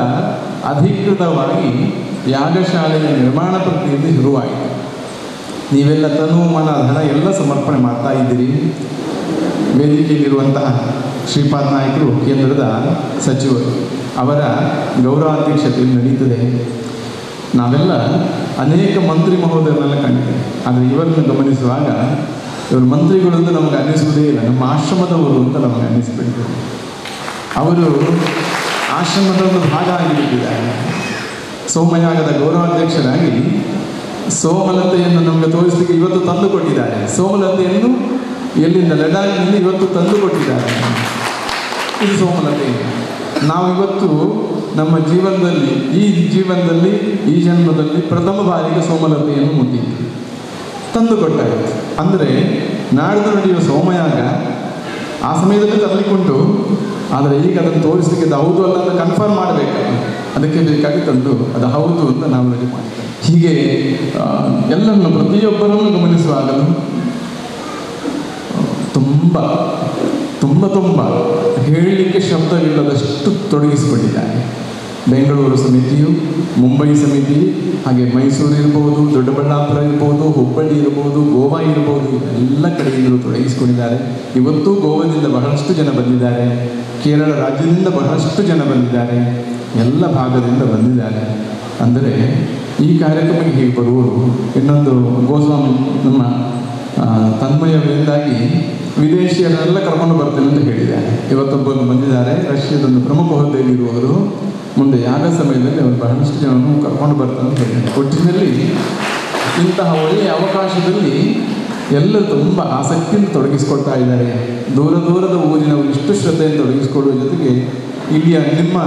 ಅಧಿಕೃತವಾಗಿ ಯಾಗಶಾಲೆಯ ನಿರ್ಮಾಣ ಪ್ರಕ್ರಿಯೆಯಲ್ಲಿ ಶುರುವಾಯಿತು. ನೀವೆಲ್ಲ ತನು ಮನ ಧನ ಎಲ್ಲ ಸಮರ್ಪಣೆ ಮಾಡ್ತಾ ಇದ್ದೀರಿ. ವೇದಿಕೆಯಲ್ಲಿರುವಂತಹ ಶ್ರೀಪಾದ್ ನಾಯಕರು ಕೇಂದ್ರದ ಸಚಿವರು, ಅವರ ಗೌರವಾಧ್ಯಕ್ಷತೆಯಲ್ಲಿ ನಡೀತದೆ. ನಾವೆಲ್ಲ ಅನೇಕ ಮಂತ್ರಿ ಮಹೋದಯರನ್ನೆಲ್ಲ ಕಂಡಿದ್ದೇವೆ. ಆದರೆ ಇವರನ್ನು ಗಮನಿಸುವಾಗ ಇವರು ಮಂತ್ರಿಗಳು ಅಂತ ನಮಗೆ ಅನ್ನಿಸುವುದೇ ಇಲ್ಲ, ನಮ್ಮ ಆಶ್ರಮದವರು ಅಂತ ನಮಗೆ ಅನ್ನಿಸಿಬಿಡ್ತಾರೆ. ಅವರು ಆಶ್ರಮದ ಒಂದು ಭಾಗ ಆಗಿಬಿಟ್ಟಿದ್ದಾರೆ. ಸೋಮಯಾಗದ ಗೌರವಾಧ್ಯಕ್ಷರಾಗಿ ಸೋಮಲತೆಯನ್ನು ನಮಗೆ ತೋರಿಸಲಿಕ್ಕೆ ಇವತ್ತು ತಂದು ಕೊಟ್ಟಿದ್ದಾರೆ. ಸೋಮಲತೆಯನ್ನು ಎಲ್ಲಿಂದ ಲಡಾಖ್ನಲ್ಲಿ ಇವತ್ತು ತಂದು ಕೊಟ್ಟಿದ್ದಾರೆ. ಇದು ಸೋಮಲತೆ. ನಾವು ಇವತ್ತು ನಮ್ಮ ಜೀವನದಲ್ಲಿ ಈ ಜನ್ಮದಲ್ಲಿ ಪ್ರಥಮ ಬಾರಿಗೆ ಸೋಮಲತೆಯನ್ನು ಮುಟ್ಟಿದ್ವಿ, ತಂದು ಕೊಟ್ಟಾಯಿತು. ಅಂದರೆ ನಾಡ್ದು ನಡೆಯುವ ಸೋಮಯಾಗ ಆ ಸಮಯದಲ್ಲಿ ತರಲಿಕ್ಕುಂಟು, ಆದರೆ ಈಗ ಅದನ್ನು ತೋರಿಸಲಿಕ್ಕೆ ಅದು ಹೌದು ಅಲ್ಲ ಅಂತ ಕನ್ಫರ್ಮ್ ಮಾಡಬೇಕಲ್ಲ, ಅದಕ್ಕೆ ಬೇಕಾಗಿ ತಂದು ಅದು ಹೌದು ಅಂತ ನಾವು ರೆಡಿ ಮಾಡ್ತೇವೆ. ಹೀಗೆ ಎಲ್ಲರನ್ನು ಪ್ರತಿಯೊಬ್ಬರನ್ನು ಗಮನಿಸುವಾಗಲೂ ತುಂಬ ತುಂಬ ತುಂಬ ಹೇಳಲಿಕ್ಕೆ ಶಬ್ದವಿಲ್ಲದಷ್ಟು ತೊಡಗಿಸಿಕೊಂಡಿದ್ದಾರೆ. ಬೆಂಗಳೂರು ಸಮಿತಿಯು, ಮುಂಬೈ ಸಮಿತಿ, ಹಾಗೆ ಮೈಸೂರು ಇರ್ಬೋದು, ದೊಡ್ಡಬಳ್ಳಾಪುರ ಇರ್ಬೋದು, ಹುಬ್ಬಳ್ಳಿ ಇರ್ಬೋದು, ಗೋವಾ ಇರ್ಬೋದು, ಎಲ್ಲ ಕಡೆಯಿಂದಲೂ ತೊಡಗಿಸಿಕೊಂಡಿದ್ದಾರೆ. ಇವತ್ತು ಗೋವಾದಿಂದ ಬಹಳಷ್ಟು ಜನ ಬಂದಿದ್ದಾರೆ, ಕೇರಳ ರಾಜ್ಯದಿಂದ ಬಹಳಷ್ಟು ಜನ ಬಂದಿದ್ದಾರೆ, ಎಲ್ಲ ಭಾಗದಿಂದ ಬಂದಿದ್ದಾರೆ. ಅಂದರೆ ಈ ಕಾರ್ಯಕ್ರಮಕ್ಕೆ ಹೀಗೆ ಬರುವರು. ಇನ್ನೊಂದು ಗೋಸ್ವಾಮಿ ನಮ್ಮ ತನ್ಮಯದಿಂದಾಗಿ ವಿದೇಶಿಯರೆಲ್ಲ ಕರ್ಕೊಂಡು ಬರ್ತೇನೆ ಅಂತ ಹೇಳಿದ್ದಾರೆ. ಇವತ್ತೊಬ್ಬರು ಬಂದಿದ್ದಾರೆ, ರಷ್ಯಾದೊಂದು ಪ್ರಮುಖ ಹುದ್ದೆಯಲ್ಲಿರುವವರು. ಮುಂದೆ ಯಾಗ ಸಮಯದಲ್ಲಿ ಅವರು ಬಹಳಷ್ಟು ಜನರನ್ನು ಕರ್ಕೊಂಡು ಬರ್ತಾರೆ ಅಂತ ಹೇಳಿದ್ದಾರೆ. ಒಟ್ಟಿನಲ್ಲಿ ಇಂತಹ ಒಳ್ಳೆಯ ಅವಕಾಶದಲ್ಲಿ ಎಲ್ಲರೂ ತುಂಬ ಆಸಕ್ತಿಯಿಂದ ತೊಡಗಿಸ್ಕೊಳ್ತಾ ಇದ್ದಾರೆ. ದೂರ ದೂರದ ಊರಿನವರು ಇಷ್ಟು ಶ್ರದ್ಧೆಯನ್ನು ತೊಡಗಿಸಿಕೊಳ್ಳುವ ಜೊತೆಗೆ ಇಲ್ಲಿಯ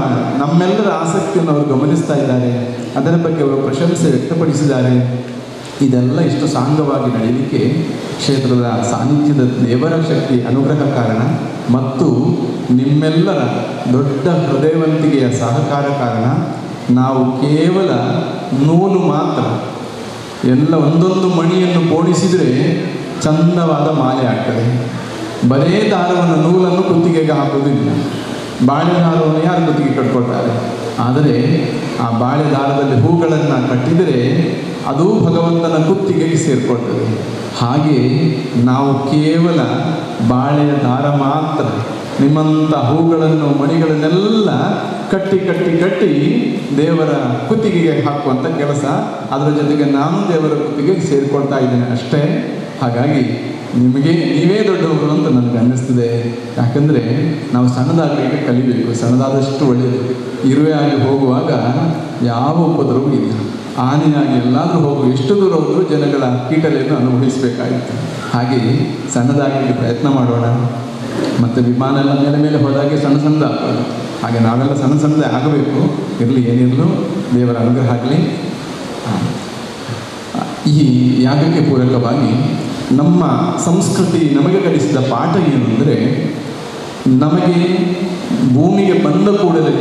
ನಮ್ಮೆಲ್ಲರ ಆಸಕ್ತಿಯನ್ನು ಅವರು ಗಮನಿಸ್ತಾ ಇದ್ದಾರೆ. ಅದರ ಬಗ್ಗೆ ಅವರು ಪ್ರಶಂಸೆ ವ್ಯಕ್ತಪಡಿಸಿದ್ದಾರೆ. ಇದೆಲ್ಲ ಇಷ್ಟು ಸಾಂಗವಾಗಿ ನಡೆಯಲಿಕ್ಕೆ ಕ್ಷೇತ್ರದ ಸಾನ್ನಿಧ್ಯದ ದೇವರ ಶಕ್ತಿ ಅನುಗ್ರಹ ಕಾರಣ ಮತ್ತು ನಿಮ್ಮೆಲ್ಲರ ದೊಡ್ಡ ಹೃದಯವಂತಿಕೆಯ ಸಹಕಾರ ಕಾರಣ. ನಾವು ಕೇವಲ ನೂಲು ಮಾತ್ರ ಎಲ್ಲ ಒಂದೊಂದು ಮಣಿಯನ್ನು ಪೋಣಿಸಿದರೆ ಚಂದವಾದ ಮಾಲೆ ಆಗ್ತದೆ. ಬರೇ ದಾರವನ್ನು ನೂಲನ್ನು ಕುತ್ತಿಗೆಗೆ ಹಾಕೋದಿಲ್ಲ. ಬಾಳೆ ದಾರವನ್ನು ಯಾರು ಕುತ್ತಿಗೆ ಕಟ್ಕೊಳ್ತಾರೆ? ಆದರೆ ಆ ಬಾಳೆ ದಾರದಲ್ಲಿ ಹೂಗಳನ್ನು ಕಟ್ಟಿದರೆ ಅದು ಭಗವಂತನ ಕುತ್ತಿಗೆಗೆ ಸೇರಿಕೊಳ್ತದೆ. ಹಾಗೆ ನಾವು ಕೇವಲ ಬಾಳೆಯ ದಾರ ಮಾತ್ರ ನಿಮ್ಮಂಥ ಹೂಗಳನ್ನು ಮಣಿಗಳನ್ನೆಲ್ಲ ಕಟ್ಟಿ ಕಟ್ಟಿ ಕಟ್ಟಿ ದೇವರ ಕುತ್ತಿಗೆಗೆ ಹಾಕುವಂಥ ಕೆಲಸ. ಅದರ ಜೊತೆಗೆ ನಾನು ದೇವರ ಕುತ್ತಿಗೆಗೆ ಸೇರಿಕೊಳ್ತಾ ಇದ್ದೇನೆ ಅಷ್ಟೇ. ಹಾಗಾಗಿ ನೀವೇ ದೊಡ್ಡವರು ಅಂತ ನನಗೆ ಅನ್ನಿಸ್ತದೆ. ಯಾಕಂದರೆ ನಾವು ಸಣ್ಣದಾಗಲಿಕ್ಕೆ ಕಲಿಬೇಕು. ಸಣ್ಣದಾದಷ್ಟು ಒಳ್ಳೆಯದು. ಇರುವೆ ಆಗಿ ಹೋಗುವಾಗ ಯಾವ ಉಪದ್ರವೂ ಇಲ್ಲ. ಆನೆಯಾಗಿ ಎಲ್ಲಾದರೂ ಹೋಗುವ ಎಷ್ಟು ದೂರ ಹೋದರೂ ಜನಗಳ ಕೀಟಲೆಯನ್ನು ಅನುಭವಿಸಬೇಕಾಗಿತ್ತು. ಹಾಗೆ ಸಣ್ಣದಾಗಲಿಕ್ಕೆ ಪ್ರಯತ್ನ ಮಾಡೋಣ. ಮತ್ತು ವಿಮಾನ ಎಲ್ಲ ಮೇಲೆ ಮೇಲೆ ಹೋದಾಗೆ ಸಣ್ಣ ಸಣ್ಣದಾಗ್ತದೆ. ಹಾಗೆ ನಾವೆಲ್ಲ ಸಣ್ಣ ಸಣ್ಣದೇ ಆಗಬೇಕು. ಇರಲಿ, ಏನಿರಲು ದೇವರ ಅನುಗ್ರಹ ಆಗಲಿ. ಈ ಯಾಗಕ್ಕೆ ಪೂರಕವಾಗಿ ನಮ್ಮ ಸಂಸ್ಕೃತಿ ನಮಗೆ ಕಲಿಸಿದ ಪಾಠ ಏನು ಅಂದರೆ, ನಮಗೆ ಭೂಮಿಗೆ ಬಂದ ಕೂಡಲೇ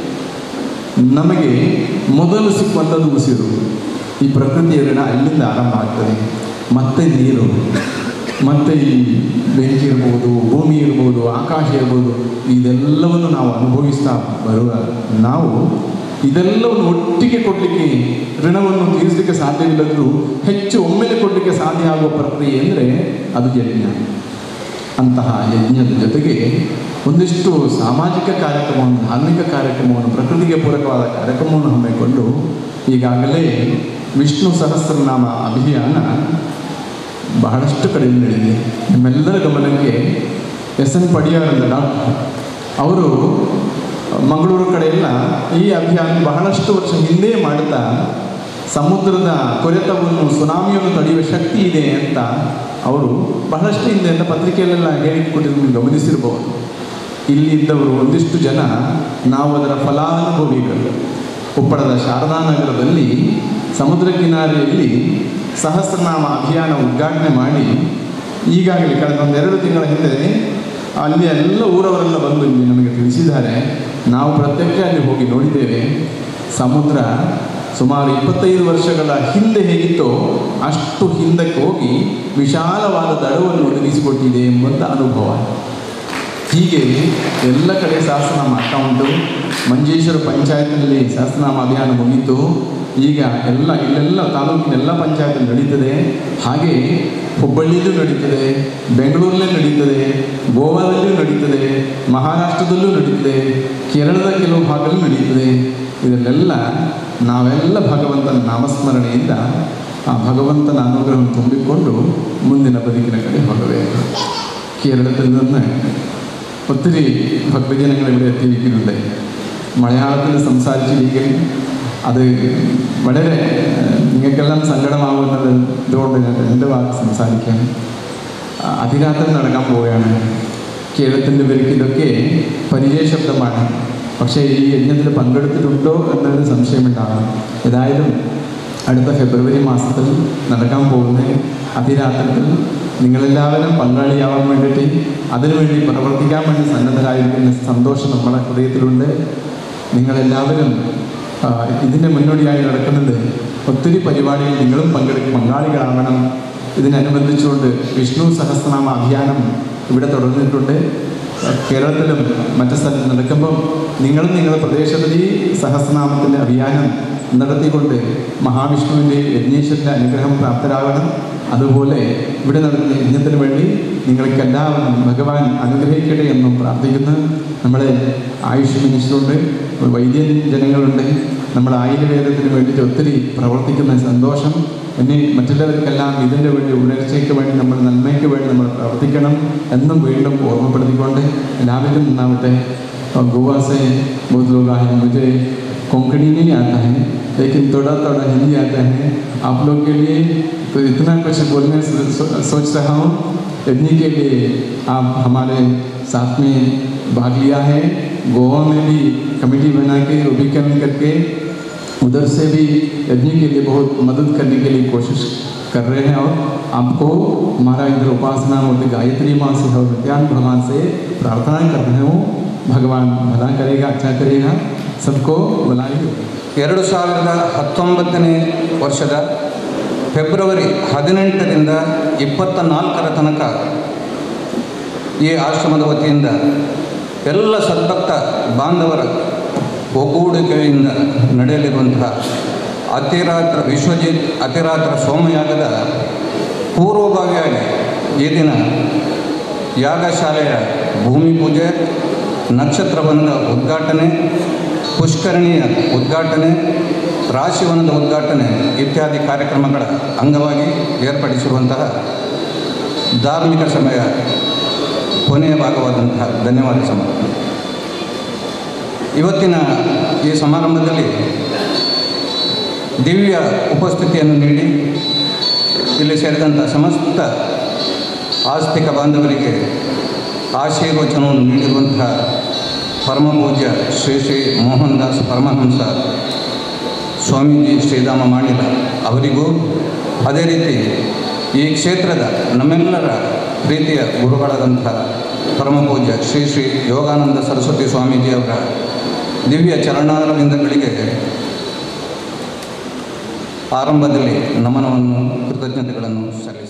ನಮಗೆ ಮೊದಲು ಸಿಕ್ಕುವಂಥದ್ದು ಉಸಿರು. ಈ ಪ್ರಕೃತಿಯ ಋಣ ಅಲ್ಲಿಂದ ಆರಂಭ ಆಗ್ತದೆ. ಮತ್ತೆ ನೀರು, ಮತ್ತು ಈ ಬೆಂಕಿ ಇರ್ಬೋದು, ಭೂಮಿ ಇರ್ಬೋದು, ಆಕಾಶ ಇರ್ಬೋದು, ಇದೆಲ್ಲವನ್ನು ನಾವು ಅನುಭವಿಸ್ತಾ ಬರುವ ನಾವು ಇದೆಲ್ಲವನ್ನು ಒಟ್ಟಿಗೆ ಕೊಡಲಿಕ್ಕೆ, ಋಣವನ್ನು ತೀರಿಸಲಿಕ್ಕೆ ಸಾಧ್ಯವಿಲ್ಲದರೂ ಹೆಚ್ಚು ಒಮ್ಮೆಲೆ ಕೊಡಲಿಕ್ಕೆ ಸಾಧ್ಯ ಆಗುವ ಪ್ರಕ್ರಿಯೆ ಅಂದರೆ ಅದು ಯಜ್ಞ. ಅಂತಹ ಯಜ್ಞದ ಜೊತೆಗೆ ಒಂದಿಷ್ಟು ಸಾಮಾಜಿಕ ಕಾರ್ಯಕ್ರಮವನ್ನು, ಧಾರ್ಮಿಕ ಕಾರ್ಯಕ್ರಮವನ್ನು, ಪ್ರಕೃತಿಗೆ ಪೂರಕವಾದ ಕಾರ್ಯಕ್ರಮವನ್ನು ಹಮ್ಮಿಕೊಂಡು ಈಗಾಗಲೇ ವಿಷ್ಣು ಸಹಸ್ರನಾಮ ಅಭಿಯಾನ ಬಹಳಷ್ಟು ಕಡೆಯಲ್ಲಿ ನಡೆದಿದೆ. ನಿಮ್ಮೆಲ್ಲರ ಗಮನಕ್ಕೆ ಎಸ್.ಎನ್. ಪಡಿಯಾರ್ ಅಂತ ಡಾಕ್ಟರ್ ಅವರು ಮಂಗಳೂರು ಕಡೆಯೆಲ್ಲ ಈ ಅಭಿಯಾನ ಬಹಳಷ್ಟು ವರ್ಷ ಹಿಂದೆ ಮಾಡುತ್ತಾ ಸಮುದ್ರದ ಕೊರೆತವನ್ನು, ಸುನಾಮಿಯನ್ನು ತಡೆಯುವ ಶಕ್ತಿ ಇದೆ ಅಂತ ಅವರು ಬಹಳಷ್ಟು ಹಿಂದೆ ಅಂತ ಪತ್ರಿಕೆಯಲ್ಲೆಲ್ಲ ಹೇಳಿಕೊಟ್ಟಿದ್ದು ಗಮನಿಸಿರ್ಬೋದು. ಇಲ್ಲಿ ಇದ್ದವರು ಒಂದಿಷ್ಟು ಜನ ನಾವು ಅದರ ಫಲಾನುಭವಿಗಳು. ಉಪ್ಪಳದ ಶಾರದಾನಗರದಲ್ಲಿ ಸಮುದ್ರ ಕಿನಾರೆಯಲ್ಲಿ ಸಹಸ್ರನಾಮ ಅಭಿಯಾನ ಉದ್ಘಾಟನೆ ಮಾಡಿ ಈಗಾಗಲೇ ಕಳೆದ 1-2 ತಿಂಗಳ ಹಿಂದೆ ಅಲ್ಲಿ ಎಲ್ಲ ಊರವರೆಲ್ಲ ಬಂದು ಇಲ್ಲಿ ನಮಗೆ ತಿಳಿಸಿದ್ದಾರೆ. ನಾವು ಪ್ರತ್ಯಕ್ಷ ಅಲ್ಲಿ ಹೋಗಿ ನೋಡಿದ್ದೇವೆ. ಸಮುದ್ರ ಸುಮಾರು 25 ವರ್ಷಗಳ ಹಿಂದೆ ಹೇಗಿತ್ತೋ ಅಷ್ಟು ಹಿಂದಕ್ಕೆ ಹೋಗಿ ವಿಶಾಲವಾದ ದಡವನ್ನು ಒದಗಿಸಿಕೊಟ್ಟಿದೆ ಎಂಬಂಥ ಅನುಭವ. ಹೀಗೆ ಎಲ್ಲ ಕಡೆ ಸಹಸ್ರನಾಮ ಆಗ್ತಾ ಉಂಟು. ಮಂಜೇಶ್ವರ ಪಂಚಾಯತ್ನಲ್ಲಿ ಸಹಸ್ರನಾಮ ಅಭಿಯಾನ ಮುಗಿತು. ಈಗ ಇಲ್ಲೆಲ್ಲ ತಾಲೂಕಿನೆಲ್ಲ ಪಂಚಾಯತ್ ನಡೀತದೆ. ಹಾಗೆ ಹುಬ್ಬಳ್ಳಿಯಲ್ಲೂ ನಡೀತದೆ, ಬೆಂಗಳೂರಲ್ಲೇ ನಡೀತದೆ, ಗೋವಾದಲ್ಲಿಯೂ ನಡೀತದೆ, ಮಹಾರಾಷ್ಟ್ರದಲ್ಲೂ ನಡೀತದೆ, ಕೇರಳದ ಕೆಲವು ಭಾಗದಲ್ಲೂ ನಡೀತದೆ. ಇದರಲ್ಲೆಲ್ಲ ನಾವೆಲ್ಲ ಭಗವಂತನ ನಾಮಸ್ಮರಣೆಯಿಂದ ಆ ಭಗವಂತನ ಅನುಗ್ರಹವನ್ನು ತುಂಬಿಕೊಂಡು ಮುಂದಿನ ಬದುಕಿನ ಕಡೆ ಹೋಗಬೇಕು. കേരളത്തിൽ ഒത്തിരി ഭക്തജനങ്ങൾ ഇവിടെ എത്തിയിരിക്കുന്നുണ്ട്. മലയാളത്തിൽ സംസാരിച്ചിരിക്കൽ അത് വളരെ നിങ്ങൾക്കെല്ലാം സങ്കടമാകുന്നത് ഇതുകൊണ്ട് ഞാൻ എൻ്റെ വാക്ക് സംസാരിക്കാൻ. അതിരാത്രം നടക്കാൻ പോവുകയാണ്. കേരളത്തിൻ്റെ പേർക്ക് ഇതൊക്കെ പരിചയ ശബ്ദമാണ്. പക്ഷേ ഈ യജ്ഞത്തിൽ പങ്കെടുത്തിട്ടുണ്ടോ എന്നൊരു സംശയമുണ്ടാകാം. ഏതായാലും അടുത്ത ഫെബ്രുവരി മാസത്തിൽ നടക്കാൻ പോകുന്ന അതിരാത്രത്തിൽ നിങ്ങളെല്ലാവരും പങ്കാളിയാവാൻ വേണ്ടിയിട്ട് അതിനുവേണ്ടി പ്രവർത്തിക്കാൻ വേണ്ടി സന്നദ്ധരായിരിക്കുന്ന സന്തോഷം നമ്മുടെ ഹൃദയത്തിലുണ്ട്. നിങ്ങളെല്ലാവരും ഇതിൻ്റെ മുന്നോടിയായി നടക്കുന്നുണ്ട്. ഒത്തിരി പരിപാടികൾ നിങ്ങളും പങ്കാളികളാവണം. ഇതിനനുബന്ധിച്ചുകൊണ്ട് വിഷ്ണു സഹസ്രനാമ അഭിയാനം ഇവിടെ തുടർന്നിട്ടുണ്ട്. കേരളത്തിലും മറ്റു സ്ഥലത്ത് നടക്കുമ്പം നിങ്ങളും നിങ്ങളുടെ പ്രദേശത്തിൽ ഈ സഹസ്രനാമത്തിൻ്റെ അഭിയാനം നടത്തിക്കൊണ്ട് മഹാവിഷ്ണുവിൻ്റെ യജ്ഞേശ്വരൻ്റെ അനുഗ്രഹം പ്രാപ്തരാകണം. അതുപോലെ ഇവിടെ നടക്കുന്ന യജ്ഞത്തിന് വേണ്ടി നിങ്ങൾക്കെല്ലാവരും ഭഗവാൻ അനുഗ്രഹിക്കട്ടെ എന്നും പ്രാർത്ഥിക്കുന്നു. നമ്മുടെ ആയുഷ് മിനിസ്റ്ററുണ്ട്, വൈദ്യൻ ജനങ്ങളുണ്ട്, നമ്മുടെ ആയുർവേദത്തിന് വേണ്ടിയിട്ട് ഒത്തിരി പ്രവർത്തിക്കുന്ന സന്തോഷം. ഇനി മറ്റുള്ളവർക്കെല്ലാം ഇതിൻ്റെ വേണ്ടി ഉയർച്ചയ്ക്ക് വേണ്ടി നമ്മൾ നന്മയ്ക്ക് വേണ്ടി നമ്മൾ പ്രവർത്തിക്കണം എന്നും വീണ്ടും ഓർമ്മപ്പെടുത്തിക്കൊണ്ട് എല്ലാവരും നന്നാവട്ടെ. गोवा से बहुत लोग आए हैं. मुझे कोंकणी नहीं आता है लेकिन थोड़ा थोड़ा हिंदी आता है. आप लोग के लिए तो इतना कुछ बोलने सोच रहा हूँ. यज्ञ के लिए आप हमारे साथ में भाग लिया है. गोवा में भी कमेटी बना के रूपीकरण करके उधर से भी यज्ञ के लिए बहुत मदद करने के लिए कोशिश कर रहे हैं और आपको हमारा इधर उपासना मूर्ति गायत्री माँ से और नित्यान भगवान से प्रार्थना कर रहे हूँ। भगवान भला करेगा, अच्छा करेगा, सबको बुलाइए। 2019ನೇ ವರ್ಷದ ಫೆಬ್ರವರಿ 18ರಿಂದ 24ರ ತನಕ ಈ ಆಶ್ರಮದ ವತಿಯಿಂದ ಎಲ್ಲ ಸದ್ಭಕ್ತ ಬಾಂಧವರ ಒಗ್ಗೂಡಿಕೆಯಿಂದ ನಡೆಯಲಿರುವಂತಹ ಅತಿರಾತ್ರ ವಿಶ್ವಜಿತ್ ಅತಿರಾತ್ರ ಸೋಮಯಾಗದ ಪೂರ್ವಭಾವಿಯಾಗಿ ಈ ದಿನ ಯಾಗಶಾಲೆಯ ಭೂಮಿ ಪೂಜೆ, ನಕ್ಷತ್ರವನದ ಉದ್ಘಾಟನೆ, ಪುಷ್ಕರಣಿಯ ಉದ್ಘಾಟನೆ, ರಾಶಿವನದ ಉದ್ಘಾಟನೆ ಇತ್ಯಾದಿ ಕಾರ್ಯಕ್ರಮಗಳ ಅಂಗವಾಗಿ ಏರ್ಪಡಿಸಿರುವಂತಹ ಧಾರ್ಮಿಕ ಸಮಯ ಕೊನೆಯ ಭಾಗವಾದಂತಹ ಧನ್ಯವಾದ ಸಮರ್ಪಣೆ. ಇವತ್ತಿನ ಈ ಸಮಾರಂಭದಲ್ಲಿ ದಿವ್ಯ ಉಪಸ್ಥಿತಿಯನ್ನು ನೀಡಿ ಇಲ್ಲಿ ಸೇರಿದಂಥ ಸಮಸ್ತ ಆಸ್ತಿಕ ಬಾಂಧವರಿಗೆ ಆಶೀರ್ವಚನವನ್ನು ನೀಡಿರುವಂತಹ ಪರಮ ಪೂಜ್ಯ ಶ್ರೀ ಶ್ರೀ ಮೋಹನ್ ದಾಸ್ ಪರಮಹಂಸ ಸ್ವಾಮೀಜಿ ಶ್ರೀಧಾಮ ಮಾಡಿದ ಅವರಿಗೂ, ಅದೇ ರೀತಿ ಈ ಕ್ಷೇತ್ರದ ನಮ್ಮೆಲ್ಲರ ಪ್ರೀತಿಯ ಗುರುಗಳಾದಂಥ ಪರಮ ಪೂಜ್ಯ ಶ್ರೀ ಶ್ರೀ ಯೋಗಾನಂದ ಸರಸ್ವತಿ ಸ್ವಾಮೀಜಿಯವರ ದಿವ್ಯ ಚರಣಾರವಿಂದಗಳಿಗೆ ಆರಂಭದಲ್ಲಿ ನಮನವನ್ನು, ಕೃತಜ್ಞತೆಗಳನ್ನು ಸಲ್ಲಿಸುತ್ತೇನೆ.